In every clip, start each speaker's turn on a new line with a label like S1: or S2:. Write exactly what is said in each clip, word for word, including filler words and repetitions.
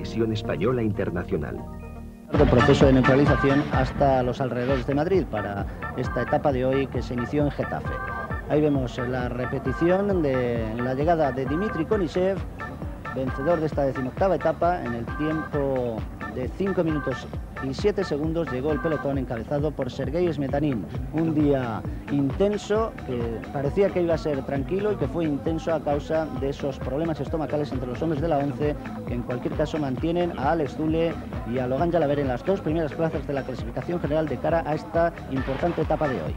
S1: Televisión Española Internacional.
S2: El proceso de neutralización hasta los alrededores de Madrid para esta etapa de hoy que se inició en Getafe. Ahí vemos la repetición de la llegada de Dmitry Konishev, vencedor de esta decimoctava etapa. En el tiempo de cinco minutos y siete segundos llegó el pelotón encabezado por Sergei Smetanin. Un día intenso que parecía que iba a ser tranquilo y que fue intenso a causa de esos problemas estomacales entre los hombres de la once, que en cualquier caso mantienen a Alex Zule y a Logan Jalaber en las dos primeras plazas de la clasificación general de cara a esta importante etapa de hoy.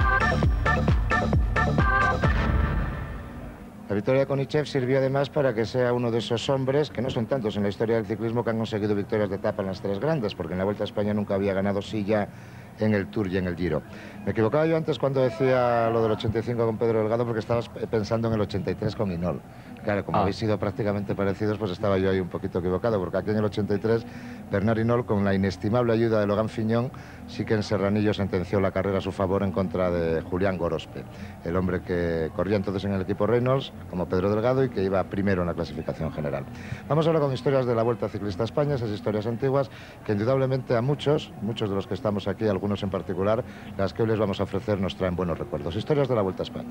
S3: La victoria de Konishev sirvió además para que sea uno de esos hombres, que no son tantos en la historia del ciclismo, que han conseguido victorias de etapa en las tres grandes, porque en la Vuelta a España nunca había ganado silla en el Tour y en el Giro. Me equivocaba yo antes cuando decía lo del ochenta y cinco con Pedro Delgado, porque estabas pensando en el ochenta y tres con Hinault. Claro, como ah. habéis sido prácticamente parecidos, pues estaba yo ahí un poquito equivocado, porque aquí en el ochenta y tres, Bernard Hinault, con la inestimable ayuda de Logan Fignon, sí que en Serranillo sentenció la carrera a su favor en contra de Julián Gorospe, el hombre que corría entonces en el equipo Reynolds, como Pedro Delgado, y que iba primero en la clasificación general. Vamos ahora con historias de la Vuelta Ciclista a España, esas historias antiguas, que indudablemente a muchos, muchos de los que estamos aquí, algunos en particular, las que hoy les vamos a ofrecer nos traen buenos recuerdos. Historias de la Vuelta a España.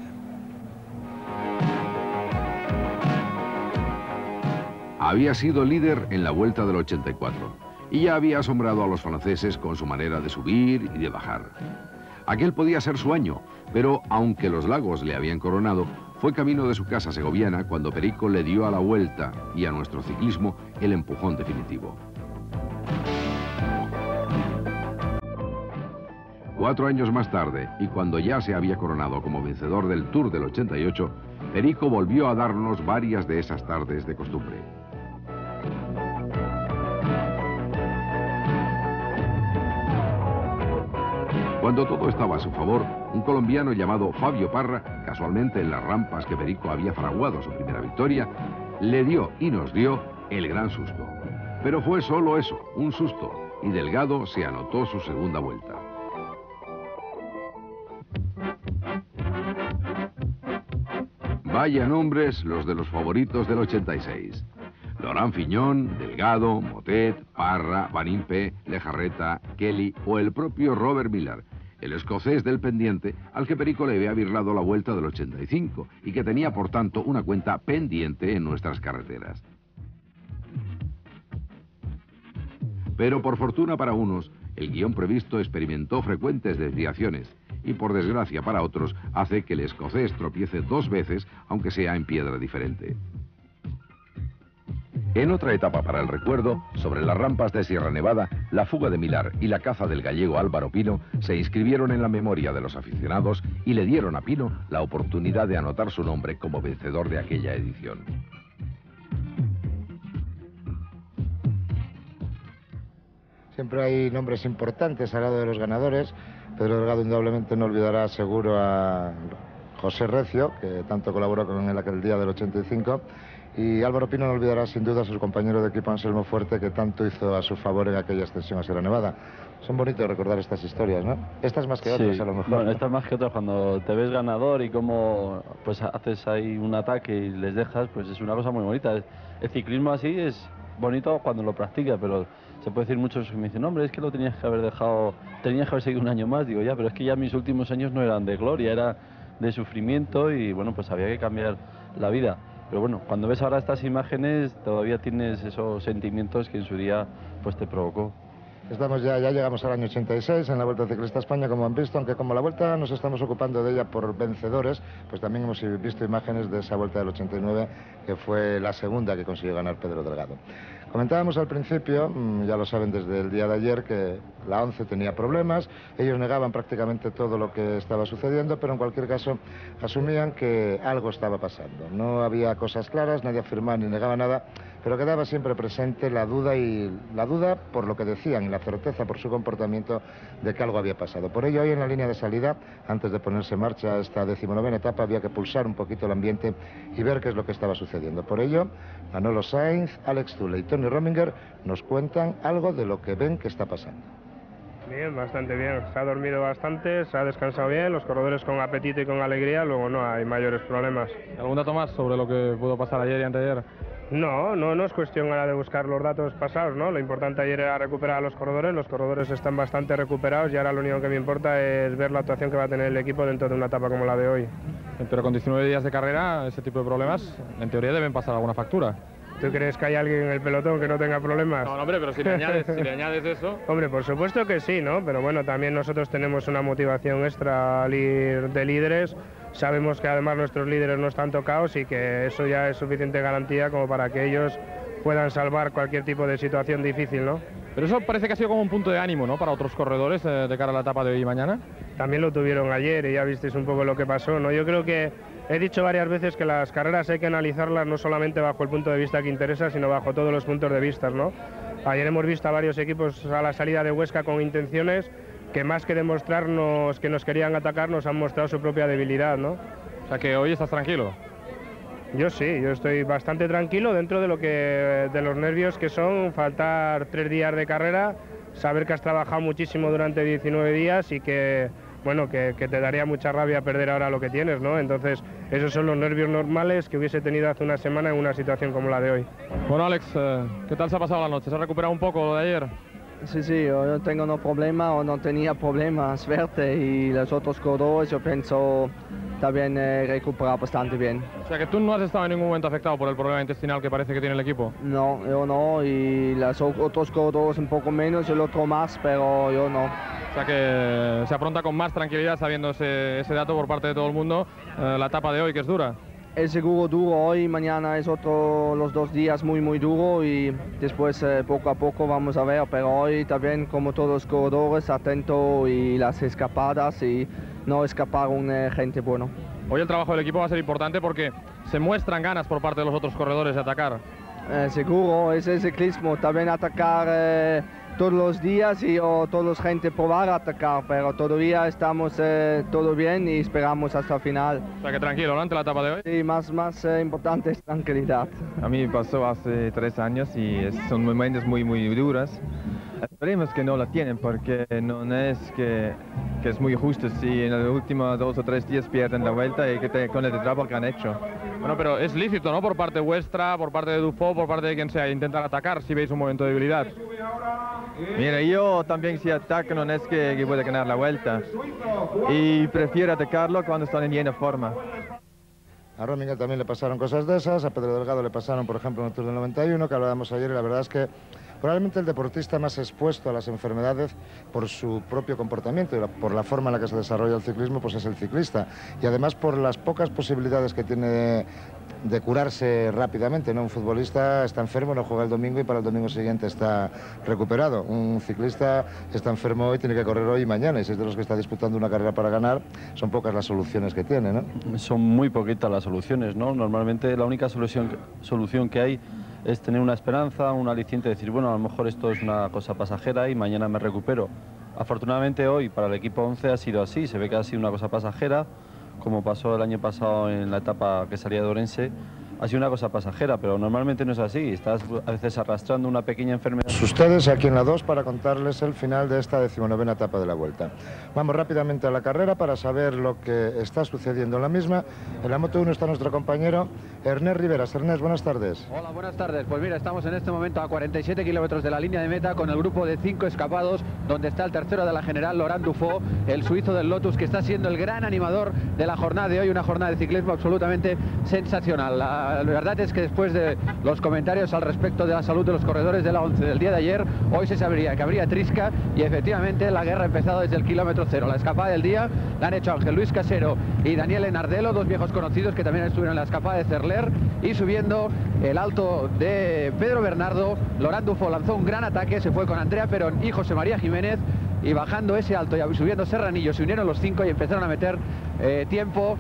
S4: Había sido líder en la Vuelta del ochenta y cuatro y ya había asombrado a los franceses con su manera de subir y de bajar. Aquel podía ser su año, pero aunque los lagos le habían coronado, fue camino de su casa segoviana cuando Perico le dio a la Vuelta y a nuestro ciclismo el empujón definitivo. Cuatro años más tarde, y cuando ya se había coronado como vencedor del Tour del ochenta y ocho, Perico volvió a darnos varias de esas tardes de costumbre. Cuando todo estaba a su favor, un colombiano llamado Fabio Parra, casualmente en las rampas que Perico había fraguado su primera victoria, le dio y nos dio el gran susto. Pero fue solo eso, un susto, y Delgado se anotó su segunda vuelta. Vaya nombres los de los favoritos del ochenta y seis. Laurent Fignon, Delgado, Motet, Parra, Van Impe, Lejarreta, Kelly o el propio Robert Millar, el escocés del pendiente al que Perico le había birlado la Vuelta del ochenta y cinco y que tenía por tanto una cuenta pendiente en nuestras carreteras. Pero por fortuna para unos, el guión previsto experimentó frecuentes desviaciones y por desgracia para otros hace que el escocés tropiece dos veces, aunque sea en piedra diferente. En otra etapa para el recuerdo, sobre las rampas de Sierra Nevada, la fuga de Millar y la caza del gallego Álvaro Pino se inscribieron en la memoria de los aficionados y le dieron a Pino la oportunidad de anotar su nombre como vencedor de aquella edición.
S3: Siempre hay nombres importantes al lado de los ganadores. Pedro Delgado indudablemente no olvidará seguro a José Recio, que tanto colaboró con él aquel día del ochenta y cinco, y Álvaro Pino no olvidará sin duda a su compañero de equipo Anselmo Fuerte, que tanto hizo a su favor en aquella extensión a Sierra Nevada. Son bonitos recordar estas historias, ¿no? Estas más que otras, sí, a lo mejor.
S5: Bueno,
S3: ¿no?
S5: Estas más que otras, cuando te ves ganador y cómo pues haces ahí un ataque y les dejas, pues es una cosa muy bonita. El ciclismo así es bonito cuando lo practicas, pero se puede decir muchos que me dicen, hombre, es que lo tenías que haber dejado, tenías que haber seguido un año más. Digo, ya, pero es que ya mis últimos años no eran de gloria, era de sufrimiento y bueno, pues había que cambiar la vida. Pero bueno, cuando ves ahora estas imágenes todavía tienes esos sentimientos que en su día pues te provocó.
S3: Estamos ya, ya llegamos al año ochenta y seis en la Vuelta Ciclista a España, como han visto, aunque como la Vuelta nos estamos ocupando de ella por vencedores, pues también hemos visto imágenes de esa Vuelta del ochenta y nueve, que fue la segunda que consiguió ganar Pedro Delgado. Comentábamos al principio, ya lo saben desde el día de ayer, que la once tenía problemas, ellos negaban prácticamente todo lo que estaba sucediendo, pero en cualquier caso asumían que algo estaba pasando. No había cosas claras, nadie afirmaba ni negaba nada, pero quedaba siempre presente la duda, y la duda por lo que decían y la certeza por su comportamiento de que algo había pasado. Por ello, hoy en la línea de salida, antes de ponerse en marcha esta decimonovena etapa, había que pulsar un poquito el ambiente y ver qué es lo que estaba sucediendo. Por ello, Manolo Sainz, Alex Zule y Tony Rominger nos cuentan algo de lo que ven que está pasando.
S6: Bien, bastante bien. Se ha dormido bastante, se ha descansado bien, los corredores con apetito y con alegría, luego no hay mayores problemas.
S7: ¿Algún dato más sobre lo que pudo pasar ayer y anteayer?
S6: No, no, no es cuestión ahora de buscar los datos pasados, ¿no? Lo importante ayer era recuperar a los corredores, los corredores están bastante recuperados y ahora lo único que me importa es ver la actuación que va a tener el equipo dentro de una etapa como la de hoy.
S7: Pero con diecinueve días de carrera, ese tipo de problemas, en teoría deben pasar alguna factura.
S6: ¿Tú crees que hay alguien en el pelotón que no tenga problemas?
S7: No, no, hombre, pero si le añades, si le añades eso...
S6: Hombre, por supuesto que sí, ¿no? Pero bueno, también nosotros tenemos una motivación extra al ir de líderes. Sabemos que además nuestros líderes no están tocados y que eso ya es suficiente garantía como para que ellos puedan salvar cualquier tipo de situación difícil, ¿no?
S7: Pero eso parece que ha sido como un punto de ánimo, ¿no?, para otros corredores eh, de cara a la etapa de hoy y mañana.
S6: También lo tuvieron ayer y ya visteis un poco lo que pasó, ¿no? Yo creo que he dicho varias veces que las carreras hay que analizarlas no solamente bajo el punto de vista que interesa, sino bajo todos los puntos de vista, ¿no? Ayer hemos visto a varios equipos a la salida de Huesca con intenciones que más que demostrarnos que nos querían atacar, nos han mostrado su propia debilidad, ¿no?
S7: O sea que hoy estás tranquilo.
S6: Yo sí, yo estoy bastante tranquilo dentro de lo que de los nervios que son faltar tres días de carrera, saber que has trabajado muchísimo durante diecinueve días y que, bueno, que, que te daría mucha rabia perder ahora lo que tienes, ¿no? Entonces, esos son los nervios normales que hubiese tenido hace una semana en una situación como la de hoy.
S7: Bueno, Alex, eh, ¿qué tal se ha pasado la noche? ¿Se ha recuperado un poco lo de ayer?
S8: Sí, sí, yo no tengo no problema o no tenía problemas, suerte, y los otros corredores yo pienso también eh, recuperar bastante bien.
S7: O sea que tú no has estado en ningún momento afectado por el problema intestinal que parece que tiene el equipo.
S8: No, yo no, y los otros corredores un poco menos, el otro más, pero yo no.
S7: O sea que se afronta con más tranquilidad sabiendo ese, ese dato por parte de todo el mundo, eh, la etapa de hoy que es dura.
S8: Es seguro duro hoy, mañana es otro, los dos días muy muy duro y después eh, poco a poco vamos a ver, pero hoy también como todos los corredores atento y las escapadas y no escapar un eh, gente bueno.
S7: Hoy el trabajo del equipo va a ser importante porque se muestran ganas por parte de los otros corredores de atacar.
S8: Eh, seguro, es el ciclismo, también atacar eh, todos los días y o todos los gente probar a atacar, pero todavía estamos eh, todo bien y esperamos hasta el final.
S7: O sea que tranquilo, ¿no?, ante la etapa de hoy.
S8: Sí, más, más eh, importante es tranquilidad.
S9: A mí pasó hace tres años y es, son momentos muy muy duros. Esperemos que no la tienen porque no es que, que es muy justo si en los últimos dos o tres días pierden la vuelta y que te, con el trabajo que han hecho.
S7: Bueno, pero es lícito, ¿no?, por parte vuestra, por parte de Dufo, por parte de quien sea, intentar atacar si veis un momento de debilidad.
S9: Mira, yo también si ataco no es que, que pueda ganar la vuelta y prefiero atacarlo cuando están en llena forma.
S3: A Ron Miguel también le pasaron cosas de esas, a Pedro Delgado le pasaron, por ejemplo, en el Tour del noventa y uno, que hablábamos ayer, y la verdad es que probablemente el deportista más expuesto a las enfermedades por su propio comportamiento y la, por la forma en la que se desarrolla el ciclismo, pues es el ciclista. Y además por las pocas posibilidades que tiene de, de curarse rápidamente, ¿no? Un futbolista está enfermo, no juega el domingo y para el domingo siguiente está recuperado. Un ciclista está enfermo hoy, tiene que correr hoy y mañana, y si es de los que está disputando una carrera para ganar, son pocas las soluciones que tiene, ¿no?
S5: Son muy poquitas las soluciones, ¿no? Normalmente la única solución, solución que hay es tener una esperanza, un aliciente, decir, bueno, a lo mejor esto es una cosa pasajera y mañana me recupero. Afortunadamente hoy para el equipo once ha sido así, se ve que ha sido una cosa pasajera, como pasó el año pasado en la etapa que salía de Orense, ha sido una cosa pasajera, pero normalmente no es así, estás a veces arrastrando una pequeña enfermedad.
S3: Ustedes aquí en la dos para contarles el final de esta decimonovena etapa de la Vuelta. Vamos rápidamente a la carrera para saber lo que está sucediendo en la misma. En la Moto uno está nuestro compañero Ernest Riveras. Ernest, buenas tardes.
S10: Hola, buenas tardes. Pues mira, estamos en este momento a cuarenta y siete kilómetros de la línea de meta con el grupo de cinco escapados, donde está el tercero de la general, Laurent Dufo, el suizo del Lotus, que está siendo el gran animador de la jornada de hoy, una jornada de ciclismo absolutamente sensacional. La La verdad es que después de los comentarios al respecto de la salud de los corredores de la once del día de ayer, hoy se sabría que habría trisca y efectivamente la guerra ha empezado desde el kilómetro cero. La escapada del día la han hecho Ángel Luis Casero y Daniel Enardelo, dos viejos conocidos que también estuvieron en la escapada de Cerler, y subiendo el alto de Pedro Bernardo, Laurent Dufo lanzó un gran ataque, se fue con Andrea Perón y José María Jiménez, y bajando ese alto y subiendo Serranillo se unieron los cinco y empezaron a meter eh, tiempo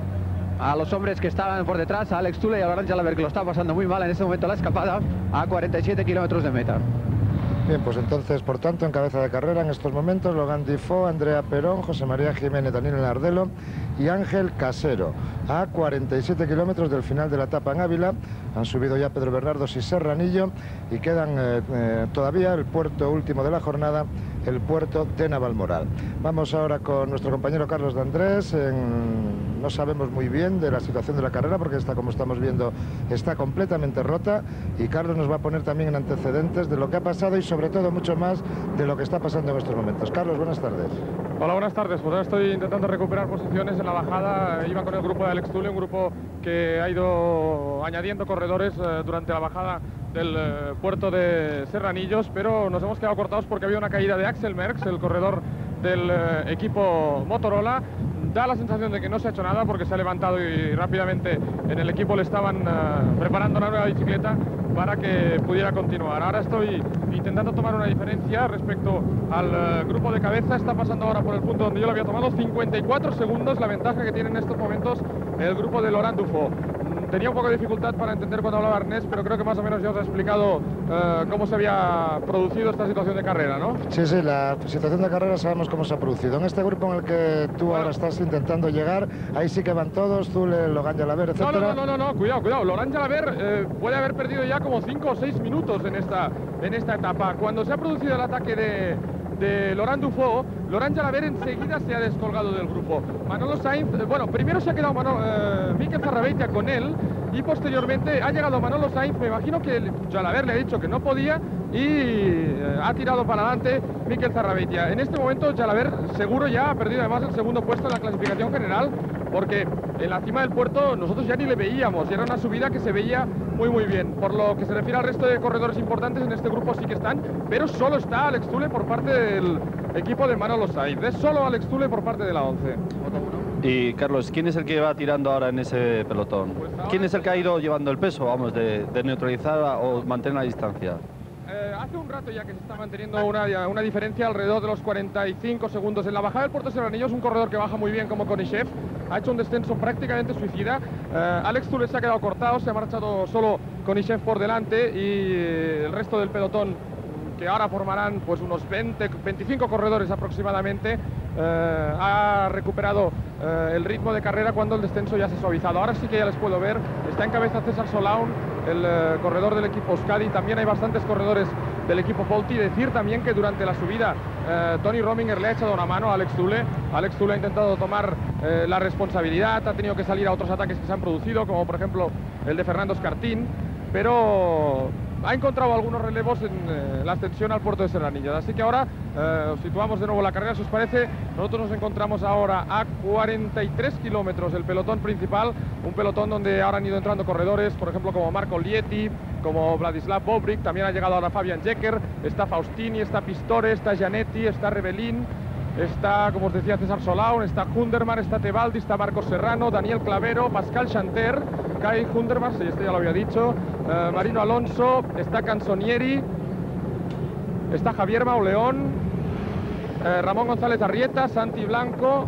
S10: a los hombres que estaban por detrás, a Alex Tula y a Laurent Jalabert, que lo está pasando muy mal en este momento la escapada, a cuarenta y siete kilómetros de meta.
S3: Bien, pues entonces, por tanto, en cabeza de carrera en estos momentos, Laurent Dufo, Andrea Perón, José María Jiménez, Daniel Enardelo y Ángel Casero. A cuarenta y siete kilómetros del final de la etapa en Ávila, han subido ya Pedro Bernardo y Serranillo, y quedan eh, eh, todavía el puerto último de la jornada, el puerto de Navalmoral. Vamos ahora con nuestro compañero Carlos de Andrés en no sabemos muy bien de la situación de la carrera, porque esta, como estamos viendo, está completamente rota, y Carlos nos va a poner también en antecedentes de lo que ha pasado y sobre todo mucho más de lo que está pasando en estos momentos. Carlos, buenas tardes.
S7: Hola, buenas tardes. Pues ahora estoy intentando recuperar posiciones en la bajada. Iba con el grupo de Alex Thule, un grupo que ha ido añadiendo corredores eh, durante la bajada del eh, puerto de Serranillos, pero nos hemos quedado cortados porque había una caída de Axel Merckx, el corredor del eh, equipo Motorola. Da la sensación de que no se ha hecho nada porque se ha levantado y rápidamente en el equipo le estaban uh, preparando una nueva bicicleta para que pudiera continuar. Ahora estoy intentando tomar una diferencia respecto al uh, grupo de cabeza. Está pasando ahora por el punto donde yo lo había tomado, cincuenta y cuatro segundos, la ventaja que tiene en estos momentos el grupo de Laurent Dufaux. Tenía un poco de dificultad para entender cuando hablaba Ernest, pero creo que más o menos ya os ha explicado uh, cómo se había producido esta situación de carrera, ¿no?
S3: Sí, sí, la situación de carrera sabemos cómo se ha producido. En este grupo en el que tú bueno. ahora estás intentando llegar, ahí sí que van todos, Thule, Laurent Jalabert, etcétera.
S7: No, no, no, no, no, cuidado, cuidado. Laurent Jalabert eh, puede haber perdido ya como cinco o seis minutos en esta, en esta etapa. Cuando se ha producido el ataque de... de Laurent Dufaux, Laurent Jalabert enseguida se ha descolgado del grupo. Manolo Sainz, eh, bueno, primero se ha quedado Manolo, eh, Mikel Zarrabeitia con él y posteriormente ha llegado Manolo Sainz. Me imagino que Jalabert le ha dicho que no podía y eh, ha tirado para adelante Mikel Zarrabeitia. En este momento Jalabert seguro ya ha perdido además el segundo puesto en la clasificación general, porque en la cima del puerto nosotros ya ni le veíamos y era una subida que se veía muy muy bien. Por lo que se refiere al resto de corredores importantes, en este grupo sí que están, pero solo está Alex Thule por parte del equipo de Manolo Sainz. Es solo Alex Thule por parte de la once.
S5: Y Carlos, ¿quién es el que va tirando ahora en ese pelotón? Pues ¿quién es el que ha ido llevando el peso, vamos, de, de neutralizar o mantener la distancia?
S7: Eh, hace un rato ya que se está manteniendo una, una diferencia alrededor de los cuarenta y cinco segundos. En la bajada del puerto de Serranillos, un corredor que baja muy bien como Konishev, ha hecho un descenso prácticamente suicida. Eh, Alex Thule se ha quedado cortado, se ha marchado solo Konishev por delante y eh, el resto del pelotón, que ahora formarán pues unos veinte, veinticinco corredores aproximadamente, eh, ha recuperado eh, el ritmo de carrera cuando el descenso ya se ha suavizado. Ahora sí que ya les puedo ver, está en cabeza César Solaun, el eh, corredor del equipo Euskadi. También hay bastantes corredores del equipo Polti. Decir también que durante la subida eh, Tony Rominger le ha echado una mano a Alex Thule. Alex Thule ha intentado tomar eh, la responsabilidad, ha tenido que salir a otros ataques que se han producido, como por ejemplo el de Fernando Escartín, pero ha encontrado algunos relevos en eh, la ascensión al puerto de Serranillos. Así que ahora eh, situamos de nuevo la carrera, si os parece. Nosotros nos encontramos ahora a cuarenta y tres kilómetros del pelotón principal, un pelotón donde ahora han ido entrando corredores, por ejemplo, como Marco Lieti, como Vladislav Bobrik. También ha llegado ahora Fabian Jecker, está Faustini, está Pistore, está Gianetti, está Rebellín, está, como os decía, César Solaun, está Hunderman, está Tebaldi, está Marcos Serrano, Daniel Clavero, Pascal Chanter, Kai Hunderman, sí, este ya lo había dicho, uh, Marino Alonso, está Canzonieri, está Javier Mauleón, uh, Ramón González Arrieta, Santi Blanco,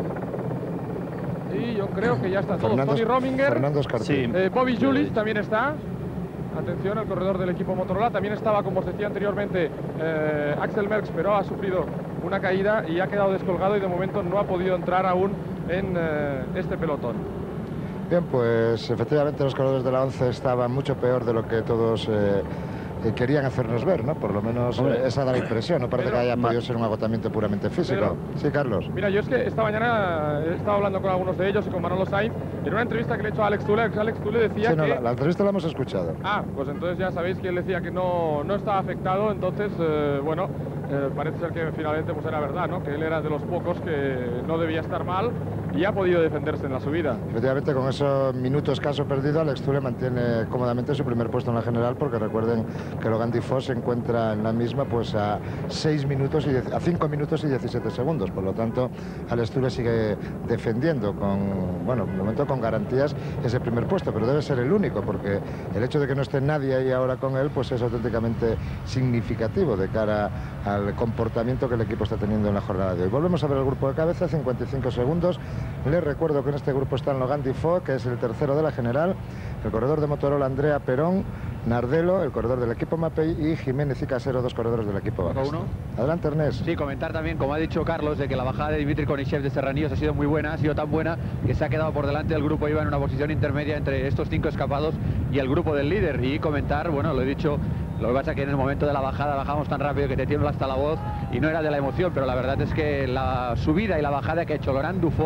S7: y yo creo que ya está todo. Tony Rominger,
S3: Fernando Escartín.
S7: Sí. Eh, Bobby Julich también está. Atención, el corredor del equipo Motorola. También estaba, como os decía anteriormente, eh, Axel Merckx, pero ha sufrido una caída y ha quedado descolgado y de momento no ha podido entrar aún en eh, este pelotón.
S3: Bien, pues efectivamente los corredores de la once estaban mucho peor de lo que todos eh, eh, querían hacernos ver, ¿no? Por lo menos eh, esa da la impresión, no parece Pero, que haya podido ser un agotamiento puramente físico. Pero, sí, Carlos.
S7: Mira, yo es que esta mañana he estado hablando con algunos de ellos y con Manolo Sainz en una entrevista que le he hecho a Alex Thule. Alex Thule decía
S3: sí, no,
S7: que...
S3: La, la entrevista la hemos escuchado.
S7: Ah, pues entonces ya sabéis que él decía que no, no estaba afectado, entonces, eh, bueno, eh, parece ser que finalmente pues era verdad, ¿no? Que él era de los pocos que no debía estar mal y ha podido defenderse en la subida.
S3: Efectivamente, con esos minutos escaso perdido, Alex Thule mantiene cómodamente su primer puesto en la general, porque recuerden que Laurent Dufaux se encuentra en la misma pues a seis minutos y a cinco minutos y diecisiete segundos. Por lo tanto, Alex Thule sigue defendiendo con, bueno, de momento con garantías ese primer puesto, pero debe ser el único, porque el hecho de que no esté nadie ahí ahora con él pues es auténticamente significativo de cara al comportamiento que el equipo está teniendo en la jornada de hoy. Volvemos a ver el grupo de cabeza, cincuenta y cinco segundos. Les recuerdo que en este grupo están Laurent Dufaux, que es el tercero de la general, el corredor de Motorola Andrea Perón, Nardelo, el corredor del equipo Mapei, y Jiménez y Casero, dos corredores del equipo Banesto. Adelante, Ernest.
S10: Sí, comentar también, como ha dicho Carlos, de que la bajada de Dimitri Konishev de Serranillos ha sido muy buena, ha sido tan buena que se ha quedado por delante del grupo, iba en una posición intermedia entre estos cinco escapados y el grupo del líder. Y comentar, bueno, lo he dicho, lo que pasa es que en el momento de la bajada bajamos tan rápido que te tiembla hasta la voz y no era de la emoción, pero la verdad es que la subida y la bajada que ha hecho Laurent Dufaux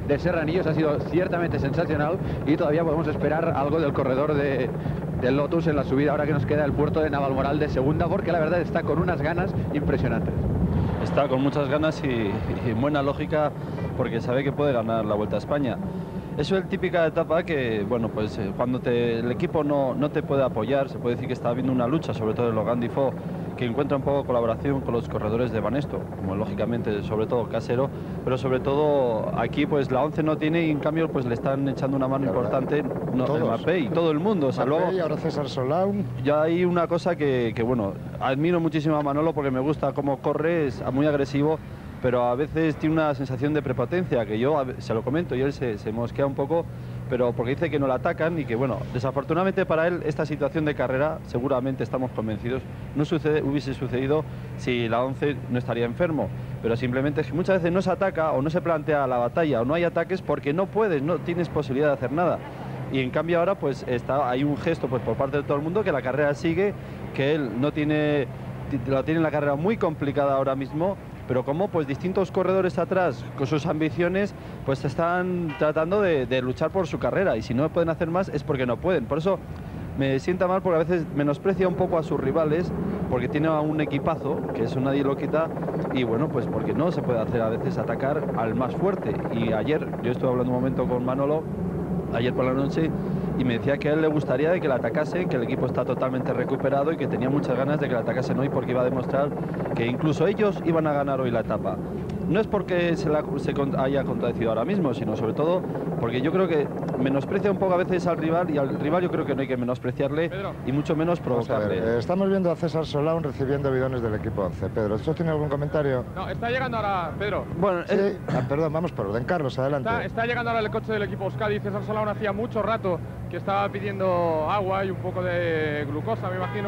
S10: de Serranillos ha sido ciertamente sensacional y todavía podemos esperar algo del corredor de, del Lotus en la subida ahora que nos queda el puerto de Navalmoral de segunda, porque la verdad está con unas ganas impresionantes.
S5: Está con muchas ganas y, y buena lógica porque sabe que puede ganar la Vuelta a España. Es la típica etapa que, bueno, pues eh, cuando te, el equipo no, no te puede apoyar, se puede decir que está habiendo una lucha, sobre todo en Logan Difo, que encuentra un poco colaboración con los corredores de Banesto, como lógicamente, sobre todo Casero, pero sobre todo aquí pues la once no tiene y en cambio pues le están echando una mano importante no, el Mapei, todo el mundo. O sea,
S3: Mapei,
S5: luego,
S3: ahora César Solao.
S5: Ya hay una cosa que, que, bueno, admiro muchísimo a Manolo porque me gusta cómo corre, es muy agresivo, pero a veces tiene una sensación de prepotencia, que yo se lo comento y él se, se mosquea un poco, pero porque dice que no la atacan y que, bueno, desafortunadamente para él esta situación de carrera, seguramente estamos convencidos, no sucede, hubiese sucedido si la once no estaría enfermo, pero simplemente es que muchas veces no se ataca o no se plantea la batalla o no hay ataques porque no puedes, no tienes posibilidad de hacer nada. Y en cambio ahora pues está, hay un gesto pues por parte de todo el mundo que la carrera sigue, que él no tiene, la tiene la carrera muy complicada ahora mismo, pero como pues distintos corredores atrás con sus ambiciones pues están tratando de, de luchar por su carrera y si no pueden hacer más es porque no pueden. Por eso me sienta mal porque a veces menosprecia un poco a sus rivales porque tiene un equipazo que eso nadie lo quita y bueno pues porque no se puede hacer a veces atacar al más fuerte. Y ayer yo estuve hablando un momento con Manolo ayer por la noche y me decía que a él le gustaría de que la atacasen, que el equipo está totalmente recuperado y que tenía muchas ganas de que la atacasen hoy porque iba a demostrar que incluso ellos iban a ganar hoy la etapa. No es porque se, la, se haya contradecido ahora mismo, sino sobre todo porque yo creo que menosprecia un poco a veces al rival y al rival yo creo que no hay que menospreciarle Pedro. Y mucho menos provocarle.
S3: Ver, eh, estamos viendo a César Solao recibiendo bidones del equipo once. Pedro, ¿esto tiene algún comentario?
S7: No, está llegando ahora, Pedro.
S5: Bueno,
S3: sí, es... ah, perdón, vamos por orden. Carlos, adelante.
S7: Está, está llegando ahora el coche del equipo Euskadi. César Solao hacía mucho rato que estaba pidiendo agua y un poco de glucosa, me imagino,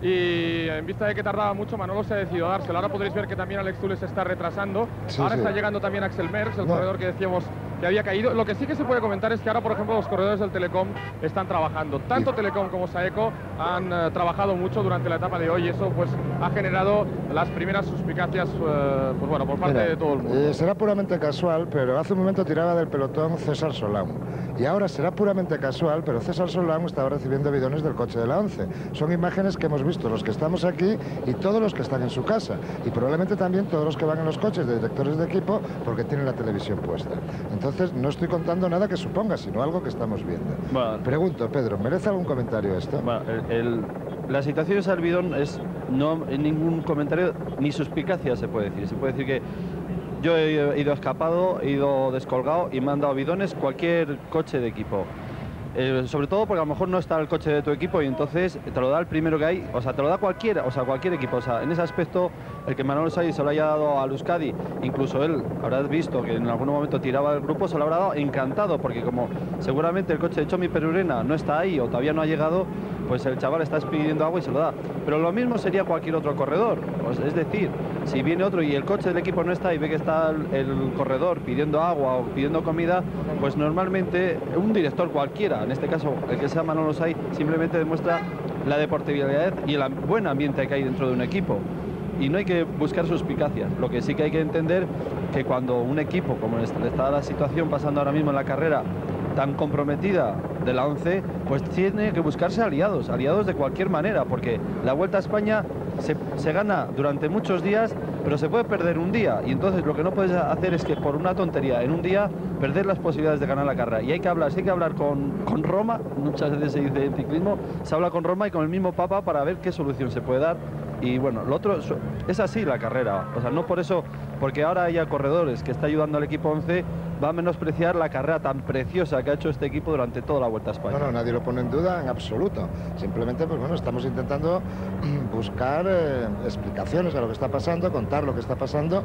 S7: y en vista de que tardaba mucho, Manolo se ha decidido a dárselo. Ahora podréis ver que también Alex Zule se está retrasando. Sí, ahora sí. Está llegando también Axel Merckx, el no. corredor que decíamos que había caído. Lo que sí que se puede comentar es que ahora, por ejemplo, los corredores del Telecom están trabajando. Tanto sí. Telecom como Saeco han uh, trabajado mucho durante la etapa de hoy y eso pues ha generado las primeras suspicacias uh, pues, bueno, por parte Mira, de todo el mundo.
S3: Eh, será puramente casual, pero hace un momento tiraba del pelotón César Solao. Y ahora será puramente casual, pero César Solao estaba recibiendo bidones del coche de la once. Son imágenes que hemos visto los que estamos aquí y todos los que están en su casa. Y probablemente también todos los que van en los coches de directores de equipo porque tienen la televisión puesta. Entonces no estoy contando nada que suponga, sino algo que estamos viendo. Bueno, Pregunto, Pedro, ¿merece algún comentario esto?
S5: Bueno, el, el, la situación de ese bidón es no en ningún comentario ni suspicacia se puede decir. Se puede decir que yo he ido escapado, he ido descolgado y me han dado bidones cualquier coche de equipo. Eh, sobre todo porque a lo mejor no está el coche de tu equipo y entonces te lo da el primero que hay, o sea, te lo da cualquiera, o sea, cualquier equipo. O sea, en ese aspecto, el que Manolo Saiz se lo haya dado al Euskadi, incluso él, habrás visto que en algún momento tiraba el grupo, se lo habrá dado encantado, porque como seguramente el coche de Chomi Perurena no está ahí o todavía no ha llegado, pues el chaval está pidiendo agua y se lo da. Pero lo mismo sería cualquier otro corredor, pues, es decir, si viene otro y el coche del equipo no está y ve que está el, el corredor pidiendo agua o pidiendo comida, pues normalmente un director cualquiera, en este caso el que sea Manolo Saiz, simplemente demuestra la deportividad y el buen ambiente que hay dentro de un equipo. Y no hay que buscar suspicacias. Lo que sí que hay que entender que cuando un equipo, como está la situación pasando ahora mismo en la carrera, tan comprometida de la once, pues tiene que buscarse aliados, aliados de cualquier manera, porque la Vuelta a España se, se gana durante muchos días, pero se puede perder un día, y entonces lo que no puedes hacer es que por una tontería en un día perder las posibilidades de ganar la carrera. Y hay que hablar, sí hay que hablar con, con Roma, muchas veces se dice en ciclismo, se habla con Roma y con el mismo Papa para ver qué solución se puede dar. Y bueno, lo otro es así la carrera, o sea, no por eso, porque ahora haya corredores que está ayudando al equipo once, va a menospreciar la carrera tan preciosa que ha hecho este equipo durante toda la Vuelta a España.
S3: No, no, nadie lo pone en duda en absoluto. Simplemente, pues bueno, estamos intentando buscar eh, explicaciones a lo que está pasando, contar lo que está pasando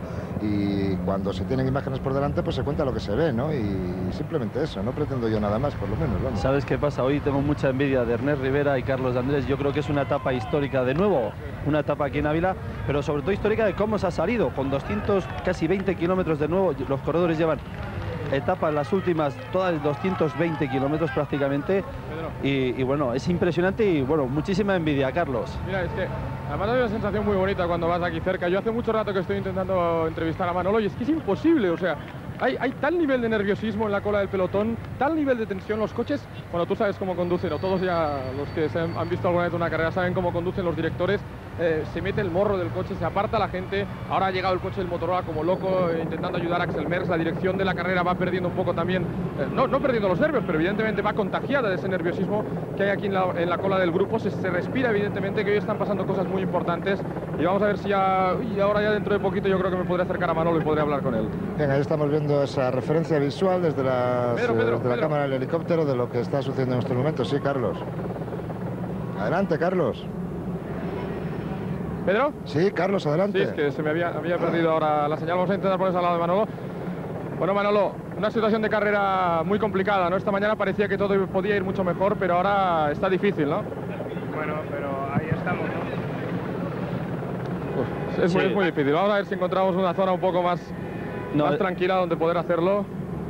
S3: y cuando se tienen imágenes por delante, pues se cuenta lo que se ve, ¿no? Y simplemente eso, no pretendo yo nada más, por lo menos, vamos.
S5: ¿Sabes qué pasa? Hoy tengo mucha envidia de Ernest Rivera y Carlos de Andrés. Yo creo que es una etapa histórica de nuevo, una etapa aquí en Ávila, pero sobre todo histórica de cómo se ha salido, con doscientos, casi veinte kilómetros de nuevo, los corredores llevan etapa en las últimas, todas doscientos veinte kilómetros prácticamente, y, y bueno, es impresionante y bueno, muchísima envidia, Carlos.
S7: Mira, es que además hay una sensación muy bonita cuando vas aquí cerca. Yo hace mucho rato que estoy intentando entrevistar a Manolo y es que es imposible, o sea, hay, hay tal nivel de nerviosismo en la cola del pelotón, tal nivel de tensión. Los coches, bueno, tú sabes cómo conducen, o todos ya los que se han, han visto alguna vez una carrera saben cómo conducen los directores. Eh, se mete el morro del coche, se aparta la gente. Ahora ha llegado el coche del Motorola como loco, eh, intentando ayudar a Axel Merckx. La dirección de la carrera va perdiendo un poco también, eh, no, no perdiendo los nervios, pero evidentemente va contagiada de ese nerviosismo que hay aquí en la, en la cola del grupo. Se, se respira evidentemente que hoy están pasando cosas muy importantes, y vamos a ver si ya, y ahora ya dentro de poquito yo creo que me podré acercar a Manolo y podré hablar con él.
S3: Bien, ahí estamos viendo esa referencia visual desde, las,
S7: Pedro, Pedro,
S3: desde la
S7: Pedro.
S3: cámara del helicóptero de lo que está sucediendo en estos momentos. Sí, Carlos. Adelante, Carlos.
S7: ¿Pedro?
S3: Sí, Carlos, adelante.
S7: Sí, es que se me había, había perdido ahora la señal. Vamos a intentar ponerse al lado de Manolo. Bueno, Manolo, una situación de carrera muy complicada, ¿no? Esta mañana parecía que todo podía ir mucho mejor, pero ahora está difícil, ¿no?
S6: Bueno, pero ahí estamos, ¿no?
S7: Pues es,
S5: Sí.
S7: muy, es muy difícil. Vamos a ver si encontramos una zona un poco más,
S5: No,
S7: más
S5: eh.
S7: tranquila donde poder hacerlo.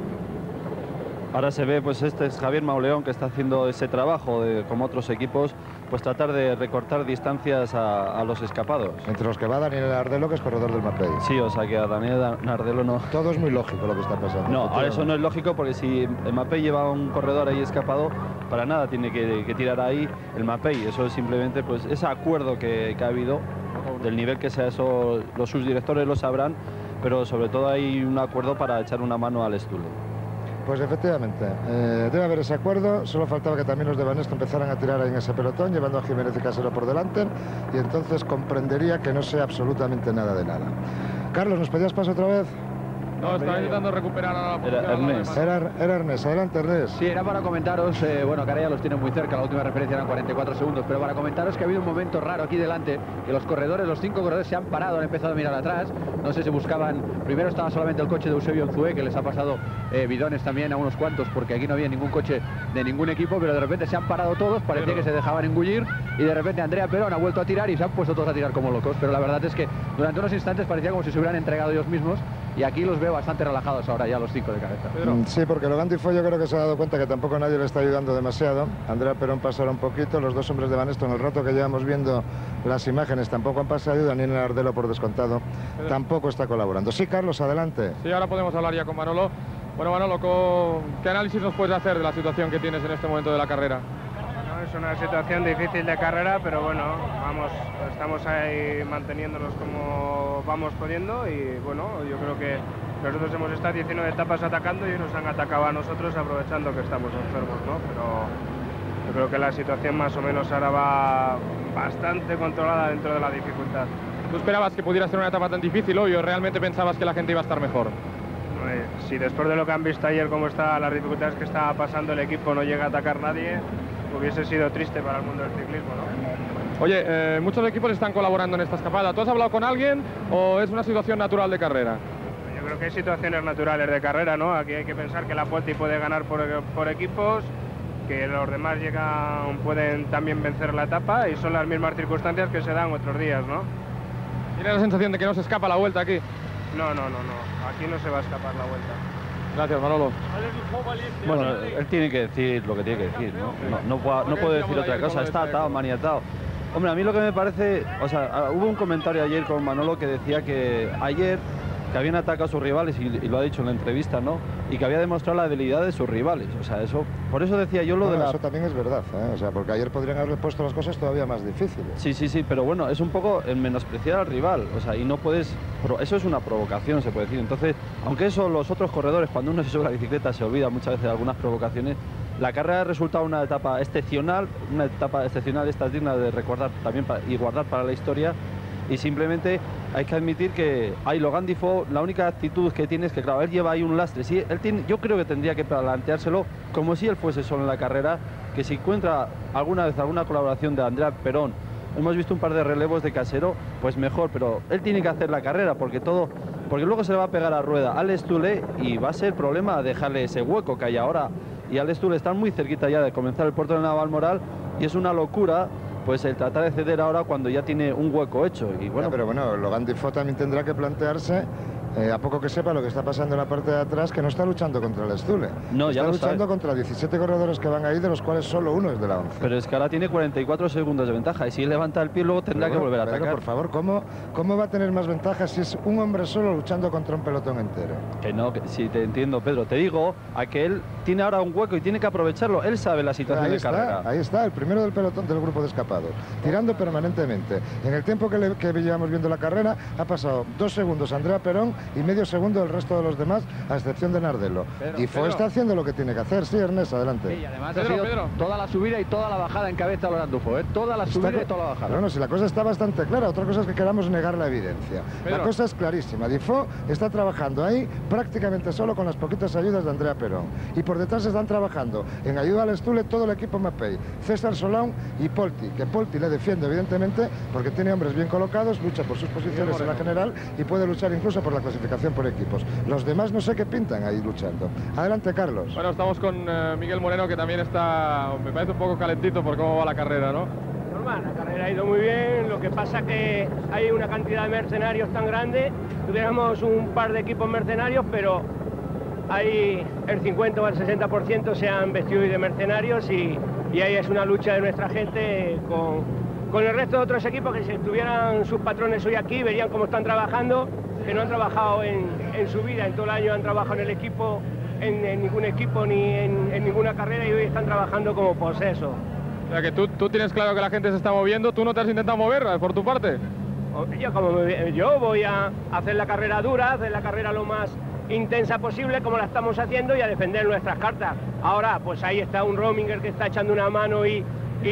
S5: Ahora se ve, pues este es Javier Mauleón, que está haciendo ese trabajo, de, como otros equipos, pues tratar de recortar distancias a, a los escapados.
S3: Entre los que va Daniel Nardelo, que es corredor del Mapei.
S5: Sí, o sea que a Daniel Nardelo no...
S3: Todo es muy lógico lo que está pasando.
S5: No, ahora eso no es lógico, porque si el Mapei lleva un corredor ahí escapado, para nada tiene que, que tirar ahí el Mapei. Eso es simplemente pues ese acuerdo que, que ha habido, del nivel que sea eso, los subdirectores lo sabrán, pero sobre todo hay un acuerdo para echar una mano al Stule.
S3: Pues efectivamente, eh, debe haber ese acuerdo. Solo faltaba que también los de Banesto empezaran a tirar ahí en ese pelotón, llevando a Jiménez y Casero por delante, y entonces comprendería que no sea absolutamente nada de nada. Carlos, ¿nos pedías paso otra vez?
S7: No, estaba intentando recuperar a la posición
S5: Era
S7: al lado de
S5: Ernest.
S7: Manolo.
S3: Era, era Ernest, adelante Ernest.
S10: Sí, era para comentaros, eh, bueno, que ahora ya los tienen muy cerca, la última referencia eran cuarenta y cuatro segundos, pero para comentaros que ha habido un momento raro aquí delante, que los corredores, los cinco corredores se han parado, han empezado a mirar atrás, no sé si buscaban, primero estaba solamente el coche de Eusebio Unzué, que les ha pasado eh, bidones también a unos cuantos, porque aquí no había ningún coche de ningún equipo, pero de repente se han parado todos, parecía que se dejaban engullir, y de repente Andrea Perón ha vuelto a tirar y se han puesto todos a tirar como locos, pero la verdad es que durante unos instantes parecía como si se hubieran entregado ellos mismos, y aquí los veo bastante relajados ahora ya los cinco de cabeza.
S3: Mm, Sí, porque Logan Tifo yo creo que se ha dado cuenta que tampoco nadie le está ayudando demasiado. Andrea Perón pasará un poquito, los dos hombres de Banesto en el rato que llevamos viendo las imágenes tampoco han pasado, y Daniel Nardelo, por descontado, tampoco está colaborando. Sí, Carlos, adelante.
S7: Sí, ahora podemos hablar ya con Manolo. Bueno, Manolo, ¿con- ¿qué análisis nos puedes hacer de la situación que tienes en este momento de la carrera?
S6: Bueno, es una situación difícil de carrera, pero bueno, vamos, estamos ahí manteniéndonos como vamos pudiendo, y bueno, yo creo que nosotros hemos estado diecinueve etapas atacando y nos han atacado a nosotros aprovechando que estamos enfermos, ¿no? Pero yo creo que la situación más o menos ahora va bastante controlada dentro de la dificultad.
S7: ¿Tú esperabas que pudiera ser una etapa tan difícil hoy, o realmente pensabas que la gente iba a estar mejor?
S6: Eh, Si después de lo que han visto ayer, cómo está las dificultades que estaba pasando el equipo, no llega a atacar nadie, hubiese sido triste para el mundo del ciclismo, ¿no?
S7: Oye, eh, muchos equipos están colaborando en esta escapada. ¿Tú has hablado con alguien o es una situación natural de carrera?
S6: Yo creo que hay situaciones naturales de carrera, ¿no? Aquí hay que pensar que la Polti puede ganar por, por equipos, que los demás llegan, pueden también vencer la etapa, y son las mismas circunstancias que se dan otros días, ¿no?
S7: ¿Tienes la sensación de que no se escapa la vuelta aquí?
S6: No, no, no, no. Aquí no se va a escapar la vuelta.
S7: Gracias, Manolo.
S5: Bueno, él tiene que decir lo que tiene que decir, ¿no? No, no, puedo, no puedo decir otra cosa, está atado, maniatado. Hombre, a mí lo que me parece, o sea, ah, hubo un comentario ayer con Manolo que decía que ayer que habían atacado a sus rivales, y, y lo ha dicho en la entrevista, ¿no? Y que había demostrado la debilidad de sus rivales, o sea, eso, por eso decía yo lo
S3: Bueno,
S5: de la...
S3: eso también es verdad, ¿eh? O sea, porque ayer podrían haberle puesto las cosas todavía más difíciles.
S5: Sí, sí, sí, pero bueno, es un poco el menospreciar al rival, o sea, y no puedes... pro- Eso es una provocación, se puede decir. Entonces, aunque eso los otros corredores, cuando uno se sube a la bicicleta, se olvida muchas veces de algunas provocaciones, la carrera ha resultado una etapa excepcional, una etapa excepcional, esta es digna de recordar también pa- y guardar para la historia, y simplemente hay que admitir que hay Logan Difo, la única actitud que tiene es que, claro, él lleva ahí un lastre. Sí, él tiene, yo creo que tendría que planteárselo como si él fuese solo en la carrera, que si encuentra alguna vez alguna colaboración de Andrea Perón, hemos visto un par de relevos de Casero, pues mejor, pero él tiene que hacer la carrera, porque todo, porque luego se le va a pegar a rueda al Stule y va a ser problema dejarle ese hueco que hay ahora. Y al Stule están muy cerquita ya de comenzar el puerto de Navalmoral, y es una locura pues el tratar de ceder ahora cuando ya tiene un hueco hecho. Y bueno,
S3: Ya, pero bueno, Logan Difo también tendrá que plantearse eh, a poco que sepa lo que está pasando en la parte de atrás, que no está luchando contra el Stühle.
S5: No, ya
S3: está
S5: lo
S3: luchando
S5: sabe.
S3: contra diecisiete corredores que van ahí, de los cuales solo uno es de la once.
S5: Pero es que ahora tiene cuarenta y cuatro segundos de ventaja y si él levanta el pie luego tendrá
S3: Pero,
S5: que volver a
S3: pero,
S5: atacar.
S3: por favor, ¿cómo, ¿cómo va a tener más ventaja si es un hombre solo luchando contra un pelotón entero?
S5: Que no, que sí te entiendo, Pedro. Te digo a que él tiene ahora un hueco y tiene que aprovecharlo. Él sabe la situación
S3: Ahí
S5: de
S3: está,
S5: carrera.
S3: ahí está, el primero del pelotón del grupo de escapados, tirando permanentemente. En el tiempo que, le, que llevamos viendo la carrera, ha pasado dos segundos Andrea Perón y medio segundo el resto de los demás, a excepción de Nardelo.
S10: Pedro,
S3: y Fo
S10: Pedro.
S3: está haciendo lo que tiene que hacer. Sí, Ernest, adelante.
S10: Sí, y además
S7: Pedro,
S10: ha sido
S7: Pedro.
S10: toda la subida y toda la bajada en cabeza Laurent Dufaux, ¿eh? Toda la
S3: Está
S10: subida
S3: co-
S10: y toda la bajada.
S3: Bueno, si la cosa está bastante clara, otra cosa es que queramos negar la evidencia.
S7: Pedro.
S3: La cosa es clarísima. Dufaux está trabajando ahí prácticamente solo con las poquitas ayudas de Andrea Perón. Y por detrás están trabajando en ayuda al Stühle todo el equipo Mapei, César Solán y Polti, que Polti le defiende evidentemente porque tiene hombres bien colocados, lucha por sus posiciones en la general y puede luchar incluso por la clasificación por equipos. Los demás no sé qué pintan ahí luchando. Adelante, Carlos.
S7: Bueno, estamos con eh, Miguel Moreno, que también está, me parece un poco calentito por cómo va la carrera, ¿no?
S11: Normal, la carrera ha ido muy bien, lo que pasa que hay una cantidad de mercenarios tan grande, tuviéramos un par de equipos mercenarios, pero hay el cincuenta o el sesenta por ciento se han vestido hoy de mercenarios y, y ahí es una lucha de nuestra gente con, con el resto de otros equipos que si estuvieran sus patrones hoy aquí verían cómo están trabajando, que no han trabajado en, en su vida, en todo el año han trabajado en el equipo, en, en ningún equipo ni en, en ninguna carrera y hoy están trabajando como posesos.
S7: O sea que tú, tú tienes claro que la gente se está moviendo, ¿tú no te has intentado mover eh, por tu parte?
S11: Yo, como me- yo voy a hacer la carrera dura, hacer la carrera lo más intensa posible como la estamos haciendo y a defender nuestras cartas. Ahora, pues ahí está un Rominger que está echando una mano y,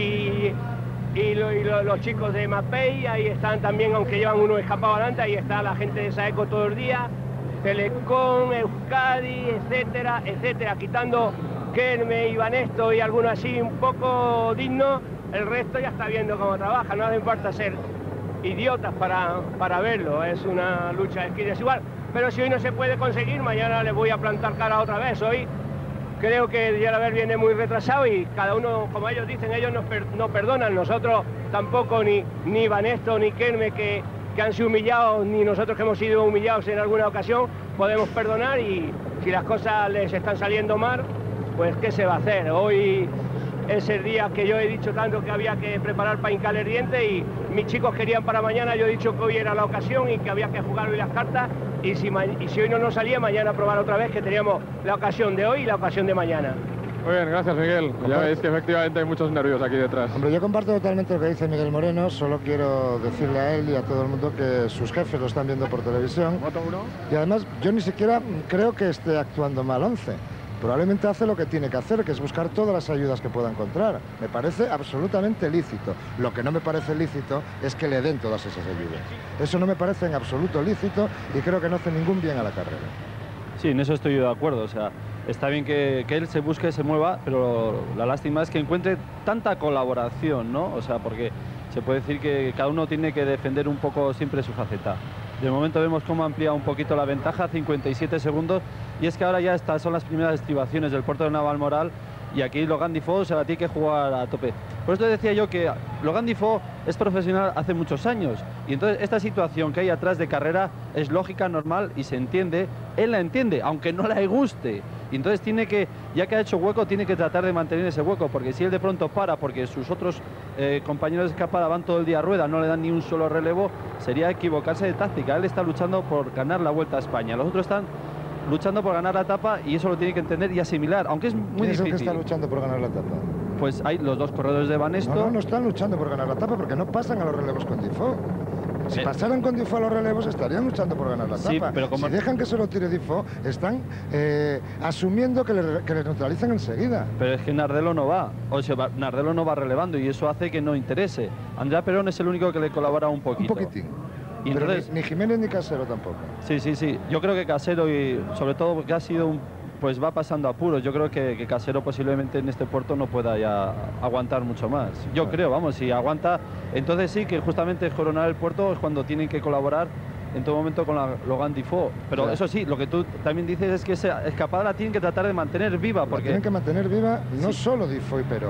S11: y, y, lo- y lo- los chicos de Mapei, ahí están también, aunque llevan uno escapado adelante, ahí está la gente de Saeco todo el día, Telecom, Euskadi, etcétera, etcétera, quitando Kerme, Ivanesto y alguno así un poco digno, el resto ya está viendo cómo trabaja, no hace falta ser idiotas para, para verlo, es una lucha de esquinas igual, pero si hoy no se puede conseguir, mañana le voy a plantar cara otra vez. Hoy creo que Yaraber viene muy retrasado y cada uno, como ellos dicen, ellos no, per, no perdonan, nosotros tampoco, ni, ni Vanesto ni Kerme que, que han sido humillados, ni nosotros que hemos sido humillados en alguna ocasión, podemos perdonar y si las cosas les están saliendo mal, pues ¿qué se va a hacer? Hoy es el día que yo he dicho tanto que había que preparar para hincar el diente y mis chicos querían para mañana, yo he dicho que hoy era la ocasión y que había que jugar hoy las cartas y si, y si hoy no nos salía, mañana probar otra vez que teníamos la ocasión de hoy y la ocasión de mañana.
S7: Muy bien, gracias Miguel. Ya veis que efectivamente hay muchos nervios aquí detrás.
S3: Hombre, yo comparto totalmente lo que dice Miguel Moreno, solo quiero decirle a él y a todo el mundo que sus jefes lo están viendo por televisión.
S7: ¿Moto uno?
S3: Y además yo ni siquiera creo que esté actuando mal once. Probablemente hace lo que tiene que hacer, que es buscar todas las ayudas que pueda encontrar. Me parece absolutamente lícito. Lo que no me parece lícito es que le den todas esas ayudas. Eso no me parece en absoluto lícito y creo que no hace ningún bien a la carrera.
S5: Sí, en eso estoy de acuerdo. O sea, está bien que, que él se busque, se mueva, pero la lástima es que encuentre tanta colaboración, ¿no? O sea, porque se puede decir que cada uno tiene que defender un poco siempre su faceta. De momento vemos cómo ha ampliado un poquito la ventaja, cincuenta y siete segundos, y es que ahora ya estas son las primeras estribaciones del puerto de Navalmoral y aquí Laurent Dufaux se la tiene que jugar a tope. Por esto decía yo que Laurent Dufaux es profesional hace muchos años y entonces esta situación que hay atrás de carrera es lógica, normal y se entiende, él la entiende, aunque no le guste. Y entonces tiene que, ya que ha hecho hueco, tiene que tratar de mantener ese hueco, porque si él de pronto para, porque sus otros eh, compañeros de escapada van todo el día a rueda, no le dan ni un solo relevo, sería equivocarse de táctica. Él está luchando por ganar la Vuelta a España, los otros están luchando por ganar la etapa y eso lo tiene que entender y asimilar, aunque es muy
S3: ¿Quién es el
S5: difícil.
S3: que está luchando por ganar la etapa?
S5: Pues hay los dos corredores de Banesto.
S3: No, no, no están luchando por ganar la etapa porque no pasan a los relevos con Dufaux. Si
S5: Eh.
S3: pasaran con Dufaux a los relevos estarían luchando por ganar la
S5: Sí,
S3: etapa.
S5: pero como-
S3: Si dejan que se lo tire Dufaux, están eh, asumiendo que le, que le neutralicen enseguida.
S5: Pero es que Nardelo no va, o sea, va- Nardelo no va relevando y eso hace que no interese. Andrea Perón es el único que le colabora un
S3: Un
S5: poquito.
S3: poquitín.
S5: Y
S3: Pero
S5: entonces,
S3: ni, ni Jiménez ni Casero tampoco.
S5: sí, sí, sí. Yo creo que Casero y sobre todo que ha sido un, pues va pasando apuros. Yo creo que, que Casero posiblemente en este puerto no pueda ya aguantar mucho más. Yo
S3: Claro.
S5: creo, vamos, si aguanta, entonces sí que justamente coronar el puerto es cuando tienen que colaborar en todo momento con la Laurent Dufaux. Pero
S3: Claro.
S5: eso sí, lo que tú también dices es que esa escapada la tienen que tratar de mantener viva
S3: La
S5: porque
S3: tienen que mantener viva no
S5: Sí.
S3: solo Dufaux y Perón,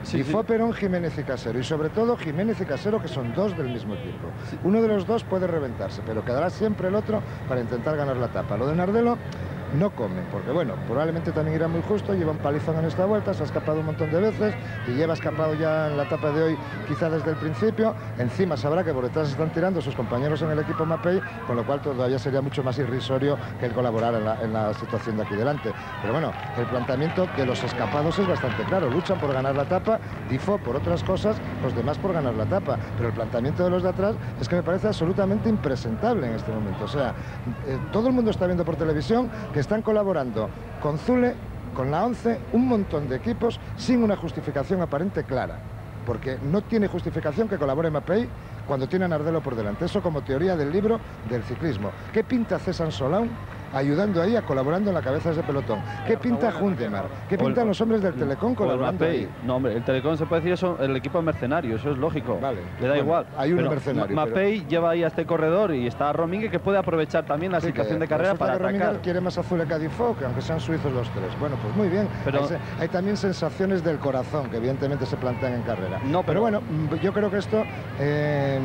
S3: Sí, Difó, sí. Perón, Jiménez y Casero. Y sobre todo Jiménez y Casero, que son dos del mismo equipo. Sí. Uno de los dos puede reventarse, pero quedará siempre el otro para intentar ganar la etapa. Lo de Nardelo no come, porque bueno, probablemente también irá muy justo, lleva un palizón en esta vuelta, se ha escapado un montón de veces y lleva escapado ya en la etapa de hoy quizá desde el principio. Encima sabrá que por detrás están tirando sus compañeros en el equipo Mapei, con lo cual todavía sería mucho más irrisorio que él colaborar en la, en la situación de aquí delante. Pero bueno, el planteamiento de los escapados es bastante claro, luchan por ganar la etapa, Difó por otras cosas, los demás por ganar la etapa, pero el planteamiento de los de atrás es que me parece absolutamente impresentable en este momento. O sea, eh, todo el mundo está viendo por televisión que están colaborando con Zule, con la ONCE, un montón de equipos sin una justificación aparente clara, porque no tiene justificación que colabore Mapei cuando tiene a Nardelo por delante. Eso como teoría del libro del ciclismo. ¿Qué pinta César Solán ayudando ahí, a colaborando en la cabeza de ese pelotón? ¿Qué pinta Juntemar? ¿Qué pintan los hombres del Telecom colaborando ahí?
S5: No, hombre, el Telecom se puede decir eso, el equipo mercenario, eso es lógico.
S3: Vale.
S5: Le da
S3: bueno,
S5: igual.
S3: Hay un mercenario.
S5: Mapei
S3: pero...
S5: lleva ahí a este corredor y está Romingue, que puede aprovechar también la sí, situación de carrera para atacar.
S3: Romingue quiere más a Zule que a Difó, que aunque sean suizos los tres. Bueno, pues muy bien.
S5: Pero...
S3: Hay, hay también sensaciones del corazón que evidentemente se plantean en carrera.
S5: No, pero,
S3: pero bueno, yo creo que esto... Eh,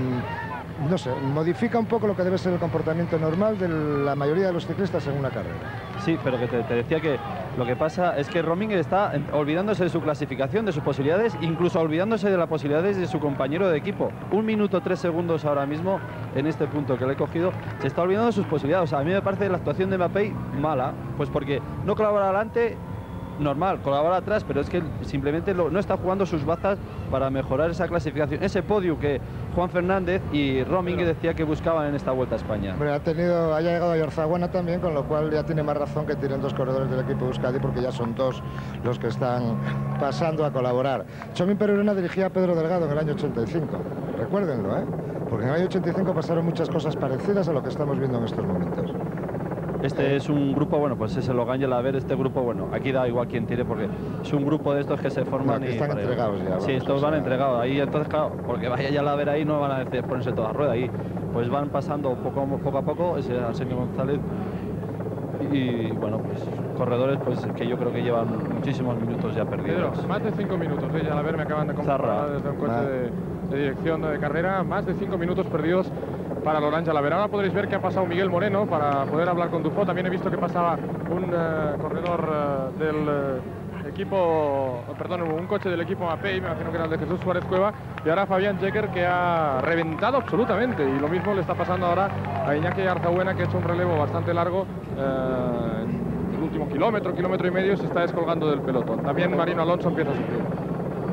S3: no sé, modifica un poco lo que debe ser el comportamiento normal de la mayoría de los ciclistas en una carrera.
S5: Sí, pero que te, te decía que lo que pasa es que Romingue está olvidándose de su clasificación, de sus posibilidades, incluso olvidándose de las posibilidades de su compañero de equipo. Un minuto, tres segundos ahora mismo, en este punto que le he cogido, se está olvidando de sus posibilidades. O sea, a mí me parece la actuación de Mapei mala, pues porque no colabora adelante, normal, colabora atrás, pero es que simplemente lo, no está jugando sus bazas para mejorar esa clasificación, ese podio que Juan Fernández y Romingue decía que buscaban en esta Vuelta a España.
S3: Hombre, ha tenido, ha llegado a Yorzaguana también, con lo cual ya tiene más razón que tienen dos corredores del equipo Euskadi, porque ya son dos los que están pasando a colaborar. Txomin Perurena dirigía a Pedro Delgado en el año ochenta y cinco, recuérdenlo, ¿eh? Porque en el año ochenta y cinco pasaron muchas cosas parecidas a lo que estamos viendo en estos momentos.
S5: Este es un grupo, bueno, pues es el Logan y el Aver, este grupo, bueno, aquí da igual quién tire porque es un grupo de estos que se forman
S3: no,
S5: y...
S3: están entregados ya.
S5: Sí, estos van entregados, ahí entonces, claro, porque vaya ya el Aver ahí no van a decir, ponerse toda rueda ahí, pues van pasando poco, poco a poco, ese Arsenio González y, bueno, pues corredores pues que yo creo que llevan muchísimos minutos ya perdidos.
S7: Pedro, más de cinco minutos, ¿eh? Ya el Aver me acaban de comprobar desde un coche
S3: ah.
S7: de, de dirección de carrera, más de cinco minutos perdidos para Laurent Jalabert. Ahora podréis ver que ha pasado Miguel Moreno para poder hablar con Dufó. También he visto que pasaba un uh, corredor uh, del uh, equipo, perdón, un coche del equipo Mapei, me imagino que era el de Jesús Suárez Cueva, y ahora Fabián Jecker, que ha reventado absolutamente, y lo mismo le está pasando ahora a Iñaki Arzahuena, que ha hecho un relevo bastante largo. Uh, en el último kilómetro, kilómetro y medio, se está descolgando del pelotón. También Marino Alonso empieza a sufrir.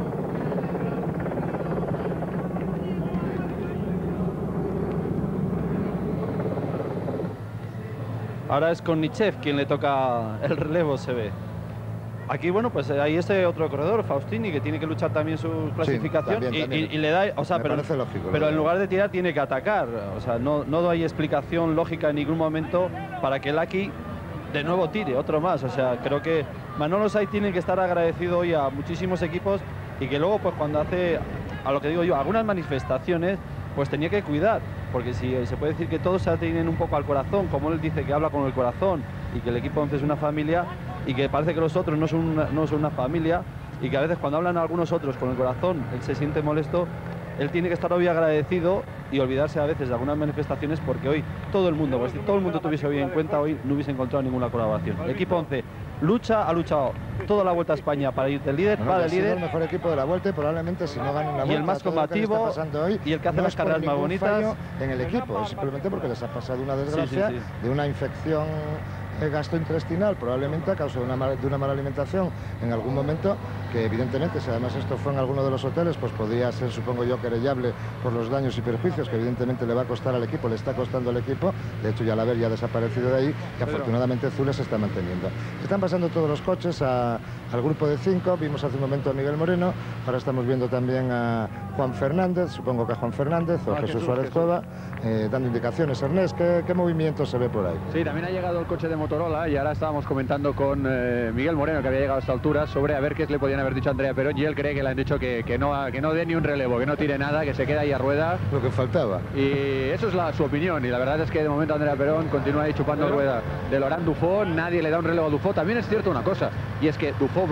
S5: Ahora es con Nichev quien le toca el relevo, se ve. Aquí, bueno, pues hay este otro corredor, Faustini, que tiene que luchar también su clasificación.
S3: Sí, también,
S5: y,
S3: también.
S5: Y, y le da, o sea,
S3: Me
S5: pero,
S3: parece lógico,
S5: pero
S3: ¿no?
S5: en lugar de tirar tiene que atacar. O sea, no, no hay explicación lógica en ningún momento para que Lucky de nuevo tire, otro más. O sea, creo que Manolo Saiz tiene que estar agradecido hoy a muchísimos equipos y que luego, pues cuando hace, a lo que digo yo, algunas manifestaciones, pues tenía que cuidar, porque si se puede decir que todos se tienen un poco al corazón, como él dice que habla con el corazón y que el equipo once es una familia y que parece que los otros no son una, no son una familia y que a veces cuando hablan algunos otros con el corazón él se siente molesto, él tiene que estar hoy agradecido y olvidarse a veces de algunas manifestaciones, porque hoy todo el mundo, pues si todo el mundo tuviese hoy en cuenta, hoy no hubiese encontrado ninguna colaboración. El equipo once lucha, ha luchado toda la Vuelta a España para ir del líder,
S3: no,
S5: para el líder.
S3: el mejor equipo de la Vuelta y probablemente si no ganan la Vuelta,
S5: y el más combativo
S3: hoy,
S5: y el que hace
S3: no
S5: las carreras más bonitas
S3: en el equipo, es simplemente porque les ha pasado una desgracia
S5: sí, sí, sí.
S3: de una infección gastrointestinal, probablemente a causa de una, mala, de una mala alimentación en algún momento, que evidentemente, si además esto fue en alguno de los hoteles, pues podría ser, supongo yo, querellable por los daños y perjuicios que evidentemente le va a costar al equipo, le está costando al equipo. De hecho, ya la ver ya ha desaparecido de ahí, que afortunadamente Zule se está manteniendo. Están pasando todos los coches a, al grupo de cinco, vimos hace un momento a Miguel Moreno, ahora estamos viendo también a Juan Fernández, supongo que a Juan Fernández o a ah, Jesús, Jesús Suárez Jesús. Cueva, eh, dando indicaciones. Ernest, ¿qué, ¿qué movimiento se ve por ahí?
S10: Sí, también ha llegado el coche de Motorola y ahora estábamos comentando con eh, Miguel Moreno, que había llegado a esta altura, sobre a ver qué le podían haber dicho a Andrea Perón, y él cree que le han dicho que, que, no, que no dé ni un relevo, que no tire nada, que se quede ahí a rueda.
S3: Lo que faltaba.
S10: Y eso es la, su opinión, y la verdad es que de momento Andrea Perón continúa ahí chupando rueda de Laurent Dufó, nadie le da un relevo a Dufó. También es cierto una cosa, y es que Dufó va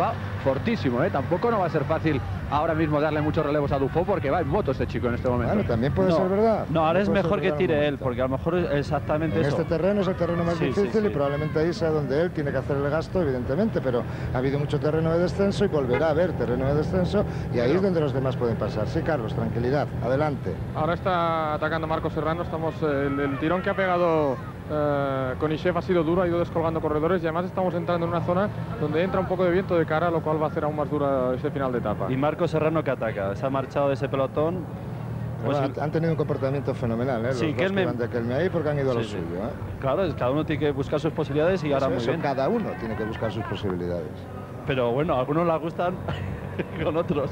S10: fortísimo, ¿eh? Tampoco no va a ser fácil ahora mismo darle muchos relevos a Dufaux porque va en moto este chico en este momento.
S3: Bueno, también puede
S5: no,
S3: ser verdad.
S5: No, ahora es mejor que tire
S3: verdad,
S5: él, porque a lo mejor es exactamente
S3: en
S5: eso.
S3: este terreno es el terreno más
S5: sí,
S3: difícil
S5: sí, sí.
S3: y probablemente ahí sea donde él tiene que hacer el gasto, evidentemente, pero ha habido mucho terreno de descenso y volverá a haber terreno de descenso y ahí es donde los demás pueden pasar. Sí, Carlos, tranquilidad, adelante.
S7: Ahora está atacando Marcos Serrano, estamos, el, el tirón que ha pegado eh, Koníčev ha sido duro, ha ido descolgando corredores y además estamos entrando en una zona donde entra un poco de viento de cara, lo cual va a hacer aún más dura ese final de etapa.
S5: Y Marcos Serrano que ataca, se ha marchado de ese pelotón.
S3: Pues
S5: Pues,
S3: han, han tenido un comportamiento fenomenal, ¿eh? Los
S5: sí,
S3: dos
S5: que él
S3: que
S5: me...
S3: van de Kelme ahí porque han ido a lo
S5: sí, sí.
S3: suyo, ¿eh?
S5: Claro, cada uno tiene que buscar sus posibilidades y ahora
S3: Eso,
S5: muy
S3: eso,
S5: bien.
S3: cada uno tiene que buscar sus posibilidades.
S5: Pero bueno, a algunos les gustan con otros.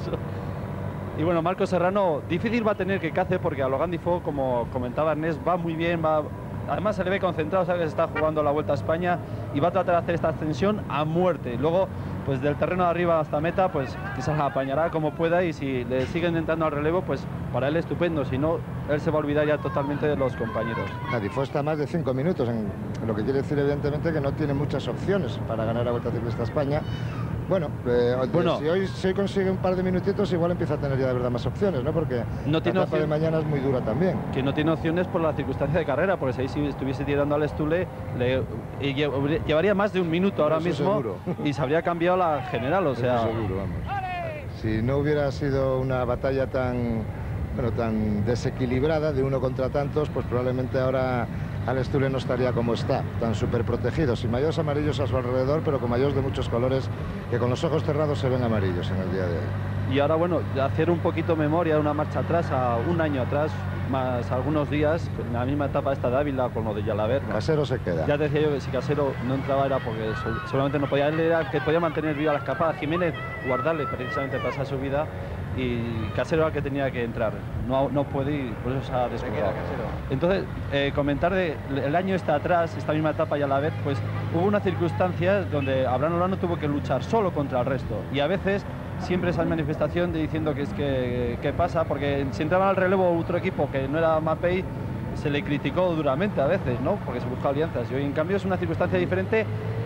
S5: Y bueno, Marcos Serrano, difícil va a tener que cace porque a Logan Dufaux, como comentaba Ernest, va muy bien, va... Además se le ve concentrado, sabe que se está jugando la Vuelta a España y va a tratar de hacer esta ascensión a muerte. Luego, pues del terreno de arriba hasta meta, pues quizás la apañará como pueda y si le siguen entrando al relevo, pues para él estupendo. Si no, él se va a olvidar ya totalmente de los compañeros.
S3: Dufaux está más de cinco minutos, en, lo que quiere decir evidentemente que no tiene muchas opciones para ganar la Vuelta Ciclista a España. Bueno, eh,
S5: Bueno.
S3: si, hoy, si hoy consigue un par de minutitos, igual empieza a tener ya de verdad más opciones, ¿no? Porque
S5: No tiene
S3: la etapa de
S5: opción.
S3: mañana es muy dura también.
S5: Que no tiene opciones por la circunstancia de carrera, porque si ahí si estuviese tirando al Stule, le, y lle- llevaría más de un minuto ahora
S3: Eso
S5: mismo
S3: seguro.
S5: y se habría cambiado la general, o
S3: Eso
S5: sea...
S3: seguro, vamos. Si no hubiera sido una batalla tan, bueno, tan desequilibrada de uno contra tantos, pues probablemente ahora Al Stule no estaría como está, tan súper protegido, sin maillots amarillos a su alrededor, pero con maillots de muchos colores que con los ojos cerrados se ven amarillos en el día de hoy.
S5: Y ahora, bueno, hacer un poquito memoria, una marcha atrás, a un año atrás, más algunos días, en la misma etapa esta de Ávila con lo de Jalabert. ¿no?
S3: Casero se queda.
S5: Ya decía yo que si Casero no entraba era porque sol- seguramente no podía, él era el que podía mantener viva la escapada. Jiménez guardarle precisamente para esa subida y Casero era el que tenía que entrar. No, no puede y por eso se ha descolgado. Entonces, eh, comentar de el año está atrás, esta misma etapa Jalabert, pues hubo una circunstancia donde Abraham Olano tuvo que luchar solo contra el resto y a veces siempre esa manifestación de diciendo que es que qué pasa, porque si entraba al relevo otro equipo que no era Mapei, se le criticó duramente a veces, ¿no? Porque se buscó alianzas. Y hoy, en cambio, es una circunstancia diferente,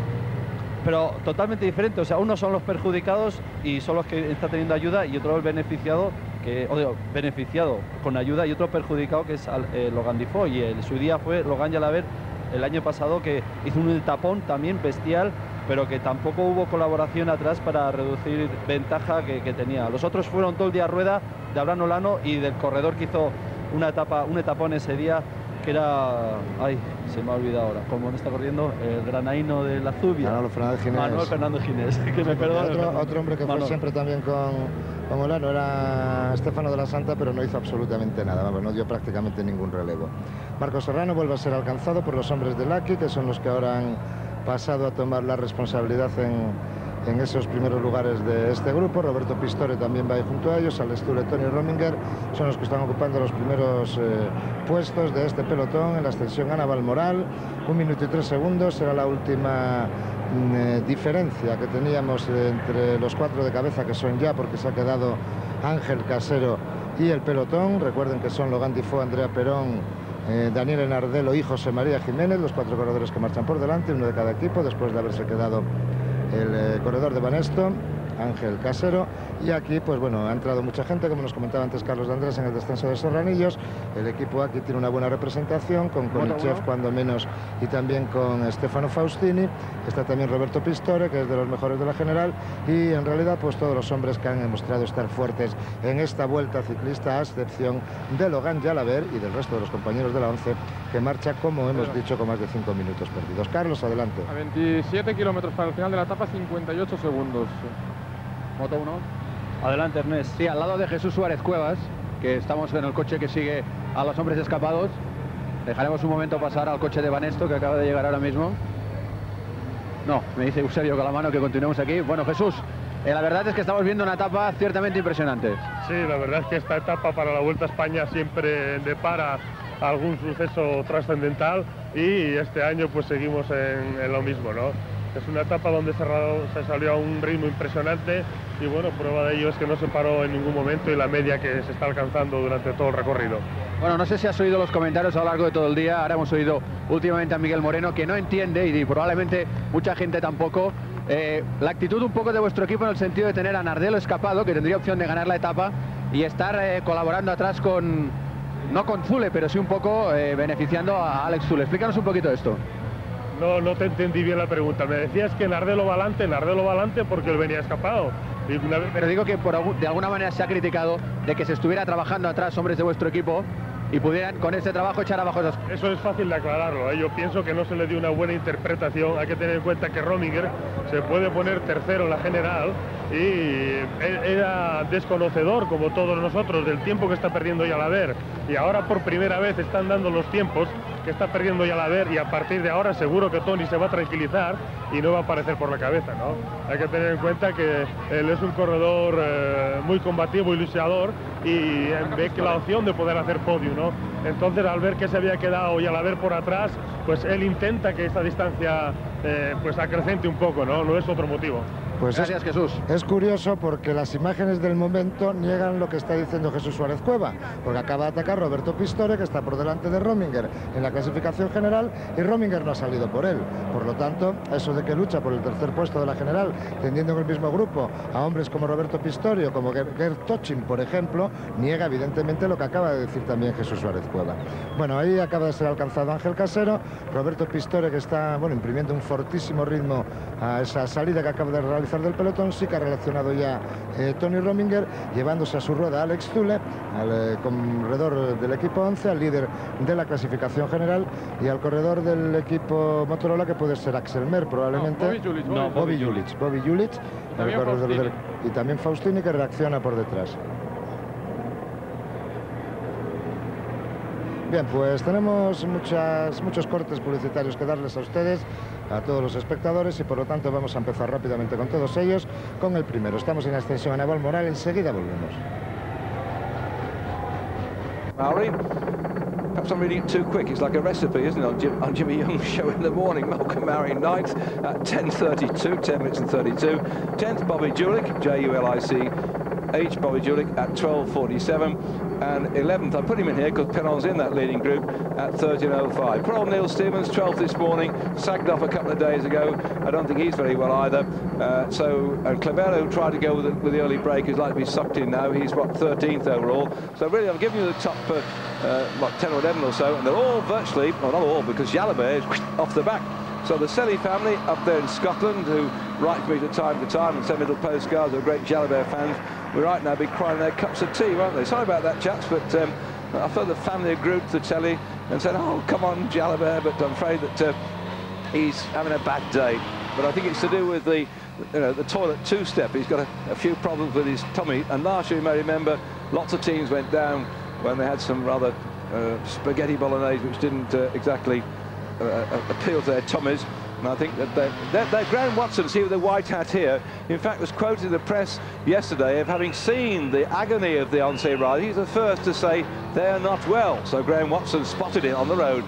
S5: pero totalmente diferente. O sea, unos son los perjudicados y son los que está teniendo ayuda y otro el beneficiado, que, o digo, beneficiado con ayuda y otro perjudicado que es eh, Logan Dufaux. Y el, su día fue Logan Jalabert el año pasado, que hizo un tapón también bestial, pero que tampoco hubo colaboración atrás para reducir ventaja que, que tenía. Los otros fueron todo el día rueda de Abraham Olano y del corredor que hizo una etapa, un etapón ese día, que era, ay, se me ha olvidado ahora, como no está corriendo, el granaíno de la Zubia.
S3: Manuel Fernández Ginés.
S5: Manuel Fernández Ginés, que me perdone.
S3: Otro, otro hombre que
S5: Manuel.
S3: fue siempre también con, con Olano era Estefano de la Santa, pero no hizo absolutamente nada, vamos, no dio prácticamente ningún relevo. Marcos Serrano vuelve a ser alcanzado por los hombres de Lucky, que son los que ahora han pasado a tomar la responsabilidad en, en esos primeros lugares de este grupo. Roberto Pistore también va ahí junto a ellos. Al Stule, Tony Rominger son los que están ocupando los primeros eh, puestos de este pelotón en la ascensión a Navalmoral. Un minuto y tres segundos será la última mm, eh, diferencia que teníamos entre los cuatro de cabeza, que son ya, porque se ha quedado Ángel Casero y el pelotón. Recuerden que son Logan Dufaux, Andrea Perón, Eh, Daniel Enardelo y José María Jiménez, los cuatro corredores que marchan por delante, uno de cada equipo, después de haberse quedado el eh, corredor de Banesto, Ángel Casero. Y aquí, pues bueno, ha entrado mucha gente, como nos comentaba antes Carlos de Andrés, en el descenso de Serranillos. El equipo aquí tiene una buena representación, con Koníčev cuando menos y también con Stefano Faustini. Está también Roberto Pistore, que es de los mejores de la general, y en realidad pues todos los hombres que han demostrado estar fuertes en esta vuelta ciclista, a excepción de Logan Jalabert y del resto de los compañeros de la once, que marcha, como hemos dicho, con más de cinco minutos perdidos. Carlos, adelante.
S7: A veintisiete kilómetros para el final de la etapa, cincuenta y ocho segundos.
S10: Moto uno.
S5: Adelante, Ernest.
S10: Sí, al lado de Jesús Suárez Cuevas, que estamos en el coche que sigue a los hombres escapados. Dejaremos un momento pasar al coche de Banesto, que acaba de llegar ahora mismo. No, me dice Eusebio con la mano que continuemos aquí. Bueno, Jesús, eh, la verdad es que estamos viendo una etapa ciertamente impresionante.
S6: Sí, la verdad es que esta etapa para la Vuelta a España siempre depara algún suceso trascendental y este año pues seguimos en, en lo mismo, ¿no? Es una etapa donde se, se salió a un ritmo impresionante y bueno, prueba de ello es que no se paró en ningún momento y la media que se está alcanzando durante todo el recorrido.
S10: Bueno, no sé si has oído los comentarios a lo largo de todo el día. Ahora hemos oído últimamente a Miguel Moreno, que no entiende, y probablemente mucha gente tampoco, Eh, la actitud un poco de vuestro equipo en el sentido de tener a Nardelo escapado, que tendría opción de ganar la etapa, y estar eh, colaborando atrás con, no con Zule, pero sí un poco eh, beneficiando a Alex Zule. Explícanos un poquito esto.
S12: No, no te entendí bien la pregunta. Me decías que Nardelo va adelante, Nardelo va adelante porque él venía escapado. Y una vez...
S10: Pero digo que por, de alguna manera se ha criticado de que se estuviera trabajando atrás hombres de vuestro equipo y pudieran con este trabajo echar abajo esas...
S12: Eso es fácil de aclararlo, ¿eh? Yo pienso que no se le dio una buena interpretación. Hay que tener en cuenta que Rominger se puede poner tercero en la general y era desconocedor, como todos nosotros, del tiempo que está perdiendo Jalabert, y ahora por primera vez están dando los tiempos que está perdiendo Jalabert, y a partir de ahora seguro que Tony se va a tranquilizar y no va a aparecer por la cabeza, ¿no? Hay que tener en cuenta que él es un corredor eh, muy combativo y luchador, y ve que la opción de poder hacer podio, ¿no? Entonces, al ver que se había quedado Jalabert por atrás, pues él intenta que esta distancia eh, pues acrecente un poco, ¿no? No es otro motivo.
S3: Pues
S10: Gracias,
S3: es,
S10: Jesús.
S3: Es curioso porque las imágenes del momento niegan lo que está diciendo Jesús Suárez Cueva, porque acaba de atacar Roberto Pistore, que está por delante de Rominger en la clasificación general, y Rominger no ha salido por él. Por lo tanto, eso de que lucha por el tercer puesto de la general, teniendo en el mismo grupo a hombres como Roberto Pistori o como Gert Tochin, por ejemplo, niega evidentemente lo que acaba de decir también Jesús Suárez Cueva. Bueno, ahí acaba de ser alcanzado Ángel Casero, Roberto Pistore, que está, bueno, imprimiendo un fortísimo ritmo a esa salida que acaba de realizar del pelotón. Sí que ha relacionado ya eh, Tony Rominger, llevándose a su rueda a Alex Zule, al eh, corredor del equipo once, al líder de la clasificación general, y al corredor del equipo Motorola, que puede ser Axel Mer, probablemente.
S7: No, Bobby Julich,
S3: no, Bobby Julich. Bobby Julich,
S7: también
S3: del, del, y también Faustini, que reacciona por detrás. Bien, pues tenemos muchas, muchos cortes publicitarios que darles a ustedes, a todos los espectadores, y por lo tanto vamos a empezar rápidamente con todos ellos, con el primero. Estamos en la extensión a Naval Moral, enseguida volvemos.
S13: Maury, perhaps I'm reading it too quick. It's like a recipe, isn't it, on, Jim, on Jimmy Young's show in the morning. Malcolm Maury ninth at ten thirty-two, ten minutes and thirty-two. tenth, Bobby Julich, J U L I C H, Bobby Julich at twelve forty-seven. And eleventh, I put him in here because Perron's in that leading group at thirteen oh five. Poor old Neil Stevens, twelfth this morning, sagged off a couple of days ago. I don't think he's very well either. Uh, so, and Clevero tried to go with the, with the early break, is like to be sucked in now. He's, what, thirteenth overall. So really, I'm giving you the top, uh, uh, what, ten or eleven or so, and they're all virtually, well, not all, because Jalabert is off the back. So the Selly family up there in Scotland, who write me from time to time and send me little postcards, are great Jalabert fans, will right now be crying their cups of tea, won't they? Sorry about that, chaps, but um, I thought the family had grouped the telly and said, oh, come on, Jalabert, but I'm afraid that uh, he's having a bad day. But I think it's to do with the, you know, the toilet two-step. He's got a, a few problems with his tummy, and last year, you may remember, lots of teams went down when they had some rather uh, spaghetti bolognese, which didn't uh, exactly Uh, appeal to their tummies, and I think that they're, they're, they're Graham Watson, see with the white hat here, in fact was quoted in the press yesterday of having seen the agony of the on-sea rider. He's the first to say they're not well, so Graham Watson spotted it on the road.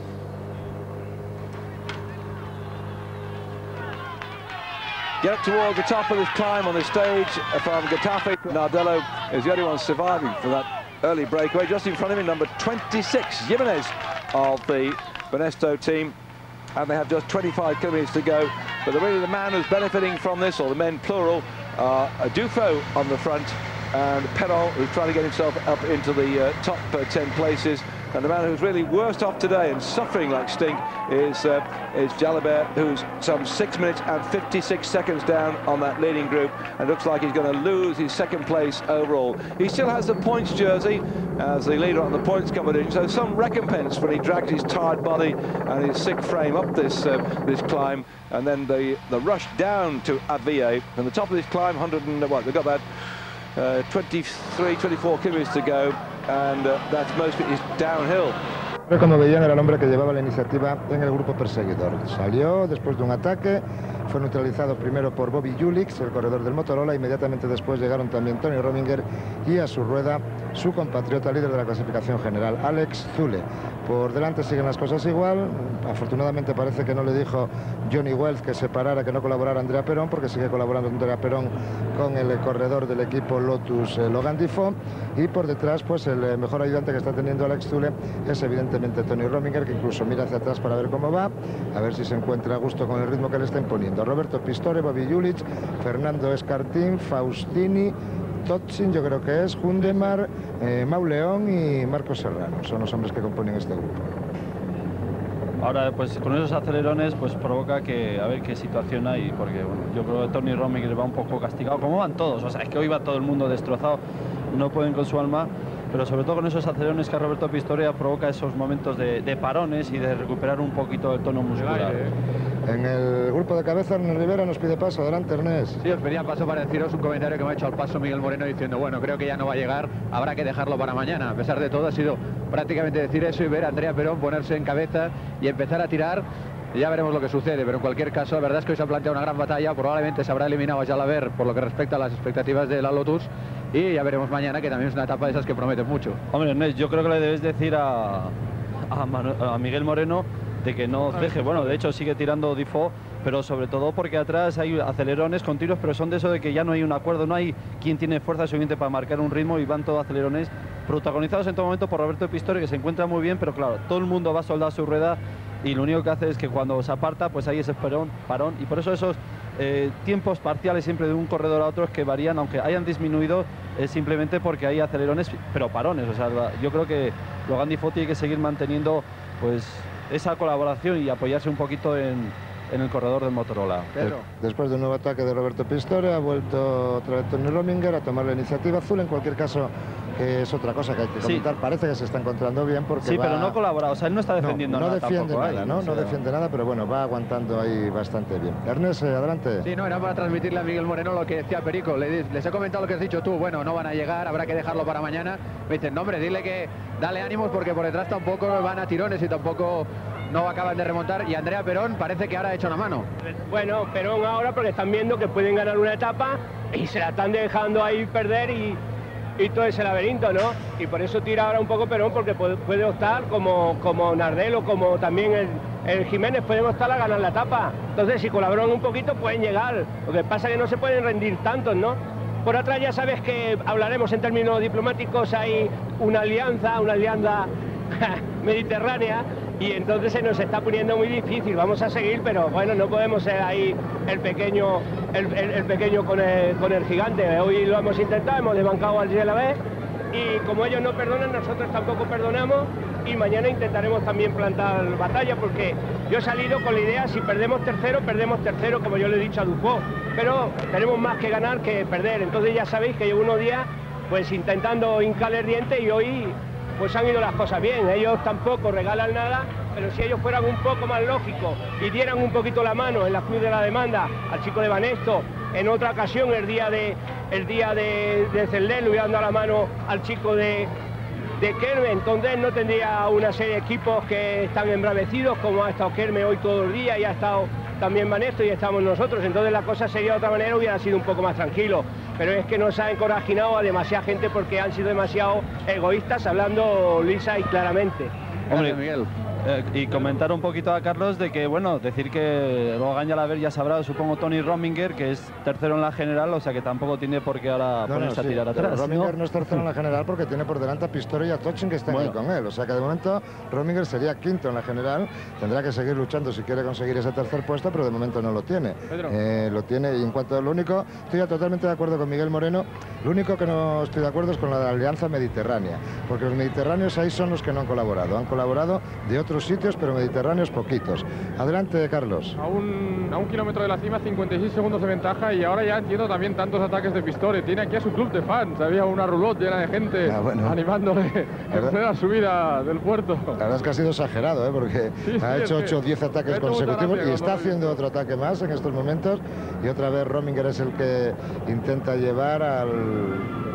S13: Get up towards the top of this climb on this stage from Getafe. Nardello is the only one surviving for that early breakaway. Just in front of him, number twenty-six, Jimenez of the Benesto team, and they have just twenty-five kilometres to go. But the, really the man who's benefiting from this, or the men plural, are uh, Dufo on the front, and Perron, who's trying to get himself up into the uh, top uh, ten places. And the man who's really worst off today and suffering like stink is uh, is Jalabert, who's some six minutes and fifty-six seconds down on that leading group, and looks like he's going to lose his second place overall. He still has the points jersey as the leader on the points competition, so some recompense when he drags his tired body and his sick frame up this uh, this climb, and then the the rush down to Avia, and the top of this climb, one hundred and what they've got that uh, twenty-three, twenty-four kilometers to go. And uh, that's most of it is downhill.
S3: Como veían, era el hombre que llevaba la iniciativa en el grupo perseguidor. Salió después de un ataque, fue neutralizado primero por Bobby Julich, el corredor del Motorola. Inmediatamente después llegaron también Tony Rominger y a su rueda su compatriota líder de la clasificación general, Alex Zülle. Por delante siguen las cosas igual. Afortunadamente parece que no le dijo Johnny Wells que se parara, que no colaborara Andrea Perón, porque sigue colaborando Andrea Perón con el corredor del equipo Lotus, eh, Logan Dufaux. Y por detrás, pues el eh, mejor ayudante que está teniendo Alex Zülle es evidentemente Tony Rominger, que incluso mira hacia atrás para ver cómo va, a ver si se encuentra a gusto con el ritmo que le está imponiendo. Roberto Pistore, Bobby Julich, Fernando Escartín, Faustini, Totsin, yo creo que es, Hundemar, eh, Mauleón y Marcos Serrano. Son los hombres que componen este grupo.
S5: Ahora, pues con esos acelerones, pues provoca que, a ver qué situación hay, porque bueno, yo creo que Tony Rominger va un poco castigado, como van todos, o sea, es que hoy va todo el mundo destrozado, no pueden con su alma, pero sobre todo con esos acelerones que Roberto Pistoria provoca esos momentos de, de parones y de recuperar un poquito el tono muscular.
S3: En el grupo de cabeza, Ernest Rivera nos pide paso. Adelante, Ernest.
S10: Sí, os pedía paso para deciros un comentario que me ha hecho al paso Miguel Moreno diciendo, bueno, creo que ya no va a llegar, habrá que dejarlo para mañana. A pesar de todo, ha sido prácticamente decir eso y ver a Andrea Perón ponerse en cabeza y empezar a tirar. Y ya veremos lo que sucede, pero en cualquier caso, la verdad es que hoy se ha planteado una gran batalla. Probablemente se habrá eliminado a Jalabert por lo que respecta a las expectativas de la Lotus. Y ya veremos mañana, que también es una etapa de esas que promete mucho.
S5: Hombre, Ernest, yo creo que le debes decir a, a, Manu, a Miguel Moreno de que no deje. Bueno, de hecho sigue tirando Dufaux, pero sobre todo porque atrás hay acelerones continuos, pero son de eso de que ya no hay un acuerdo, no hay quien tiene fuerza suficiente para marcar un ritmo y van todos acelerones protagonizados en todo momento por Roberto Pistore, que se encuentra muy bien, pero claro, todo el mundo va a soldar su rueda y lo único que hace es que cuando se aparta, pues hay ese parón, parón y por eso esos eh, tiempos parciales siempre de un corredor a otro es que varían, aunque hayan disminuido, es simplemente porque hay acelerones, pero parones. O sea, yo creo que Logan Dufaux tiene que seguir manteniendo pues esa colaboración y apoyarse un poquito en, en el corredor del Motorola.
S3: Pedro. Después de un nuevo ataque de Roberto Pistore, ha vuelto otra vez Tony Rominger a tomar la iniciativa. Azul, en cualquier caso, eh, es otra cosa que hay que comentar. Sí. Parece que se está encontrando bien porque
S5: sí,
S3: va...
S5: pero no colabora, o sea, él no está defendiendo
S3: no, no
S5: nada
S3: defiende
S5: tampoco,
S3: nada,
S5: ¿eh?
S3: ¿no?
S5: O sea...
S3: No defiende nada, pero bueno, va aguantando ahí bastante bien. Ernest, eh, adelante.
S10: Sí, no, era para transmitirle a Miguel Moreno lo que decía Perico. Les, les he comentado lo que has dicho tú. Bueno, no van a llegar, habrá que dejarlo para mañana. Me dicen, no, hombre, dile que dale ánimos porque por detrás tampoco van a tirones y tampoco no acaban de remontar. Y Andrea Perón parece que ahora ha hecho una mano.
S11: Bueno, Perón ahora porque están viendo que pueden ganar una etapa y se la están dejando ahí perder y, y todo ese laberinto, ¿no? Y por eso tira ahora un poco Perón, porque puede, puede optar como, como Nardel o como también el, el Jiménez, pueden optar a ganar la etapa. Entonces, si colaboran un poquito, pueden llegar. Lo que pasa es que no se pueden rendir tantos, ¿no? Por atrás ya sabes que hablaremos en términos diplomáticos, hay una alianza, una alianza mediterránea, y entonces se nos está poniendo muy difícil. Vamos a seguir, pero bueno, no podemos ser ahí el pequeño el, el, el pequeño con el, con el gigante. Hoy lo hemos intentado, hemos desbancado al Jalabert y como ellos no perdonan, nosotros tampoco perdonamos, y mañana intentaremos también plantar batalla, porque yo he salido con la idea, si perdemos tercero, perdemos tercero, como yo le he dicho a Dufaux, pero tenemos más que ganar que perder. Entonces ya sabéis que llevo unos días pues intentando hincarle el diente, y hoy pues han ido las cosas bien. Ellos tampoco regalan nada, pero si ellos fueran un poco más lógicos y dieran un poquito la mano en la cruz de la demanda al chico de Banesto, en otra ocasión, el día de el día de, de Celdén, le hubieran dado la mano al chico de, de Kerme, entonces no tendría una serie de equipos que están embravecidos, como ha estado Kerme hoy todo el día, y ha estado también Banesto y estamos nosotros. Entonces la cosa sería de otra manera, hubiera sido un poco más tranquilo. Pero es que nos ha encorajinado a demasiada gente porque han sido demasiado egoístas, hablando lisa y claramente.
S5: Hombre, Miguel. Eh, y comentar un poquito a Carlos de que, bueno, decir que Logan Jalabert ya sabrá, supongo, Tony Rominger, que es tercero en la general, o sea que tampoco tiene por qué ahora
S3: no,
S5: ponerse
S3: no, sí,
S5: a tirar atrás.
S3: Rominger
S5: ¿no?
S3: no es tercero en la general porque tiene por delante a Pistore y a Totsin, que están bueno. ahí con él. O sea que de momento Rominger sería quinto en la general. Tendrá que seguir luchando si quiere conseguir ese tercer puesto, pero de momento no lo tiene. Eh, lo tiene, y en cuanto a lo único, estoy ya totalmente de acuerdo con Miguel Moreno. Lo único que no estoy de acuerdo es con la de la Alianza Mediterránea, porque los mediterráneos ahí son los que no han colaborado. Han colaborado de otros sitios, pero mediterráneos poquitos. Adelante, Carlos.
S7: A un, a un kilómetro de la cima, cincuenta y seis segundos de ventaja, y ahora ya entiendo también tantos ataques de Pistore. Tiene aquí a su club de fans. Había una roulotte llena de gente ah, bueno. animándole en plena subida del puerto.
S3: La verdad es que ha sido exagerado, ¿eh? Porque sí, sí, ha hecho ocho o diez ataques consecutivos y está haciendo otro ataque más en estos momentos. Y otra vez Rominger es el que intenta llevar al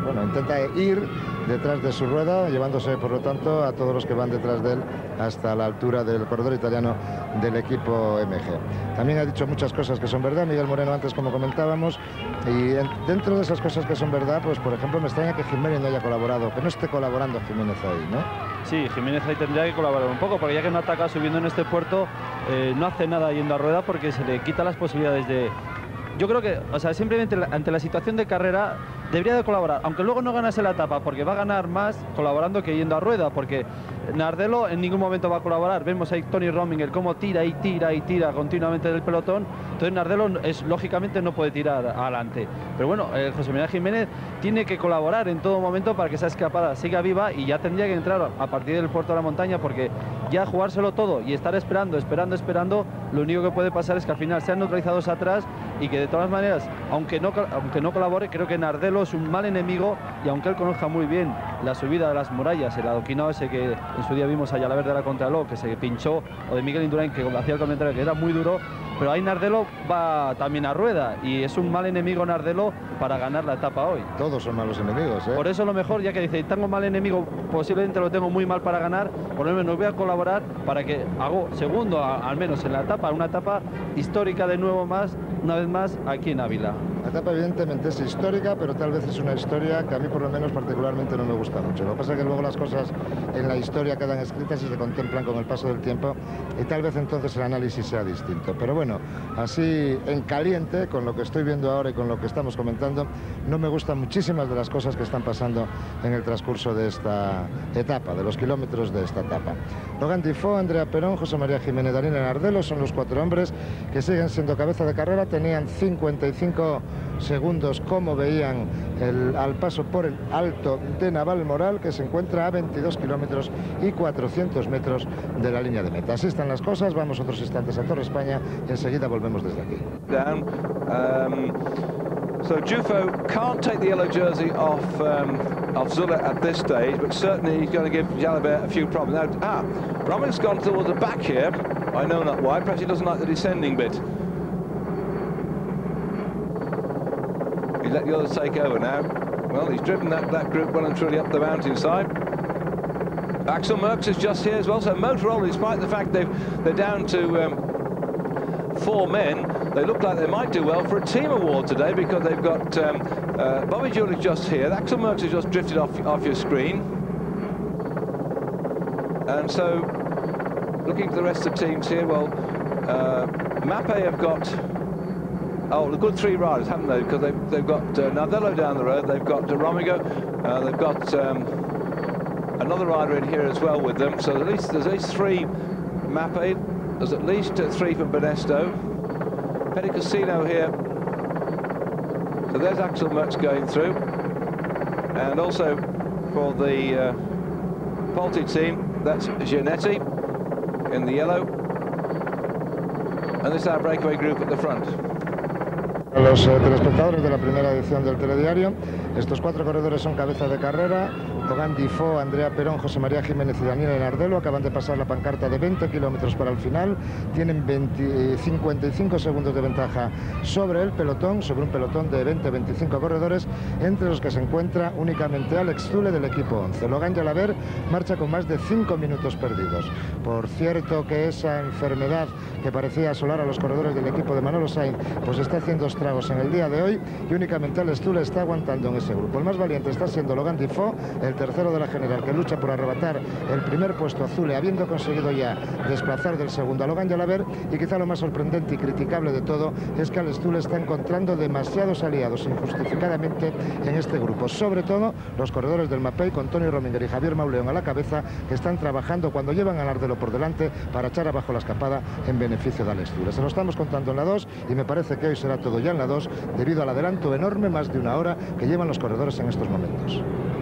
S3: bueno, intenta ir detrás de su rueda, llevándose por lo tanto a todos los que van detrás de él hasta la altura del corredor italiano del equipo M G. También ha dicho muchas cosas que son verdad Miguel Moreno antes, como comentábamos, y en, dentro de esas cosas que son verdad, pues por ejemplo me extraña que Jiménez no haya colaborado, que no esté colaborando Jiménez ahí, ¿no?
S5: Sí, Jiménez ahí tendría que colaborar un poco, porque ya que no ataca subiendo en este puerto, eh, no hace nada yendo a rueda porque se le quita las posibilidades de... Yo creo que, o sea, simplemente ante la situación de carrera debería de colaborar, aunque luego no ganase la etapa, porque va a ganar más colaborando que yendo a rueda, porque Nardello en ningún momento va a colaborar. Vemos ahí Tony Rominger cómo tira y tira y tira continuamente del pelotón, entonces Nardello es, lógicamente no puede tirar adelante. Pero bueno, eh, José Miguel Jiménez tiene que colaborar en todo momento para que esa escapada siga viva, y ya tendría que entrar a partir del puerto de la montaña, porque ya jugárselo todo y estar esperando, esperando, esperando, lo único que puede pasar es que al final sean neutralizados atrás, y que de todas maneras, aunque no, aunque no colabore, creo que Nardello es un mal enemigo, y aunque él conozca muy bien la subida de las murallas, el adoquinado ese que en su día vimos allá a la verde de la Contraló, que se pinchó, o de Miguel Indurain, que hacía el comentario que era muy duro, pero ahí Nardello va también a rueda, y es un mal enemigo Nardello para ganar la etapa hoy.
S3: Todos son malos enemigos, ¿eh?
S5: Por eso lo mejor, ya que dice, tengo mal enemigo, posiblemente lo tengo muy mal para ganar, por lo menos voy a colaborar para que hago segundo, a, al menos en la etapa, una etapa histórica de nuevo más, una vez más, aquí en Ávila.
S3: La etapa evidentemente es histórica, pero tal vez es una historia que a mí por lo menos particularmente no me gusta mucho. Lo que pasa es que luego las cosas en la historia quedan escritas y se contemplan con el paso del tiempo, y tal vez entonces el análisis sea distinto. Pero bueno, así en caliente, con lo que estoy viendo ahora y con lo que estamos comentando, no me gustan muchísimas de las cosas que están pasando en el transcurso de esta etapa, de los kilómetros de esta etapa. Logan Tifó, Andrea Perón, José María Jiménez, Daniel Nardello son los cuatro hombres que siguen siendo cabeza de carrera. Tenían cincuenta y cinco segundos, como veían, el, al paso por el Alto de Navalmoral, que se encuentra a veintidós kilómetros y cuatrocientos metros de la línea de meta. Así están las cosas, vamos otros instantes a Torre España y enseguida volvemos desde aquí.
S13: Down, um, so Jufo can't take the yellow jersey off um, of Zula at this stage, but certainly he's going to give Jalabert a few problems. Now, ah, Romick's gone towards the back here. I know not why, perhaps he doesn't like the descending bit. He let the others take over now. Well, he's driven that, that group well and truly up the mountainside. Axel Merckx is just here as well, so Motorola, despite the fact they've, they're down to um, four men, they look like they might do well for a team award today, because they've got um, uh, Bobby Julich just here. Axel Merckx has just drifted off, off your screen. And so, looking to the rest of the teams here, well, uh, Mappe have got, oh, a good three riders, haven't they? Because they've, they've got uh, Nardello down the road, they've got uh, Romigo, uh, they've got um, another rider in here as well with them. So at least there's at least three Mappe, there's at least uh, three from Benesto. Pedicasino here. So there's Axel Merckx going through. And also for the uh, Polti team, that's Giannetti in the yellow. And this is our breakaway group at the front.
S3: A los eh, telespectadores de la primera edición del telediario, estos cuatro corredores son cabeza de carrera. Logan Tifó, Andrea Perón, José María Jiménez y Daniel Nardello acaban de pasar la pancarta de veinte kilómetros para el final. Tienen veinte, cincuenta y cinco segundos de ventaja sobre el pelotón, sobre un pelotón de veinte a veinticinco corredores, entre los que se encuentra únicamente Alex Zule del equipo once. Logan Jalabert marcha con más de cinco minutos perdidos. Por cierto que esa enfermedad que parecía asolar a los corredores del equipo de Manolo Sainz, pues está haciendo estragos en el día de hoy, y únicamente Alex Zule está aguantando en ese grupo. El más valiente está siendo Logan Tifó, el tercero de la general, que lucha por arrebatar el primer puesto a Zule, habiendo conseguido ya desplazar del segundo a Logan Jalabert. Y quizá lo más sorprendente y criticable de todo es que Alex Zule está encontrando demasiados aliados injustificadamente en este grupo, sobre todo los corredores del Mapei, con Tony Rominger y Javier Mauleón a la cabeza, que están trabajando cuando llevan a Nardello por delante para echar abajo la escapada en beneficio de Alex Zule. Se lo estamos contando en la dos, y me parece que hoy será todo ya en la dos, debido al adelanto enorme, más de una hora, que llevan los corredores en estos momentos.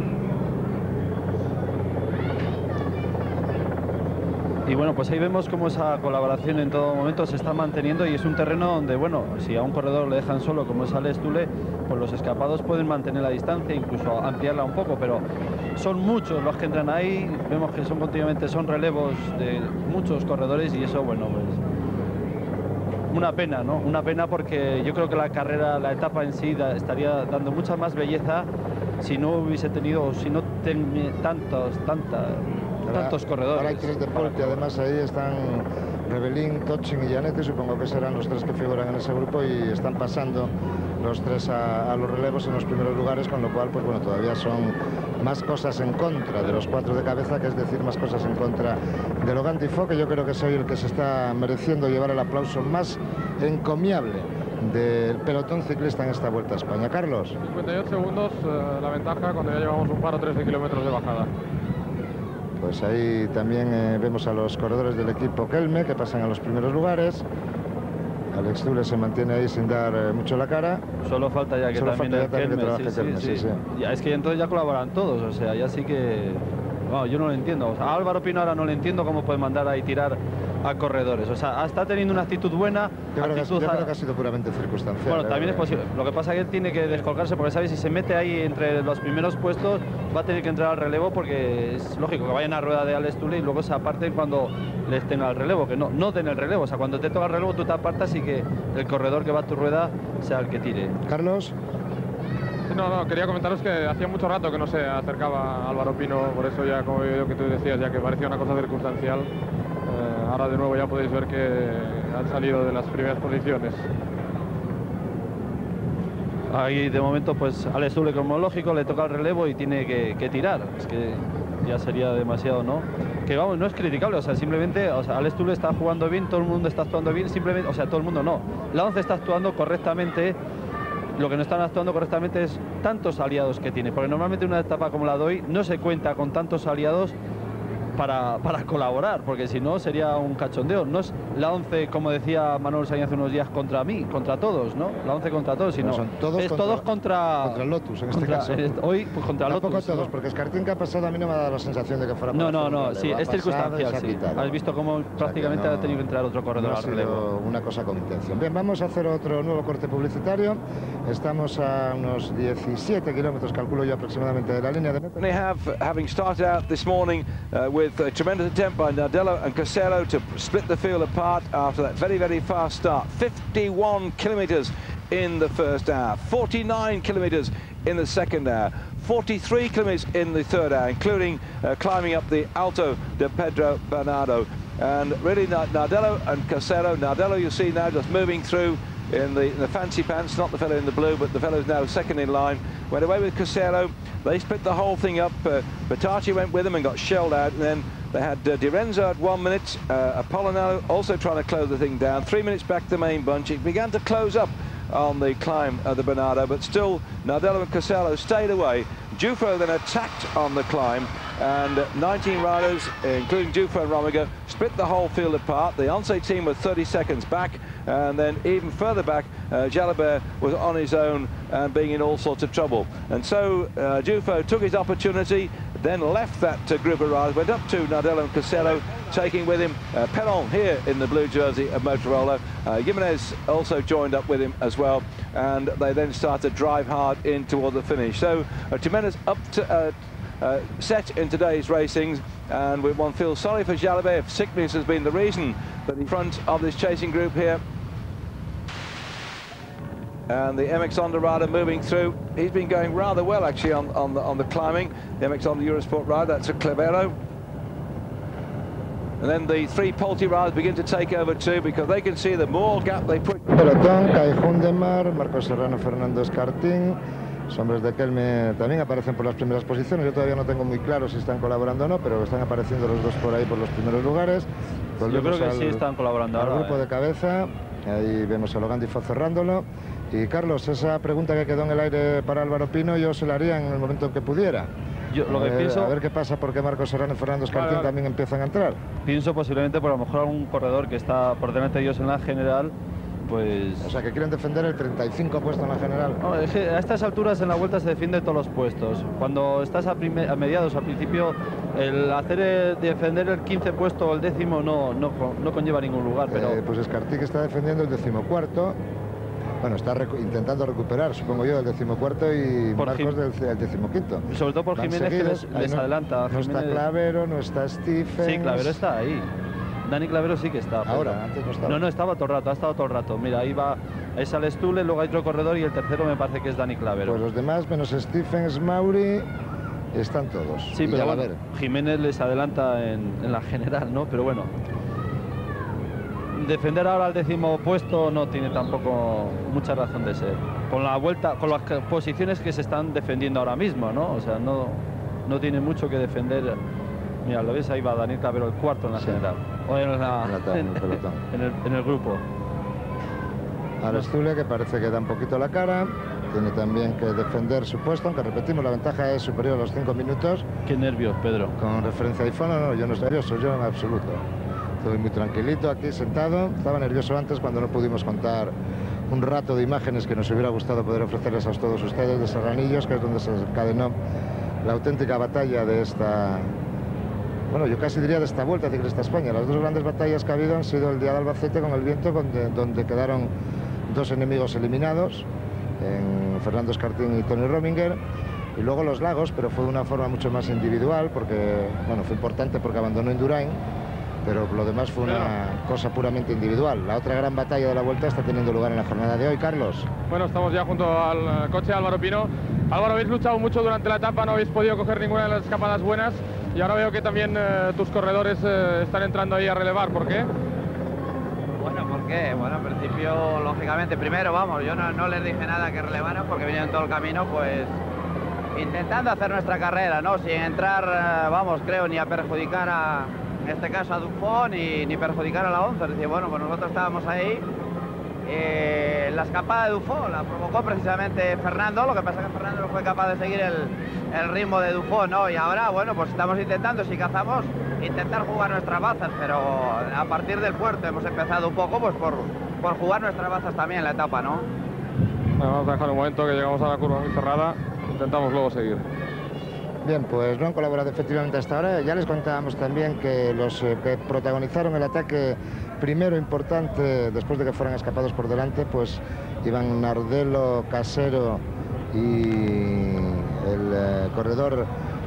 S5: Y bueno, pues ahí vemos cómo esa colaboración en todo momento se está manteniendo, y es un terreno donde, bueno, si a un corredor le dejan solo como es Alex Zule, pues los escapados pueden mantener la distancia, incluso ampliarla un poco, pero son muchos los que entran ahí. Vemos que son continuamente, son relevos de muchos corredores, y eso, bueno, pues una pena, ¿no? Una pena, porque yo creo que la carrera, la etapa en sí da, estaría dando mucha más belleza si no hubiese tenido, si no tenía tantos, tantas,
S3: ahora,
S5: tantos corredores.
S3: Ahora hay tres de Polte, además ahí están Rebelín, Tochin y Janete, supongo que serán los tres que figuran en ese grupo y están pasando los tres a, a los relevos en los primeros lugares, con lo cual, pues bueno, todavía son más cosas en contra de los cuatro de cabeza, que es decir, más cosas en contra de Logan Tifo, que yo creo que soy el que se está mereciendo llevar el aplauso más encomiable del pelotón ciclista en esta Vuelta a España. Carlos.
S7: cincuenta y ocho segundos eh, la ventaja cuando ya llevamos un par o tres de kilómetros de bajada.
S3: Pues ahí también eh, vemos a los corredores del equipo Kelme, que pasan a los primeros lugares. Alex Zülle se mantiene ahí sin dar eh, mucho la cara.
S5: Solo falta ya que
S3: Solo
S5: también
S3: falta
S5: el
S3: ya también que
S5: Kelme,
S3: trabaje
S5: sí,
S3: Kelme,
S5: sí,
S3: sí,
S5: sí.
S3: sí.
S5: Ya, es que entonces ya colaboran todos, o sea, ya sí que... Bueno, yo no lo entiendo. O sea, a Álvaro Pino ahora no le entiendo cómo puede mandar ahí tirar a corredores. O sea, está teniendo una actitud buena.
S3: Yo creo,
S5: actitud
S3: que, yo
S5: a...
S3: creo que ha sido puramente circunstancial.
S5: Bueno, también
S3: eh,
S5: es posible. Lo que pasa es que él tiene que descolgarse porque, ¿sabes? Si se mete ahí entre los primeros puestos, va a tener que entrar al relevo porque es lógico que vayan a rueda de Alex Zülle y luego se aparten cuando les tenga el relevo, que no, no den el relevo. O sea, cuando te toca el relevo tú te apartas y que el corredor que va a tu rueda sea el que tire.
S3: Carlos.
S7: No, no, quería comentaros que hacía mucho rato que no se acercaba Álvaro Pino, por eso ya, como yo que tú decías, ya que parecía una cosa circunstancial, eh, ahora de nuevo ya podéis ver que han salido de las primeras posiciones.
S5: Ahí de momento pues Alex Zülle, como lógico, le toca el relevo y tiene que, que tirar. Es que ya sería demasiado, ¿no? Que vamos, no es criticable, o sea, simplemente, o sea, Alex Zülle está jugando bien, todo el mundo está actuando bien, simplemente, o sea, todo el mundo no. La once está actuando correctamente. Lo que no están actuando correctamente es tantos aliados que tiene, porque normalmente en una etapa como la de hoy no se cuenta con tantos aliados para, para colaborar, porque si no sería un cachondeo. No es la once, como decía Manuel Sainz hace unos días, contra mí, contra todos, ¿no? La once contra todos, sino
S3: son todos
S5: es
S3: contra,
S5: todos contra...
S3: Contra Lotus, en este
S5: contra,
S3: caso.
S5: Eh, hoy, pues contra
S3: Tampoco
S5: Lotus.
S3: todos,
S5: ¿no?
S3: porque Escartín, que ha pasado, a mí no me ha dado la sensación de que fuera...
S5: No, no, no,
S3: relevo.
S5: sí,
S3: Ha
S5: es
S3: pasado y
S5: circunstancial,
S3: se ha
S5: sí.
S3: quitado.
S5: Has visto cómo
S3: O sea,
S5: prácticamente
S3: no,
S5: ha tenido que entrar otro corredor
S3: no
S5: al
S3: ha
S5: relevo.
S3: sido una cosa con intención. Bien, vamos a hacer otro nuevo corte publicitario. Estamos a unos diecisiete kilómetros, calculo yo, aproximadamente de la línea de meta.
S13: They have, having started out this morning uh, with a tremendous attempt by Nardello and Casero to split the field apart after that very, very fast start. fifty-one kilometers in the first hour, forty-nine kilometers in the second hour, forty-three kilometers in the third hour, including uh, climbing up the Alto de Pedro Bernardo. And really, Nardello and Casero, Nardello you see now just moving through in the, in the fancy pants, not the fellow in the blue, but the fellow's now second in line. Went away with Casero. They split the whole thing up. Uh, Bertacci went with them and got shelled out. And then they had uh, Di Renzo at one minute. Uh, Apollino also trying to close the thing down. Three minutes back the main bunch. It began to close up on the climb of the Bernardo, but still Nardello and Casero stayed away. Jufro then attacked on the climb, and nineteen riders, including Jufro and Romigo, split the whole field apart. The Once team was thirty seconds back, and then even further back, uh, Jalabert was on his own and being in all sorts of trouble. And so uh, Jufro took his opportunity, then left that uh, group of riders, went up to Nardello and Casero, taking with him uh, Perron here in the blue jersey of Motorola. Uh, Jimenez also joined up with him as well, and they then started to drive hard in toward the finish. So uh, Jimenez up to uh, uh, set in today's racings, and one feels sorry for Jalabert if sickness has been the reason that in front of this chasing group here. And the M X Honda rider moving through. He's been going rather well actually on, on, the, on the climbing. The M X Honda Eurosport rider, that's a Clevero. And then the three Polti riders begin to take over too, because they can see the more gap they put.
S3: Pelotón, Kai Hundemar, Marcos Serrano, Fernando Escartín. Los hombres de Kelme también aparecen por las primeras posiciones. Yo todavía no tengo muy claro si están colaborando o no, pero están apareciendo los dos por ahí por los primeros lugares.
S5: Volvemos Yo creo que
S3: al,
S5: sí están colaborando
S3: al
S5: ahora.
S3: grupo
S5: eh.
S3: de cabeza. Ahí vemos a Logan Tifo cerrándolo. Y Carlos, esa pregunta que quedó en el aire para Álvaro Pino, yo se la haría en el momento en que pudiera.
S5: Yo lo
S3: a,
S5: que
S3: ver,
S5: pienso...
S3: a ver qué pasa, porque Marcos Serrano y Fernando Escartín vale, vale. también empiezan a entrar.
S5: Pienso posiblemente por a lo mejor algún corredor que está por delante de ellos en la general, pues...
S3: O sea, que quieren defender el treinta y cinco puesto en la general.
S5: No, es que a estas alturas en la vuelta se defiende todos los puestos. Cuando estás a, a mediados, al principio, el hacer el, defender el quince puesto o el décimo no, no, no conlleva a ningún lugar, pero...
S3: Eh, pues Escartín está defendiendo el decimocuarto. Bueno, está recu intentando recuperar, supongo yo, el decimocuarto y por Marcos del el decimoquinto.
S5: Sobre todo por
S3: Van
S5: Jiménez,
S3: seguidos.
S5: que les, les
S3: no,
S5: adelanta.
S3: No
S5: Jiménez...
S3: está Clavero, no está Stephen.
S5: Sí, Clavero está ahí. Dani Clavero sí que está.
S3: Ahora, pero... antes no estaba.
S5: No, no, estaba todo el rato, ha estado todo el rato. Mira, ahí va es Alex Zülle, luego hay otro corredor y el tercero me parece que es Dani Clavero.
S3: Pues los demás, menos Stephens, Mauri, están todos.
S5: Sí,
S3: y
S5: pero
S3: ya
S5: bueno, Jiménez les adelanta en, en la general, ¿no? Pero bueno, defender ahora al décimo puesto no tiene tampoco mucha razón de ser. Con la vuelta, con las posiciones que se están defendiendo ahora mismo, ¿no? O sea, no, no tiene mucho que defender. Mira, lo ves, ahí va Dani Clavero, el cuarto en la sí. general. O en, la, en, en, en, el, en el grupo.
S3: Alex Zülle, que parece que da un poquito la cara. Tiene también que defender su puesto, aunque repetimos, la ventaja es superior a los cinco minutos.
S5: Qué nervios, Pedro.
S3: Con referencia a iPhone, no, no, yo no estoy nervioso, yo en absoluto. Estoy muy tranquilito aquí sentado. Estaba nervioso antes cuando no pudimos contar un rato de imágenes que nos hubiera gustado poder ofrecerles a todos ustedes de Serranillos, que es donde se encadenó la auténtica batalla de esta... Bueno, yo casi diría de esta Vuelta a Ciclista España. Las dos grandes batallas que ha habido han sido el día de Albacete con el viento, donde, donde quedaron dos enemigos eliminados, en Fernando Escartín y Tony Rominger, y luego los Lagos, pero fue de una forma mucho más individual, porque, bueno, fue importante porque abandonó Indurain, pero lo demás fue una cosa puramente individual. La otra gran batalla de la Vuelta está teniendo lugar en la jornada de hoy, Carlos.
S7: Bueno, estamos ya junto al coche de Álvaro Pino. Álvaro, habéis luchado mucho durante la etapa, no habéis podido coger ninguna de las escapadas buenas, y ahora veo que también eh, tus corredores eh, están entrando ahí a relevar. ¿Por qué?
S14: Bueno, ¿por qué? Bueno, en principio, lógicamente, primero, vamos, yo no, no les dije nada que relevaran porque vinieron todo el camino, pues, intentando hacer nuestra carrera, ¿no? Sin entrar, eh, vamos, creo, ni a perjudicar a, en este caso, a Dufón, ni, ni perjudicar a la once. Es decir, bueno, pues nosotros estábamos ahí. Eh, la escapada de Dufón la provocó precisamente Fernando, lo que pasa es que Fernando no fue capaz de seguir el, el ritmo de Dufón, ¿no? Y ahora, bueno, pues estamos intentando, si cazamos, intentar jugar nuestras bazas, pero a partir del puerto hemos empezado un poco pues por, por jugar nuestras bazas también en la etapa, ¿no?
S7: Bueno, vamos a dejar un momento que llegamos a la curva muy cerrada, intentamos luego seguir.
S3: Bien, pues no han colaborado efectivamente hasta ahora. Ya les contábamos también que los eh, que protagonizaron el ataque primero importante, después de que fueran escapados por delante, pues iban Nardelo, Casero y el eh, corredor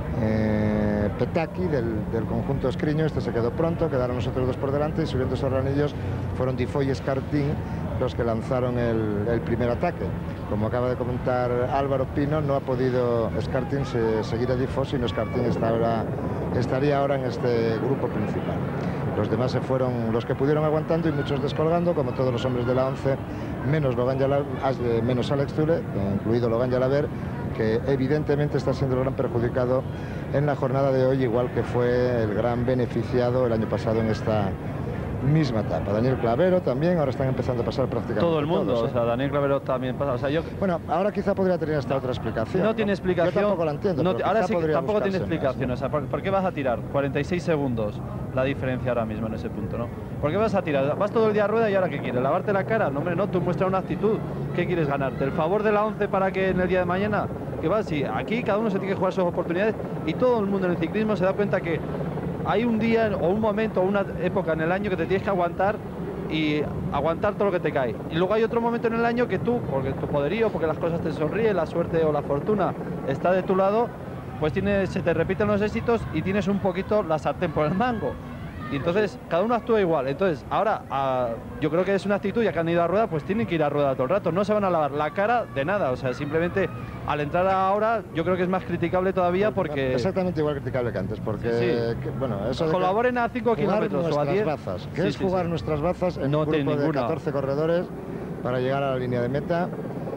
S3: eh, Petaki del, del conjunto Escriño. Este se quedó pronto, quedaron los otros dos por delante, y subiendo esos ranillos fueron Difoy y Escartín los que lanzaron el, el primer ataque. Como acaba de comentar Álvaro Pino, no ha podido Escartín se, seguir a Difoy, sino Escartín está ahora, estaría ahora en este grupo principal. Los demás se fueron los que pudieron aguantando y muchos descolgando, como todos los hombres de la once, menos, Logan Yalaber, menos Alex Zülle, incluido Logan Yalaber, que evidentemente está siendo el gran perjudicado en la jornada de hoy, igual que fue el gran beneficiado el año pasado en esta misma etapa. Daniel Clavero también, ahora están empezando a pasar prácticamente
S5: todo el mundo,
S3: todos, ¿eh?
S5: O sea, Daniel Clavero también pasa, o sea, yo...
S3: Bueno, ahora quizá podría tener esta otra explicación.
S5: No tiene explicación.
S3: Yo tampoco la entiendo,
S5: no,
S3: pero
S5: ahora sí que tampoco tiene
S3: más,
S5: explicación,
S3: ¿no?
S5: O sea, ¿por, ¿por qué vas a tirar? cuarenta y seis segundos la diferencia ahora mismo en ese punto, ¿no? ¿Por qué vas a tirar? Vas todo el día a rueda y ahora ¿qué quieres? ¿Lavarte la cara? No, hombre, no, tú muestras una actitud. ¿Qué quieres ganarte? ¿El favor de la once para que en el día de mañana? Que vas, sí, aquí cada uno se tiene que jugar sus oportunidades y todo el mundo en el ciclismo se da cuenta que hay un día o un momento o una época en el año que te tienes que aguantar y aguantar todo lo que te cae. Y luego hay otro momento en el año que tú, porque tu poderío, porque las cosas te sonríen, la suerte o la fortuna está de tu lado, pues tienes, se te repiten los éxitos y tienes un poquito la sartén por el mango. Y entonces cada uno actúa igual. Entonces ahora a, yo creo que es una actitud, ya que han ido a rueda, pues tienen que ir a rueda todo el rato. No se van a lavar la cara de nada. O sea, simplemente al entrar ahora yo creo que es más criticable todavía porque...
S3: Exactamente igual criticable que antes, porque...
S5: Sí.
S3: Que, bueno, eso de
S5: colaboren a cinco kilómetros o a diez.
S3: Bazas. ¿Qué
S5: sí,
S3: es
S5: sí,
S3: jugar
S5: sí.
S3: nuestras bazas en
S5: no
S3: un grupo de catorce corredores para llegar a la línea de meta?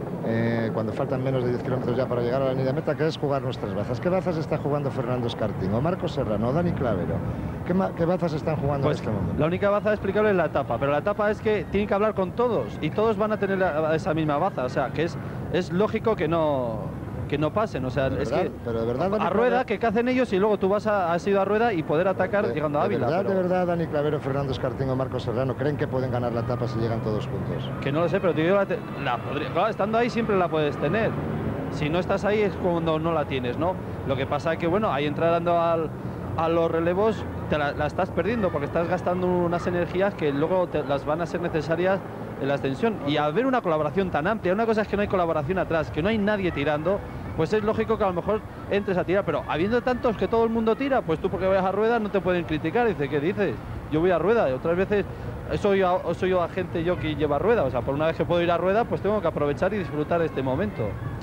S3: Eh, cuando faltan menos de diez kilómetros ya para llegar a la línea de meta, que es jugar nuestras bazas. ¿Qué bazas está jugando Fernando Escartín, o Marcos Serrano, o Dani Clavero? ¿Qué, ¿Qué bazas están jugando
S5: pues
S3: en este momento?
S5: La única baza explicable es la etapa, pero la etapa es que tienen que hablar con todos y todos van a tener la, esa misma baza, o sea, que es, es lógico que no... que no pasen, o sea,
S3: de
S5: es
S3: verdad,
S5: que
S3: pero de verdad,
S5: a rueda, que cacen ellos y luego tú vas a, has ido a rueda y poder atacar
S3: de,
S5: llegando a Ávila.
S3: De verdad,
S5: pero...
S3: de verdad, Dani Clavero, Fernando Escartín o Marcos Serrano creen que pueden ganar la etapa si llegan todos juntos.
S5: Que no lo sé, pero te digo, la, te, la podría, claro, estando ahí siempre la puedes tener. Si no estás ahí es cuando no la tienes, ¿no? Lo que pasa es que, bueno, ahí entrando al, a los relevos te la, la estás perdiendo porque estás gastando unas energías que luego te, las van a ser necesarias en la extensión. Y al ver una colaboración tan amplia, una cosa es que no hay colaboración atrás, que no hay nadie tirando, pues es lógico que a lo mejor entres a tirar, pero habiendo tantos que todo el mundo tira, pues tú porque vayas a rueda no te pueden criticar. Dice, ¿qué dices? Yo voy a rueda, y otras veces soy, soy yo agente yo que lleva rueda, o sea, por una vez que puedo ir a rueda, pues tengo que aprovechar y disfrutar de este momento.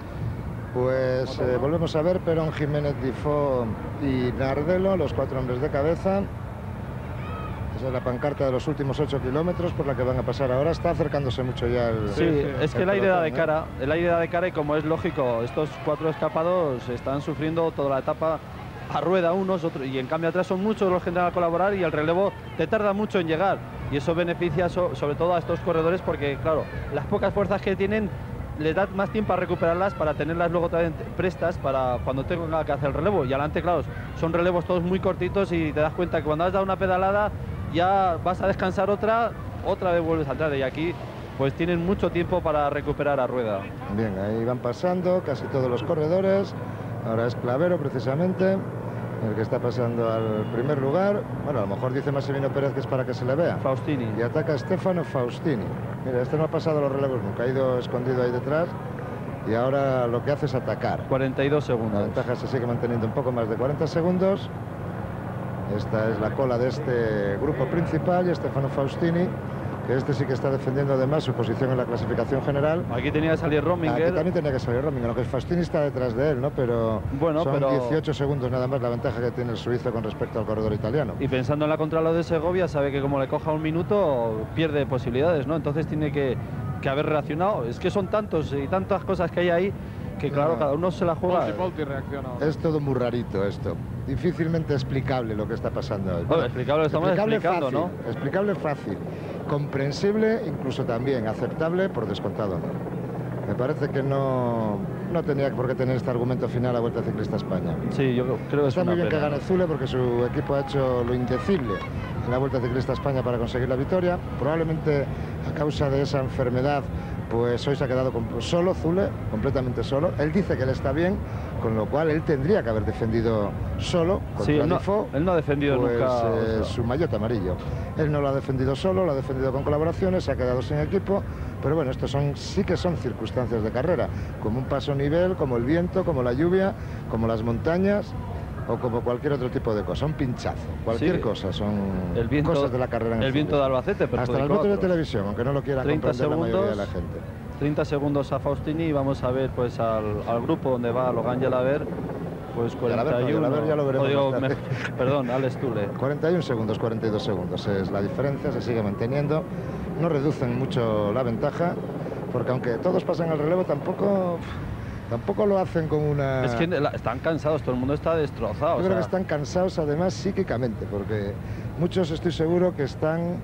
S3: Pues eh, volvemos a ver Perón, Jiménez, Difo y Nardelo, los cuatro hombres de cabeza. Esa es la pancarta de los últimos ocho kilómetros por la que van a pasar ahora. Está acercándose mucho ya el...
S5: Sí, sí, es que el, el aire da de cara,
S3: ¿eh?
S5: el aire da de cara y como es lógico, estos cuatro escapados están sufriendo toda la etapa a rueda unos, otros, y en cambio atrás son muchos los que entran a colaborar y el relevo te tarda mucho en llegar. Y eso beneficia so, sobre todo a estos corredores porque, claro, las pocas fuerzas que tienen les da más tiempo a recuperarlas para tenerlas luego también prestas para cuando tenga que hacer el relevo. Y adelante, claro, son relevos todos muy cortitos y te das cuenta que cuando has dado una pedalada ya vas a descansar otra, otra vez vuelves a entrar y aquí pues tienen mucho tiempo para recuperar a rueda.
S3: Bien, ahí van pasando casi todos los corredores. Ahora es Clavero precisamente el que está pasando al primer lugar. Bueno, a lo mejor dice Massimino Pérez que es para que se le vea.
S5: Faustini.
S3: Y ataca Stefano Faustini. Mira, este no ha pasado los relevos nunca, ha ido escondido ahí detrás y ahora lo que hace es atacar.
S5: cuarenta y dos segundos.
S3: La ventaja se sigue manteniendo un poco más de cuarenta segundos. Esta es la cola de este grupo principal y Stefano Faustini, que este sí que está defendiendo además su posición en la clasificación general.
S5: Aquí tenía que salir Rominger.
S3: Aquí también tenía que salir Rominger, aunque Faustini está detrás de él, ¿no? Pero
S5: bueno,
S3: son
S5: pero...
S3: dieciocho segundos nada más la ventaja que tiene el suizo con respecto al corredor italiano.
S5: Y pensando en la contrarreloj de Segovia, sabe que como le coja un minuto, pierde posibilidades, ¿no? Entonces tiene que, que haber reaccionado. Es que son tantos y tantas cosas que hay ahí que, claro, no. cada uno se la juega.
S3: Es todo muy rarito esto. Difícilmente explicable lo que está pasando hoy.
S5: Bueno, bueno, explicable lo estamos
S3: explicable
S5: explicando,
S3: fácil,
S5: ¿no?
S3: Explicable fácil. Comprensible, incluso también aceptable, por descontado no. Me parece que no, no tenía por qué tener este argumento final a Vuelta Ciclista España.
S5: Sí, yo creo que
S3: está
S5: es
S3: muy
S5: una
S3: bien
S5: pena.
S3: que gane Zule porque su equipo ha hecho lo indecible en la Vuelta Ciclista España para conseguir la victoria. Probablemente a causa de esa enfermedad, pues hoy se ha quedado solo Zule, completamente solo. Él dice que él está bien, con lo cual él tendría que haber defendido solo contra
S5: sí, él no,
S3: Difo,
S5: él no ha defendido
S3: pues,
S5: nunca
S3: eh,
S5: o sea.
S3: su maillot amarillo. Él no lo ha defendido solo, lo ha defendido con colaboraciones, se ha quedado sin equipo, pero bueno, estos son, sí que son circunstancias de carrera, como un paso nivel, como el viento, como la lluvia, como las montañas o como cualquier otro tipo de cosa, un pinchazo, cualquier
S5: sí,
S3: cosa, son
S5: el viento,
S3: cosas de la carrera en
S5: el, el viento de Albacete,
S3: hasta las motos de televisión, aunque no lo quiera comprender
S5: segundos,
S3: la mayoría de la gente.
S5: treinta segundos a Faustini y vamos a ver pues al, al grupo donde va Logan Yalaber, pues cuarenta y uno.
S3: Yalaber ya lo veremos
S5: digo,
S3: más tarde.
S5: me, perdón, Alex Zule.
S3: cuarenta y un segundos, cuarenta y dos segundos es la diferencia, se sigue manteniendo. No reducen mucho la ventaja, porque aunque todos pasan al relevo, tampoco... Tampoco lo hacen con una...
S5: Es que están cansados, todo el mundo está destrozado.
S3: Yo creo
S5: o sea...
S3: que están cansados además psíquicamente, porque muchos estoy seguro que están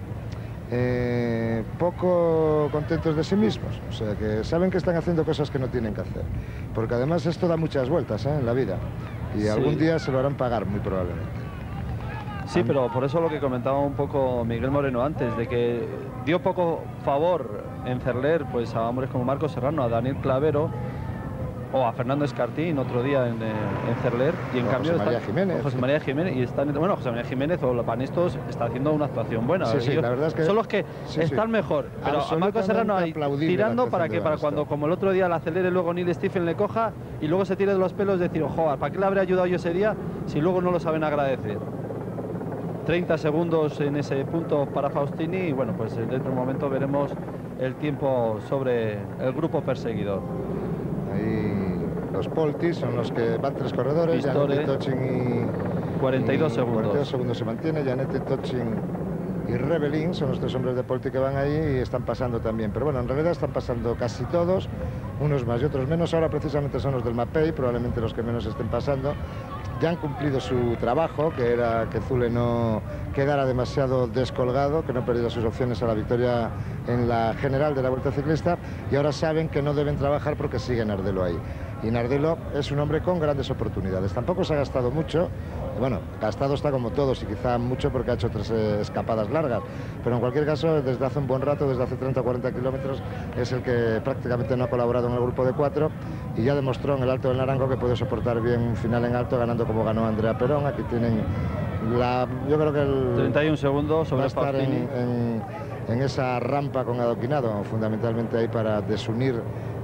S3: eh, poco contentos de sí mismos. O sea, que saben que están haciendo cosas que no tienen que hacer. Porque además esto da muchas vueltas ¿eh? en la vida. Y sí. algún día se lo harán pagar, muy probablemente.
S5: Sí, pero por eso lo que comentaba un poco Miguel Moreno antes, de que dio poco favor en Cerler pues, a hombres como Marcos Serrano, a Daniel Clavero, o a Fernando Escartín otro día en, en Cerler y en
S3: o
S5: cambio
S3: José María
S5: está,
S3: Jiménez
S5: José María Jiménez y están bueno José María Jiménez o Panistos está haciendo una actuación buena.
S3: Sí, sí,
S5: ellos,
S3: la verdad es que
S5: son los que
S3: sí,
S5: están
S3: sí.
S5: mejor, pero a Marcos Serrano ahí tirando para que para cuando como el otro día la acelere luego Neil Stephen le coja y luego se tire de los pelos decir ojo, ¿para qué le habré ayudado yo ese día si luego no lo saben agradecer? treinta segundos en ese punto para Faustini y bueno, pues dentro de un momento veremos el tiempo sobre el grupo perseguidor.
S3: Ahí los Poltis son los que van tres corredores, Janetti, Tochin y...
S5: cuarenta y dos segundos.
S3: cuarenta y dos segundos se mantiene, Janetti, Tochin y Rebelin son los tres hombres de Polti que van ahí y están pasando también. Pero bueno, en realidad están pasando casi todos, unos más y otros menos. Ahora precisamente son los del Mapei, probablemente los que menos estén pasando. Ya han cumplido su trabajo, que era que Zule no quedara demasiado descolgado, que no perdiera sus opciones a la victoria en la general de la Vuelta Ciclista, y ahora saben que no deben trabajar porque sigue Nardelo ahí. Y Nardelo es un hombre con grandes oportunidades. Tampoco se ha gastado mucho, bueno, gastado está como todos y quizá mucho porque ha hecho tres eh, escapadas largas, pero en cualquier caso desde hace un buen rato, desde hace treinta o cuarenta kilómetros, es el que prácticamente no ha colaborado en el grupo de cuatro y ya demostró en el Alto del Naranco que puede soportar bien un final en alto, ganando como ganó Andrea Perón. Aquí tienen la, yo creo que el
S5: treinta y un segundos sobre
S3: va a estar en, en, en esa rampa con adoquinado, fundamentalmente ahí para desunir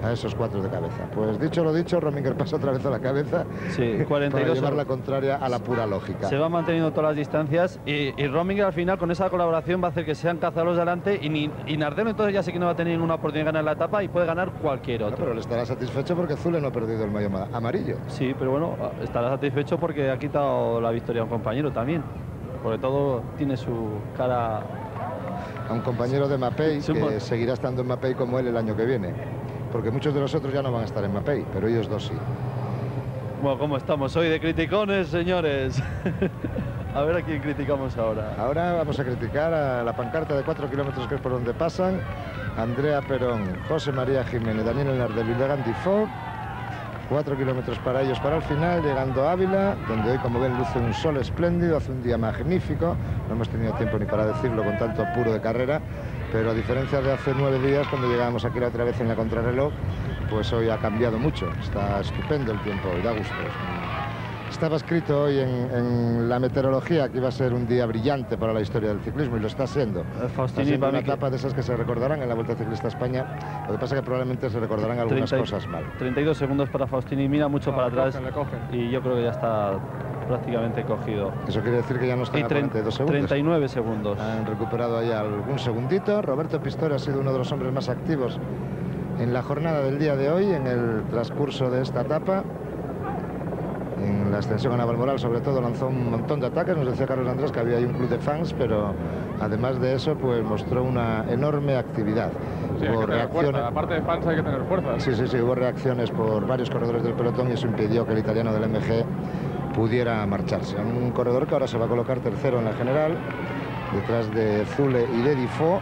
S3: a esos cuatro de cabeza. Pues dicho lo dicho, Rominger pasa otra vez a la cabeza.
S5: Sí, cuarenta y dos.
S3: Para llevar la contraria a la pura lógica.
S5: Se va manteniendo todas las distancias y, y Rominger al final con esa colaboración va a hacer que sean cazadores delante y, ni, y Nardelo entonces ya sé que no va a tener ninguna oportunidad de ganar la etapa y puede ganar cualquier otro.
S3: No, pero le estará satisfecho porque Zule no ha perdido el maillot amarillo.
S5: Sí, pero bueno, estará satisfecho porque ha quitado la victoria a un compañero también. Porque todo tiene su cara...
S3: A un compañero de Mapei que seguirá estando en Mapei como él el año que viene. Porque muchos de los otros ya no van a estar en Mapei, pero ellos dos sí.
S5: Bueno, ¿cómo estamos hoy de criticones, señores? A ver a quién criticamos ahora.
S3: Ahora vamos a criticar a la pancarta de cuatro kilómetros que es por donde pasan Andrea Perón, José María Jiménez, Daniel Nardelo y Logan Difo. Cuatro kilómetros para ellos para el final, llegando a Ávila, donde hoy, como ven, luce un sol espléndido, hace un día magnífico. No hemos tenido tiempo ni para decirlo con tanto apuro de carrera, pero a diferencia de hace nueve días, cuando llegábamos aquí la otra vez en la contrarreloj, pues hoy ha cambiado mucho. Está estupendo el tiempo y da gusto. Estaba escrito hoy en, en la meteorología que iba a ser un día brillante para la historia del ciclismo y lo está siendo.
S5: Faustini,
S3: está una etapa de esas que se recordarán en la Vuelta Ciclista a España. Lo que pasa es que probablemente se recordarán algunas
S5: treinta,
S3: cosas mal.
S5: treinta y dos segundos para Faustini, mira mucho
S7: no,
S5: para
S7: le
S5: atrás
S7: cogen, le cogen.
S5: Y yo creo que ya está prácticamente cogido.
S3: Eso quiere decir que ya no están a cuarenta y dos segundos.
S5: treinta y nueve segundos.
S3: Han recuperado ahí algún segundito. Roberto Pistori ha sido uno de los hombres más activos en la jornada del día de hoy, en el transcurso de esta etapa. En la extensión a Navalmoral, sobre todo, lanzó un montón de ataques. Nos decía Carlos Andrés que había ahí un club de fans, pero además de eso, pues mostró una enorme actividad.
S7: Sí, hubo reacciones. Fuerza. Aparte de fans, hay que tener fuerza.
S3: Sí, sí, sí, hubo reacciones por varios corredores del pelotón y eso impidió que el italiano del M G pudiera marcharse. Un corredor que ahora se va a colocar tercero en la general, detrás de Zule y de Difo.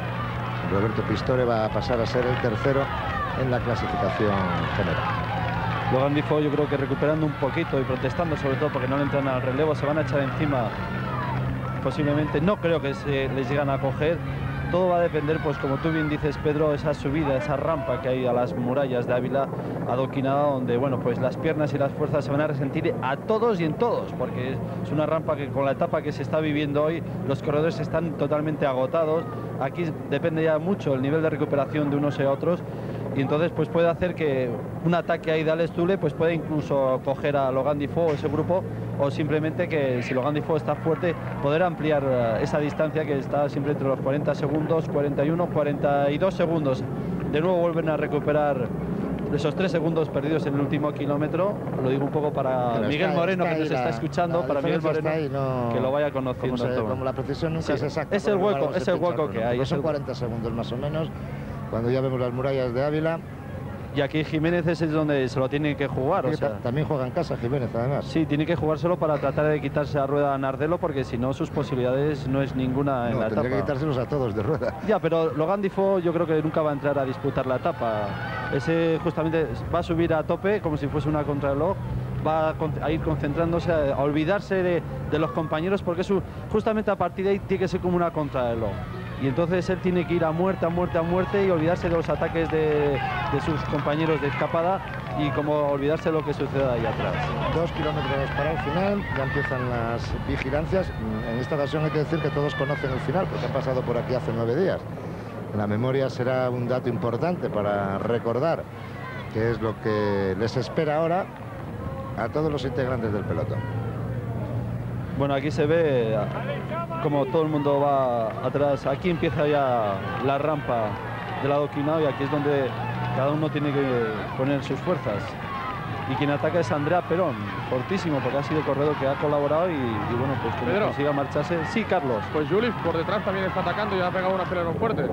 S3: Roberto Pistore va a pasar a ser el tercero en la clasificación general.
S5: Logan Difo, yo creo que recuperando un poquito y protestando sobre todo porque no le entran al relevo, se van a echar encima posiblemente. No creo que se les llegan a coger. Todo va a depender, pues como tú bien dices, Pedro, esa subida, esa rampa que hay a las murallas de Ávila adoquinada, donde bueno, pues las piernas y las fuerzas se van a resentir a todos y en todos, porque es una rampa que con la etapa que se está viviendo hoy, los corredores están totalmente agotados. Aquí depende ya mucho el nivel de recuperación de unos y otros. Y entonces pues puede hacer que un ataque ahí de Alex Zule pues puede incluso coger a Logan Difo, ese grupo, o simplemente que si Logan Difo está fuerte, poder ampliar uh, esa distancia que está siempre entre los cuarenta segundos, cuarenta y uno, cuarenta y dos segundos. De nuevo vuelven a recuperar esos tres segundos perdidos en el último kilómetro. Lo digo un poco para
S3: Pero
S5: Miguel
S3: está,
S5: Moreno,
S3: está
S5: que nos
S3: la,
S5: está escuchando, para Miguel Moreno,
S3: ahí, no,
S5: que lo vaya conociendo.
S3: Como, se, como la precisión nunca
S5: sí,
S3: es exacta.
S5: Es el hueco, es el hueco que hay.
S3: Son cuarenta segundos más o menos, cuando ya vemos las murallas de Ávila.
S5: Y aquí Jiménez es donde se lo tiene que jugar. O sea,
S3: también juega en casa Jiménez, además.
S5: Sí, tiene que jugárselo para tratar de quitarse a rueda a Nardelo, porque si no, sus posibilidades no es ninguna en
S3: no,
S5: la etapa.
S3: Tendría que quitárselos a todos de rueda.
S5: Ya, pero Logan Difo yo creo que nunca va a entrar a disputar la etapa. Ese justamente va a subir a tope como si fuese una contrarreloj. Va a ir concentrándose, a olvidarse de, de los compañeros, porque su, justamente a partir de ahí tiene que ser como una contrarreloj. Y entonces él tiene que ir a muerte, a muerte, a muerte y olvidarse de los ataques de, de sus compañeros de escapada y como olvidarse de lo que suceda ahí atrás.
S3: Dos kilómetros para el final, ya empiezan las vigilancias. En esta ocasión hay que decir que todos conocen el final porque han pasado por aquí hace nueve días. La memoria será un dato importante para recordar qué es lo que les espera ahora a todos los integrantes del pelotón.
S5: Bueno, aquí se ve como todo el mundo va atrás. Aquí empieza ya la rampa del adoquinado y aquí es donde cada uno tiene que poner sus fuerzas. Y quien ataca es Andrea Perón, fortísimo, porque ha sido el corredor que ha colaborado y, y bueno, pues como
S7: Pedro,
S5: consiga marcharse. Sí, Carlos.
S7: Pues Juli por detrás también está atacando y ha pegado un acelerón fuerte.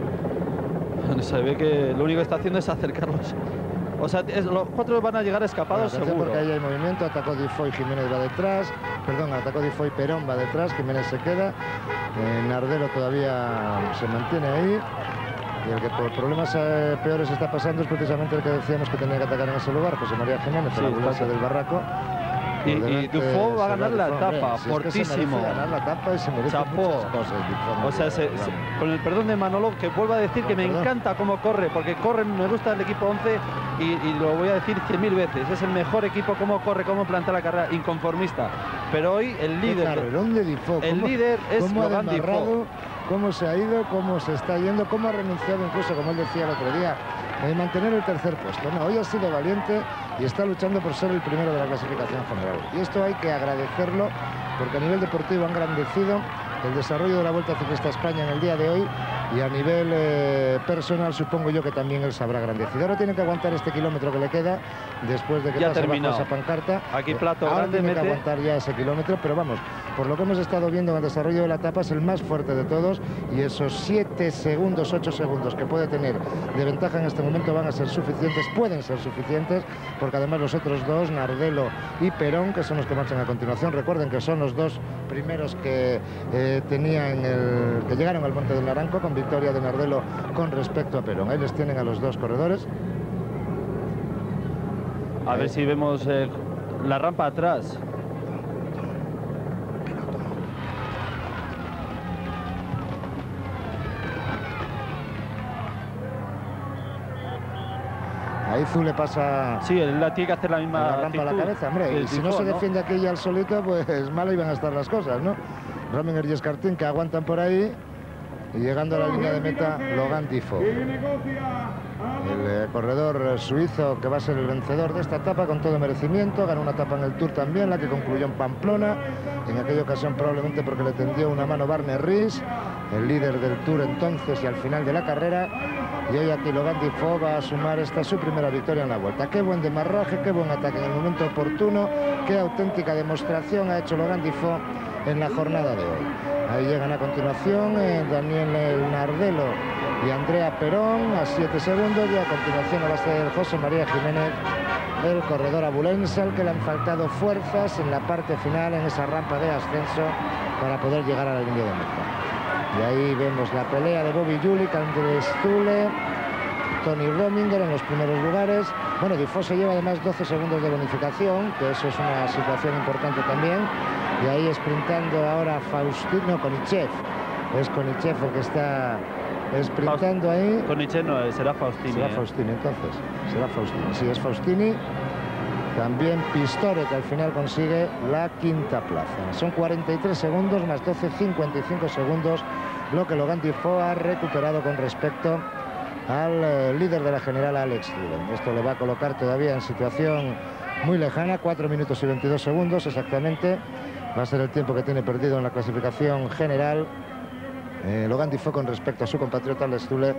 S5: Se ve que lo único que está haciendo es acercarlos. O sea, es, los cuatro van a llegar escapados, bueno, seguro.
S3: Porque ahí hay movimiento, atacó Difo y Jiménez va detrás. Perdón, atacó Difo y Perón va detrás, Jiménez se queda. Eh, Nardelo todavía se mantiene ahí. Y el que por problemas eh, peores está pasando es precisamente el que decíamos que tenía que atacar en ese lugar, José María Jiménez, sí, la ambulancia del Barraco.
S5: Y, y Dufo va a ganar la etapa,
S3: si
S5: fortísimo.
S3: Es que se ganar la etapa y se merece
S5: Chapó.
S3: muchas cosas. Dufo,
S5: o sea, se, se, con el perdón de Manolo, que vuelvo a decir no, que me perdón. encanta cómo corre, porque corre, me gusta el equipo once y, y lo voy a decir cien mil veces. Es el mejor equipo, cómo corre, cómo plantea la carrera, inconformista. Pero hoy el líder,
S3: de Difo,
S5: el
S3: ¿cómo,
S5: líder es
S3: cómo
S5: Logan Difo.
S3: Cómo se ha ido, cómo se está yendo, cómo ha renunciado incluso, como él decía el otro día, en mantener el tercer puesto. No, hoy ha sido valiente y está luchando por ser el primero de la clasificación general. Y esto hay que agradecerlo, porque a nivel deportivo han engrandecido el desarrollo de la Vuelta Ciclista a España en el día de hoy, y a nivel eh, personal supongo yo que también él sabrá agradecido. Ahora tiene que aguantar este kilómetro que le queda después de que
S5: ya
S3: pase bajo
S5: terminado.
S3: esa pancarta.
S5: Aquí Plato
S3: Ahora
S5: grande
S3: tiene
S5: mete...
S3: que aguantar ya ese kilómetro, pero vamos, por lo que hemos estado viendo en el desarrollo de la etapa, es el más fuerte de todos, y esos siete segundos, ocho segundos que puede tener de ventaja en este momento van a ser suficientes, pueden ser suficientes, porque además los otros dos, Nardelo y Perón, que son los que marchan a continuación, recuerden que son los dos primeros que eh, tenían el, que llegaron al Monte del Naranco, con victoria de Nardelo con respecto a Perón. Ahí les tienen a los dos corredores.
S5: A ver si vemos eh, la rampa atrás.
S3: Ahí Zule pasa...
S5: Sí, él la tiene que hacer la misma
S3: la rampa a la cabeza, hombre. Y si no se defiende aquí ya al solito, pues mal iban a estar las cosas, ¿no? Rominger y Escartín que aguantan por ahí. Y llegando a la línea de meta, Logan Tifo. El eh, corredor suizo que va a ser el vencedor de esta etapa con todo merecimiento. Ganó una etapa en el Tour también, la que concluyó en Pamplona. En aquella ocasión probablemente porque le tendió una mano Barne Ries, el líder del Tour entonces y al final de la carrera. Y hoy aquí Logan Tifo va a sumar esta su primera victoria en la Vuelta. Qué buen demarraje, qué buen ataque en el momento oportuno. Qué auténtica demostración ha hecho Logan Tifo en la jornada de hoy. Ahí llegan a continuación eh, Daniel Nardelo y Andrea Perón a siete segundos, y a continuación va a ser José María Jiménez, el corredor abulense, al que le han faltado fuerzas en la parte final, en esa rampa de ascenso, para poder llegar a la línea de meta. Y ahí vemos la pelea de Bobby Julich, Andrés Zule, Tony Rominger en los primeros lugares. Bueno, Tifo se lleva además doce segundos de bonificación, que eso es una situación importante también. Y ahí sprintando ahora Faustino Konichev. Es Konichev el que está sprintando ahí.
S5: Konichev no, será Faustini.
S3: Será
S5: ¿eh?
S3: Faustini, entonces. Será Faustini. Sí, es Faustini. También Pistore, que al final consigue la quinta plaza. Son cuarenta y tres segundos más doce, cincuenta y cinco segundos, lo que Logan Tifo ha recuperado con respecto al eh, líder de la general, Alex Zülle. Esto le va a colocar todavía en situación muy lejana, cuatro minutos y veintidós segundos exactamente. Va a ser el tiempo que tiene perdido en la clasificación general eh, Logan Tifo con respecto a su compatriota Alex Zülle,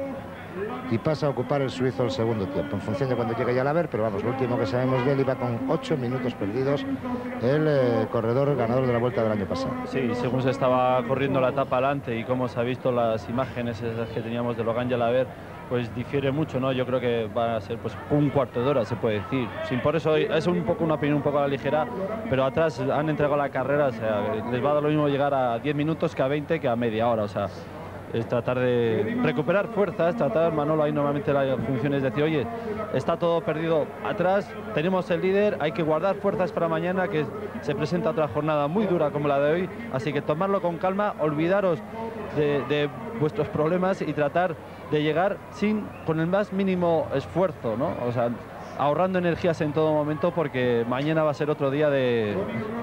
S3: y pasa a ocupar el suizo el segundo tiempo, en función de cuando llegue ya a la ver, pero vamos, lo último que sabemos de él, iba con ocho minutos perdidos, el eh, corredor ganador de la Vuelta del año pasado.
S5: Sí, según se estaba corriendo la etapa adelante y como se ha visto las imágenes esas que teníamos de Logan Jalaber, pues difiere mucho, ¿no? Yo creo que va a ser pues un cuarto de hora, se puede decir. Sin por eso es un poco una opinión un poco a la ligera, pero atrás han entregado la carrera, o sea, les va a dar lo mismo llegar a diez minutos que a veinte que a media hora, o sea, es tratar de recuperar fuerzas, tratar, Manolo, ahí normalmente la función es decir, oye, está todo perdido atrás, tenemos el líder, hay que guardar fuerzas para mañana, que se presenta otra jornada muy dura como la de hoy, así que tomarlo con calma, olvidaros de, de vuestros problemas y tratar de llegar sin, con el más mínimo esfuerzo, ¿no? O sea, ahorrando energías en todo momento, porque mañana va a ser otro día de,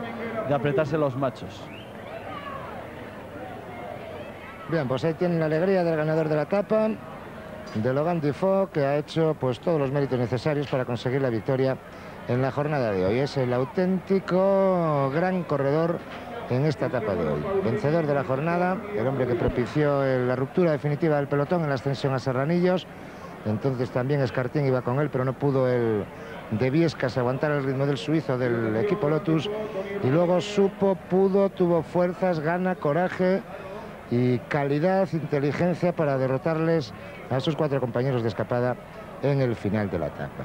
S5: de apretarse los machos.
S3: Bien, pues ahí tienen la alegría del ganador de la etapa, de Logan Tifo, que ha hecho pues todos los méritos necesarios para conseguir la victoria en la jornada de hoy. Es el auténtico gran corredor en esta etapa de hoy. Vencedor de la jornada, el hombre que propició la ruptura definitiva del pelotón en la ascensión a Serranillos. Entonces también Escartín iba con él, pero no pudo el de Viescas aguantar el ritmo del suizo del equipo Lotus. Y luego supo, pudo, tuvo fuerzas, gana, coraje y calidad, inteligencia para derrotarles a sus cuatro compañeros de escapada en el final de la etapa.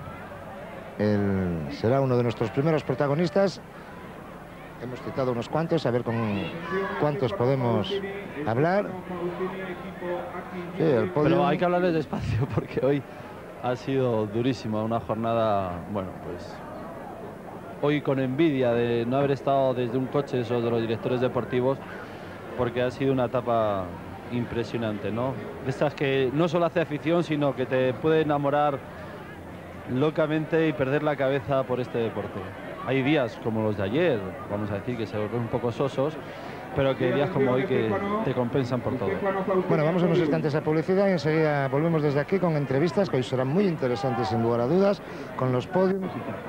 S3: Él será uno de nuestros primeros protagonistas. Hemos citado unos cuantos, a ver con cuántos podemos hablar. Sí, el podio...
S5: Pero hay que hablarles despacio porque hoy ha sido durísima, una jornada, bueno, pues hoy con envidia de no haber estado desde un coche o de los directores deportivos, porque ha sido una etapa impresionante, ¿no? De estas que no solo hace afición, sino que te puede enamorar locamente y perder la cabeza por este deporte. Hay días como los de ayer, vamos a decir que se vuelven un poco sosos, pero que días como hoy que te compensan por todo.
S3: Bueno, vamos unos instantes a publicidad y enseguida volvemos desde aquí con entrevistas que hoy serán muy interesantes sin lugar a dudas, con los podios.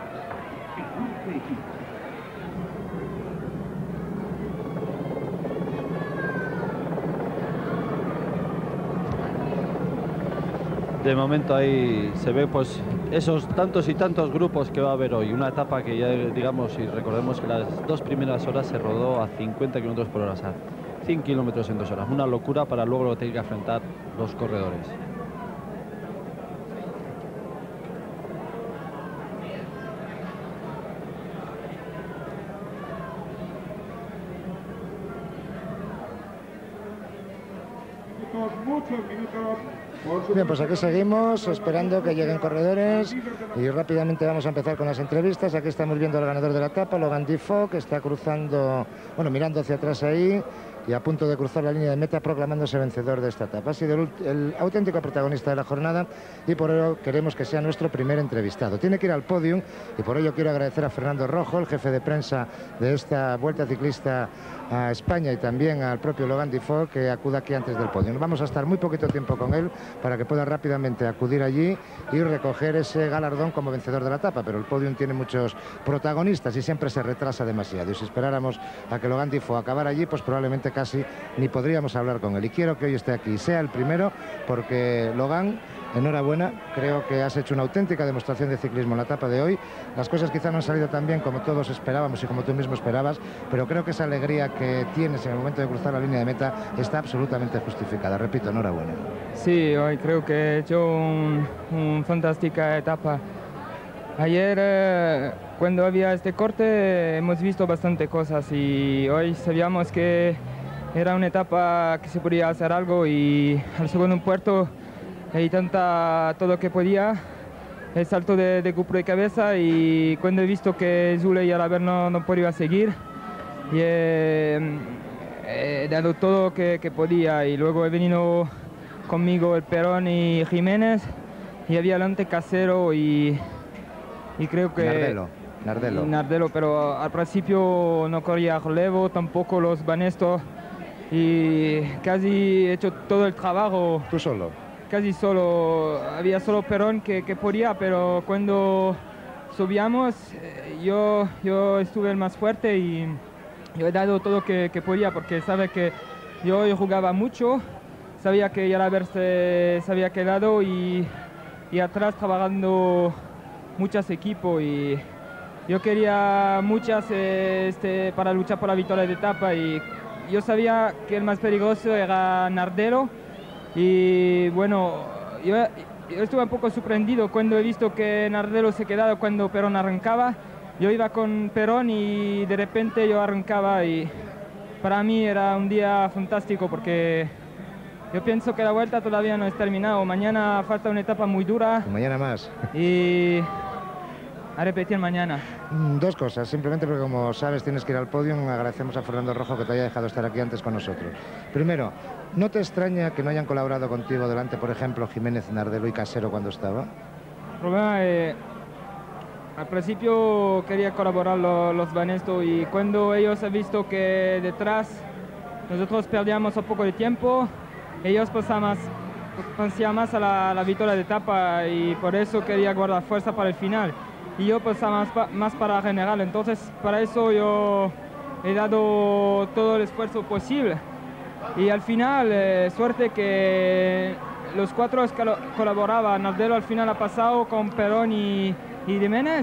S5: De momento ahí se ve pues esos tantos y tantos grupos que va a haber hoy. Una etapa que ya digamos, y recordemos que las dos primeras horas se rodó a cincuenta kilómetros por hora, o sea, cien kilómetros en dos horas. Una locura para luego lo que tienen que afrontar los corredores.
S15: Muchos minutos.
S3: Bien, pues aquí seguimos esperando que lleguen corredores y rápidamente vamos a empezar con las entrevistas. Aquí estamos viendo al ganador de la etapa, Logan Defoe, que está cruzando, bueno, mirando hacia atrás ahí y a punto de cruzar la línea de meta proclamándose vencedor de esta etapa. Ha sido el, el auténtico protagonista de la jornada y por ello queremos que sea nuestro primer entrevistado. Tiene que ir al podium y por ello quiero agradecer a Fernando Rojo, el jefe de prensa de esta Vuelta Ciclista a España, y también al propio Logan Defoe, que acuda aquí antes del podio. Vamos a estar muy poquito tiempo con él para que pueda rápidamente acudir allí y recoger ese galardón como vencedor de la etapa, pero el podium tiene muchos protagonistas y siempre se retrasa demasiado, y si esperáramos a que Logan Defoe acabara allí, pues probablemente casi ni podríamos hablar con él, y quiero que hoy esté aquí, sea el primero, porque Logan, enhorabuena, creo que has hecho una auténtica demostración de ciclismo en la etapa de hoy. Las cosas quizá no han salido tan bien como todos esperábamos y como tú mismo esperabas, pero creo que esa alegría que tienes en el momento de cruzar la línea de meta está absolutamente justificada. Repito, enhorabuena.
S16: Sí, hoy creo que he hecho una un fantástica etapa. Ayer, eh, cuando había este corte, hemos visto bastante cosas y hoy sabíamos que era una etapa que se podía hacer algo, y al segundo puerto y tanta todo que podía, el salto de, de Cupro de cabeza, y cuando he visto que Zule y Alaber no, no podía seguir, y he, he dado todo que, que podía, y luego he venido conmigo el Perón y Jiménez, y había delante Casero y, y creo que...
S3: Nardelo. Nardelo.
S16: Nardelo, pero al principio no corría relevo, tampoco los Banesto, y casi he hecho todo el trabajo.
S3: ¿Tú solo?
S16: Casi solo, había solo Perón que, que podía, pero cuando subíamos yo, yo estuve el más fuerte y yo he dado todo que, que podía, porque sabe que yo, yo jugaba mucho, sabía que ya la verse se había quedado, y, y atrás trabajando muchos equipos, y yo quería muchas este, para luchar por la victoria de etapa, y yo sabía que el más peligroso era Nardelo. Y bueno, yo, yo estuve un poco sorprendido cuando he visto que Nardelo se quedaba cuando Perón arrancaba. Yo iba con Perón y de repente yo arrancaba, y para mí era un día fantástico, porque yo pienso que la vuelta todavía no es terminado. Mañana falta una etapa muy dura.
S3: Y mañana más.
S16: Y a repetir mañana.
S3: Dos cosas, simplemente porque como sabes tienes que ir al podio. Agradecemos a Fernando Rojo que te haya dejado estar aquí antes con nosotros. Primero, ¿no te extraña que no hayan colaborado contigo delante, por ejemplo, Jiménez, Nardelo y Casero cuando estaba?
S16: El problema es, al principio quería colaborar los, los Banesto, y cuando ellos han visto que detrás nosotros perdíamos un poco de tiempo, ellos pasaban más, pasaban más a la, la victoria de etapa, y por eso quería guardar fuerza para el final. Y yo pasaba más, pa, más para general, entonces para eso yo he dado todo el esfuerzo posible. Y al final, eh, suerte que los cuatro colaboraban. Nardelo al final ha pasado con Perón y, y Jiménez.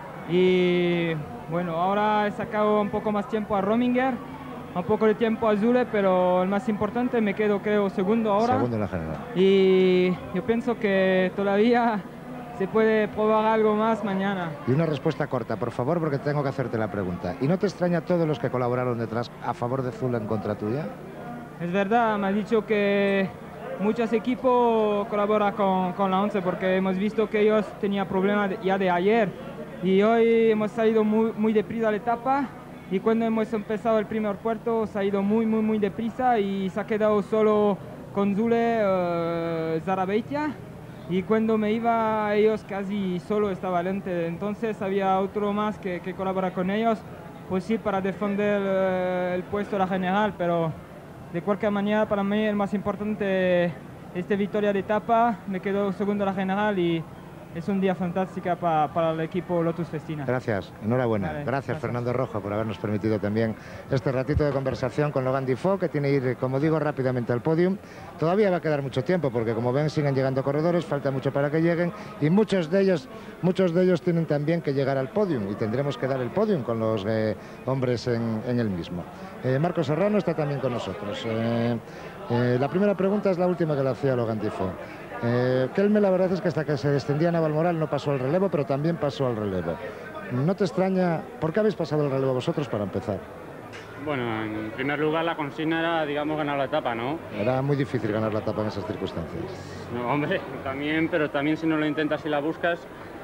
S16: Y bueno, ahora he sacado un poco más tiempo a Rominger, un poco de tiempo a Zule, pero el más importante me quedo, creo, segundo ahora.
S3: Segundo en la general.
S16: Y yo pienso que todavía se puede probar algo más mañana.
S3: Y una respuesta corta, por favor, porque tengo que hacerte la pregunta. ¿Y no te extraña a todos los que colaboraron detrás a favor de Zule en contra tuya?
S16: Es verdad, me ha dicho que muchos equipos colaboran con, con la once, porque hemos visto que ellos tenían problemas ya de ayer, y hoy hemos salido muy, muy deprisa la etapa, y cuando hemos empezado el primer puerto se ha ido muy, muy, muy deprisa, y se ha quedado solo con Zule, uh, Zarabeitia. Y cuando me iba, ellos casi solo estaba lente, entonces había otro más que, que colabora con ellos. pues sí, para defender eh, el puesto de la general, pero de cualquier manera para mí el más importante es esta victoria de etapa. Me quedo segundo en la general y es un día fantástico pa, para el equipo Lotus Festina.
S3: Gracias, enhorabuena.
S16: Vale,
S3: gracias,
S16: gracias
S3: Fernando Rojo, por habernos permitido también este ratito de conversación con Logan Dufaux, que tiene que ir, como digo, rápidamente al podium. Todavía va a quedar mucho tiempo, porque como ven siguen llegando corredores, falta mucho para que lleguen, y muchos de ellos, muchos de ellos tienen también que llegar al podium, y tendremos que dar el podium con los eh, hombres en, en el mismo. Eh, Marcos Serrano está también con nosotros. Eh, eh, la primera pregunta es la última que le hacía a Logan Dufaux. Eh, Kelme, la verdad es que hasta que se descendía Navalmoral no pasó al relevo, pero también pasó al relevo. ¿No te extraña? ¿Por qué habéis pasado el relevo vosotros para empezar?
S15: Bueno, en primer lugar la consigna era, digamos, ganar la etapa, ¿no?
S3: Era muy difícil ganar la etapa en esas circunstancias.
S15: No, hombre, también, pero también si no lo intentas y la buscas,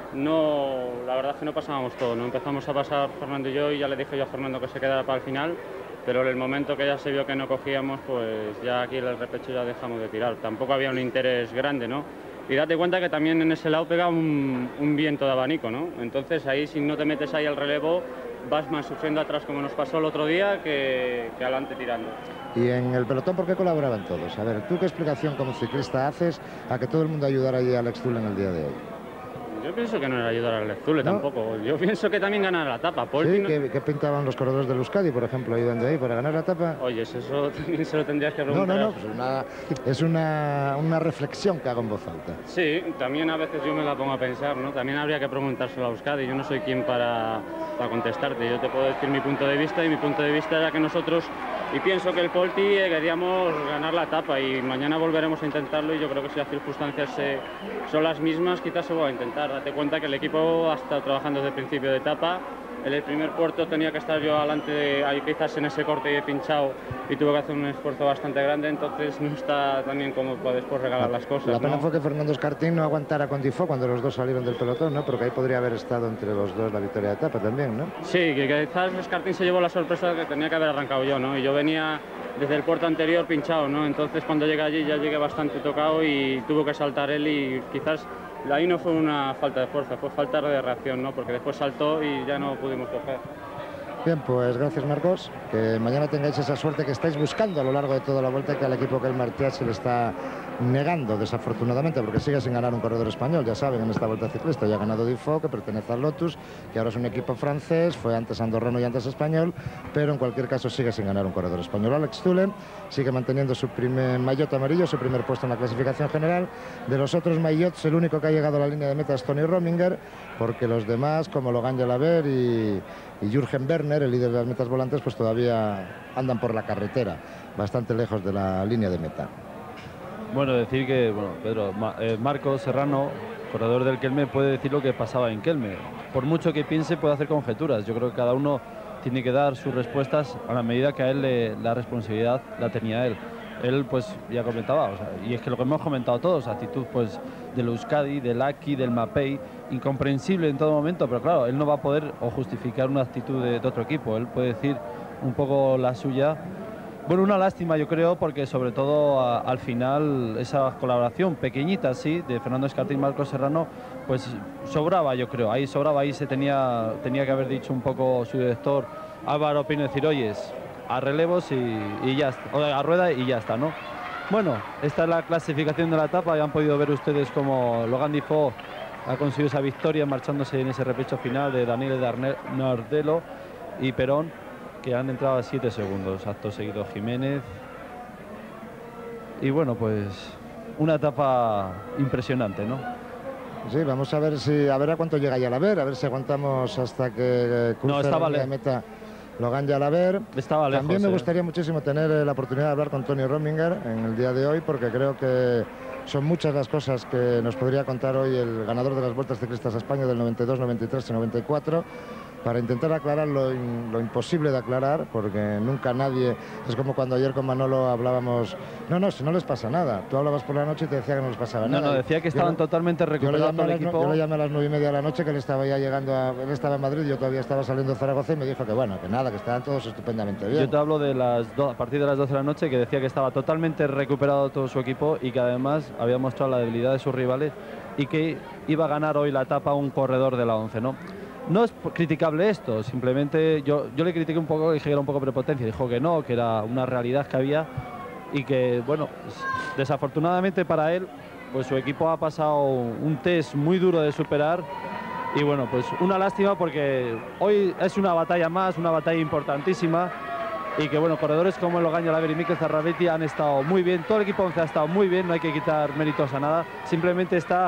S15: no, la verdad es que no pasábamos todo, ¿no? Empezamos a pasar Fernando y yo, y ya le dije yo a Fernando que se quedara para el final, pero en el momento que ya se vio que no cogíamos, pues ya aquí en el repecho ya dejamos de tirar. Tampoco había un interés grande, ¿no? Y date cuenta que también en ese lado pega un, un viento de abanico, ¿no? Entonces ahí, si no te metes ahí al relevo, vas más sufriendo atrás, como nos pasó el otro día, que, que adelante tirando.
S3: Y en el pelotón, ¿por qué colaboraban todos? A ver, ¿tú qué explicación como ciclista haces a que todo el mundo ayudara allí a Alex Zule en el día de hoy?
S15: Yo pienso que no era ayudar al Zule, ¿no? Tampoco. Yo pienso que también ganar la etapa.
S3: Sí, no... ¿Qué, ¿Qué pintaban los corredores del Euskadi, por ejemplo, ayudando ahí para ganar la etapa?
S15: Oye, eso también se lo tendrías que preguntar.
S3: No, no, no, pues una, es una, una reflexión que hago en voz alta.
S15: Sí, también a veces yo me la pongo a pensar, ¿no? También habría que preguntárselo a Euskadi. Yo no soy quien para, para contestarte. Yo te puedo decir mi punto de vista, y mi punto de vista era que nosotros, y pienso que el Polti, eh, queríamos ganar la etapa, y mañana volveremos a intentarlo, y yo creo que si las circunstancias eh, son las mismas, quizás se va a intentar. Date cuenta que el equipo ha estado trabajando desde el principio de etapa. En el primer puerto tenía que estar yo adelante, de, ahí quizás en ese corte y he pinchado y tuve que hacer un esfuerzo bastante grande, entonces no está tan bien como para después regalar
S3: la,
S15: las cosas.
S3: La pena
S15: ¿no?
S3: fue que Fernando Escartín no aguantara con Dufaux cuando los dos salieron del pelotón, ¿no? Porque ahí podría haber estado entre los dos la victoria de etapa también, ¿no?
S15: Sí, que quizás Escartín se llevó la sorpresa de que tenía que haber arrancado yo, ¿no? Y yo venía desde el puerto anterior pinchado, ¿no? Entonces cuando llegué allí ya llegué bastante tocado y tuvo que saltar él, y quizás ahí no fue una falta de fuerza, fue falta de reacción, ¿no? Porque después saltó y ya no pudimos coger.
S3: Bien, pues gracias, Marcos, que mañana tengáis esa suerte que estáis buscando a lo largo de toda la vuelta, que al equipo que el Martial se le está negando desafortunadamente, porque sigue sin ganar un corredor español. Ya saben, en esta vuelta ciclista ya ha ganado Dufaux, que pertenece al Lotus, que ahora es un equipo francés, fue antes andorrano y antes español, pero en cualquier caso sigue sin ganar un corredor español. Alex Zule sigue manteniendo su primer maillot amarillo, su primer puesto en la clasificación general. De los otros maillots, el único que ha llegado a la línea de meta es Tony Rominger, porque los demás, como Logan Jalaber y, y Jürgen Werner, el líder de las metas volantes, pues todavía andan por la carretera, bastante lejos de la línea de meta.
S5: Bueno, decir que, bueno, Pedro, Ma, eh, Marcos Serrano, corredor del Kelme, puede decir lo que pasaba en Kelme. Por mucho que piense, puede hacer conjeturas. Yo creo que cada uno tiene que dar sus respuestas a la medida que a él le, la responsabilidad la tenía él. Él, pues, ya comentaba, o sea, y es que lo que hemos comentado todos, actitud, pues, del Euskadi, del Aki, del Mapei, incomprensible en todo momento, pero claro, él no va a poder o justificar una actitud de, de otro equipo. Él puede decir un poco la suya. Bueno, una lástima, yo creo, porque sobre todo a, al final esa colaboración pequeñita, sí, de Fernando Escartín y Marcos Serrano, pues sobraba, yo creo. Ahí sobraba, ahí se tenía, tenía que haber dicho un poco su director Álvaro Pino, decir, oyes, a relevos y, y ya está, o a rueda y ya está, ¿no? Bueno, esta es la clasificación de la etapa. Ya han podido ver ustedes cómo Logan Dufaux ha conseguido esa victoria marchándose en ese repecho final de Daniel Nardelo y Perón, que han entrado a siete segundos. Acto seguido Jiménez. Y bueno, pues una etapa impresionante, ¿no?
S3: Sí, vamos a ver si a ver a cuánto llega Jalaber, a ver si aguantamos hasta que cruce
S5: no, estaba
S3: la meta Logan Jalaber.
S5: Estaba lejos.
S3: También me
S5: eh.
S3: gustaría muchísimo tener la oportunidad de hablar con Tony Rominger en el día de hoy, porque creo que son muchas las cosas que nos podría contar hoy el ganador de las Vueltas Ciclistas a España del noventa y dos, noventa y tres y noventa y cuatro, para intentar aclarar lo, in, lo imposible de aclarar, porque nunca nadie... Es como cuando ayer con Manolo hablábamos... No, no, si no les pasa nada. Tú hablabas por la noche y te decía que no les pasaba
S5: no,
S3: nada.
S5: No, decía que estaban yo, totalmente recuperados el equipo.
S3: Yo lo llamé a las nueve y media de la noche, que él estaba ya llegando a... Él estaba en Madrid, yo todavía estaba saliendo de Zaragoza, y me dijo que bueno, que nada, que estaban todos estupendamente bien.
S5: Yo te hablo de las do, a partir de las doce de la noche, que decía que estaba totalmente recuperado todo su equipo y que además había mostrado la debilidad de sus rivales y que iba a ganar hoy la etapa un corredor de la once, ¿no? no es criticable esto, simplemente yo, yo le critiqué un poco, dije que era un poco prepotencia, dijo que no, que era una realidad que había y que, bueno, desafortunadamente para él, pues su equipo ha pasado un test muy duro de superar y bueno, pues una lástima porque hoy es una batalla más, una batalla importantísima y que, bueno, corredores como el Ogaño, Laver y Mikel Zarrabetti han estado muy bien, todo el equipo once ha estado muy bien, no hay que quitar méritos a nada, simplemente está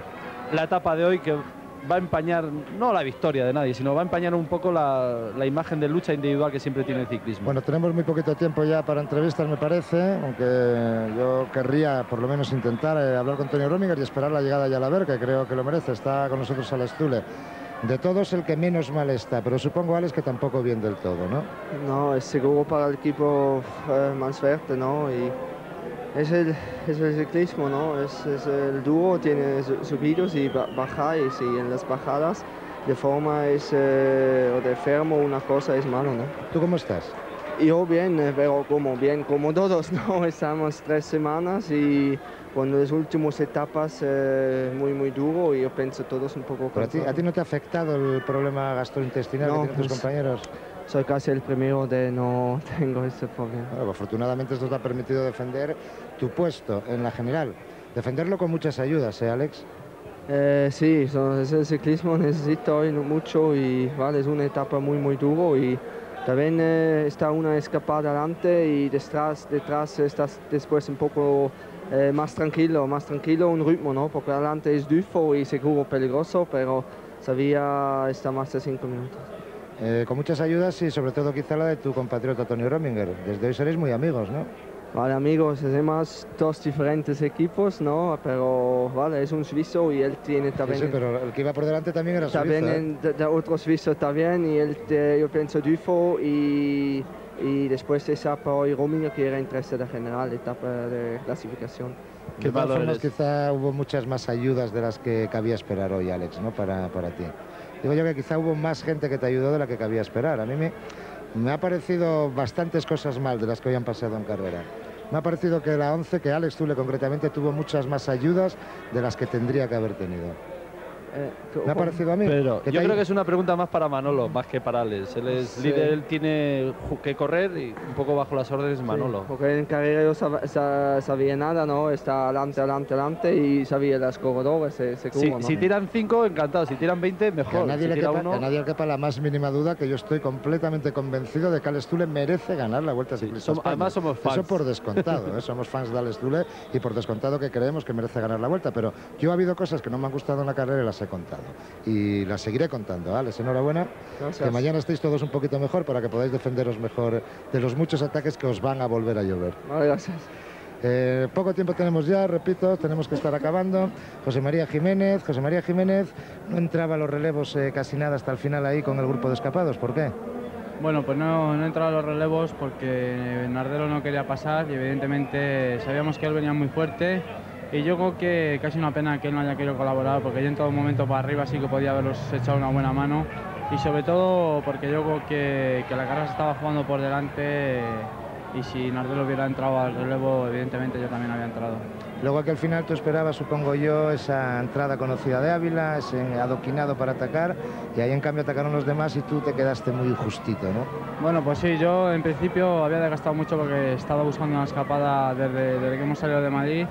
S5: la etapa de hoy que va a empañar, no la victoria de nadie, sino va a empañar un poco la, la imagen de lucha individual que siempre tiene el ciclismo.
S3: Bueno, tenemos muy poquito tiempo ya para entrevistas, me parece, aunque yo querría por lo menos intentar eh, hablar con Tony Rominger y esperar la llegada de Jalabert, que creo que lo merece, está con nosotros Alex Zülle. De todos el que menos mal está, pero supongo, Alex, que tampoco bien del todo, ¿no?
S8: No, es seguro para el equipo eh, más fuerte, ¿no? Y es el, es el ciclismo, ¿no? Es, es el dúo, tiene subidos y bajadas, y en las bajadas de forma es, eh, o de fermo una cosa es malo, ¿no?
S3: ¿Tú cómo estás?
S8: Yo bien, eh, pero como bien, como todos, ¿no? Estamos tres semanas y cuando las últimas etapas eh, muy, muy duro y yo pienso todos un poco...
S3: ¿Pero a ti, a ti no te ha afectado el problema gastrointestinal
S8: no,
S3: que tienen tus
S8: pues,
S3: compañeros?
S8: Soy casi el primero de no tengo ese problema.
S3: Bueno, afortunadamente esto te ha permitido defender tu puesto en la general. Defenderlo con muchas ayudas, ¿eh, Alex?
S8: Eh, sí, so, es el ciclismo, necesito hoy mucho y vale, es una etapa muy, muy duro y también eh, está una escapada adelante y detrás, detrás estás después un poco eh, más tranquilo, más tranquilo, un ritmo, ¿no? Porque adelante es dufo y seguro peligroso, pero sabía estar más de cinco minutos.
S3: Eh, con muchas ayudas y sobre todo quizá la de tu compatriota Tony Rominger. Desde hoy seréis muy amigos, ¿no?
S8: Vale, amigos, hacemos dos diferentes equipos, ¿no? Pero vale, es un suizo y él tiene también...
S3: Sí, sí, pero el que iba por delante también era suizo.
S8: También
S3: ¿eh?
S8: de, de otro suizo también y él, te, yo pienso, dufo y, y después de esa por Rominger que era en tercera general, etapa de clasificación.
S3: De todas formas, quizá hubo muchas más ayudas de las que cabía esperar hoy, Alex, ¿no? Para, para ti. Digo yo que quizá hubo más gente que te ayudó de la que cabía esperar. A mí me, me ha parecido bastantes cosas mal de las que hoy han pasado en carrera. Me ha parecido que la once, que Alex Zülle concretamente, tuvo muchas más ayudas de las que tendría que haber tenido.
S8: Eh,
S3: me ha parecido a mí.
S5: Pero
S3: que
S5: yo
S3: hay...
S5: creo que es una pregunta más para Manolo, más que para Alex. Él es
S8: sí.
S5: líder, él tiene que correr y un poco bajo las órdenes de Manolo.
S8: Sí, porque en carrera yo sab sab sabía nada, ¿no? Está adelante, adelante, adelante y sabía las corredores, se, se
S5: sí,
S8: ¿no?
S5: Si tiran cinco, encantado. Si tiran veinte, mejor.
S3: Que a nadie,
S5: si
S3: le
S5: tira
S3: quepa,
S5: uno...
S3: que a nadie le quepa la más mínima duda que yo estoy completamente convencido de que Alex Zülle merece ganar la Vuelta
S5: sí,
S3: Ciclista
S5: som
S3: España.
S5: Además somos fans.
S3: Eso por descontado, ¿eh? Somos fans de Alex Zülle y por descontado que creemos que merece ganar la Vuelta. Pero yo ha habido cosas que no me han gustado en la carrera y las he contado. Y las seguiré contando. Alex, enhorabuena.
S8: Gracias.
S3: Que mañana estéis todos un poquito mejor para que podáis defenderos mejor de los muchos ataques que os van a volver a llover.
S8: Vale, gracias.
S3: Eh, poco tiempo tenemos ya, repito, tenemos que estar acabando. José María Jiménez, José María Jiménez no entraba a los relevos eh, casi nada hasta el final ahí con el grupo de escapados. ¿Por qué?
S17: Bueno, pues no, no he entrado a los relevos porque Nardelo no quería pasar y evidentemente sabíamos que él venía muy fuerte. Y yo creo que casi una pena que él no haya querido colaborar, porque yo en todo momento para arriba sí que podía haberlos echado una buena mano. Y sobre todo porque yo creo que, que la carrera se estaba jugando por delante y si Nardelo hubiera entrado al relevo, evidentemente yo también había entrado.
S3: Luego que al final tú esperabas, supongo yo, esa entrada conocida de Ávila, ese adoquinado para atacar, y ahí en cambio atacaron los demás y tú te quedaste muy justito, ¿no?
S17: Bueno, pues sí, yo en principio había desgastado mucho porque estaba buscando una escapada desde, desde que hemos salido de Madrid.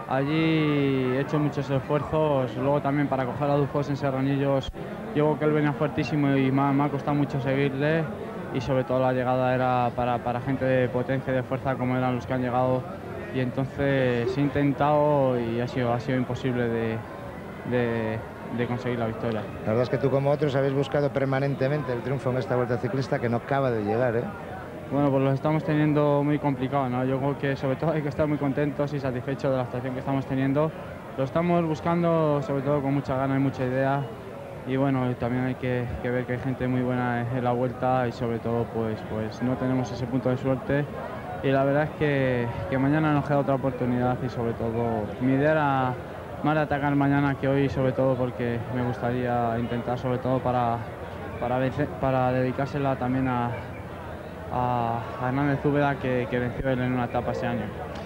S17: Allí he hecho muchos esfuerzos, luego también para coger a Dufos en Serranillos, yo creo que él venía fuertísimo y me ha, me ha costado mucho seguirle, y sobre todo la llegada era para, para gente de potencia y de fuerza como eran los que han llegado, y entonces he intentado y ha sido, ha sido imposible de, de, de conseguir la victoria.
S3: La verdad es que tú como otros habéis buscado permanentemente el triunfo en esta Vuelta Ciclista que no acaba de llegar, ¿eh?
S17: Bueno, pues lo estamos teniendo muy complicado, ¿no? Yo creo que sobre todo hay que estar muy contentos y satisfechos de la actuación que estamos teniendo. Lo estamos buscando sobre todo con mucha gana y mucha idea, y bueno, también hay que, que ver que hay gente muy buena en la Vuelta y sobre todo pues, pues no tenemos ese punto de suerte, y la verdad es que, que mañana nos queda otra oportunidad y sobre todo mi idea era más de atacar mañana que hoy, sobre todo porque me gustaría intentar sobre todo para, para, vencer, para dedicársela también a a Hernández Úbeda que, que venció él en una etapa ese año.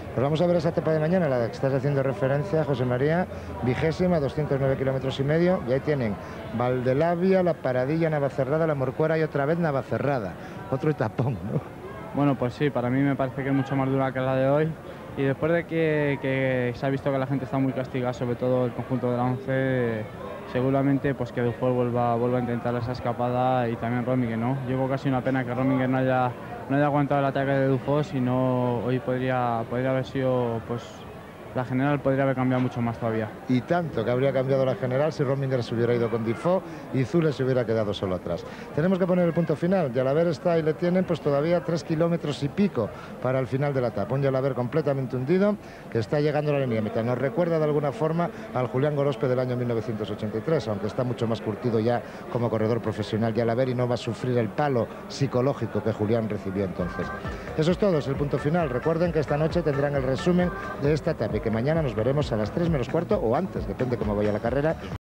S3: Pues vamos a ver esa etapa de mañana, la que estás haciendo referencia, José María, vigésima, doscientos nueve kilómetros y medio, y ahí tienen Valdelavia, La Paradilla, Navacerrada, La Morcuera y otra vez Navacerrada. Otro etapón, ¿no?
S17: Bueno, pues sí, para mí me parece que es mucho más dura que la de hoy. Y después de que, que se ha visto que la gente está muy castigada, sobre todo el conjunto de la once, seguramente pues que Dufour vuelva, vuelva a intentar esa escapada y también Rominger, ¿no? Yo creo casi una pena que Rominger no haya, no haya aguantado el ataque de Dufour, sino hoy podría, podría haber sido, pues la general podría haber cambiado mucho más todavía.
S3: Y tanto que habría cambiado la general si Rominger se hubiera ido con Dufour y Zule se hubiera quedado solo atrás. Tenemos que poner el punto final. Yalaber está y le tienen pues todavía tres kilómetros y pico para el final de la etapa. Un Yalaber completamente hundido que está llegando a la línea de meta. Nos recuerda de alguna forma al Julián Gorospe del año mil novecientos ochenta y tres, aunque está mucho más curtido ya como corredor profesional Yalaber y no va a sufrir el palo psicológico que Julián recibió entonces. Eso es todo, es el punto final. Recuerden que esta noche tendrán el resumen de esta etapa y que mañana nos veremos a las tres menos cuarto o antes, depende cómo vaya la carrera,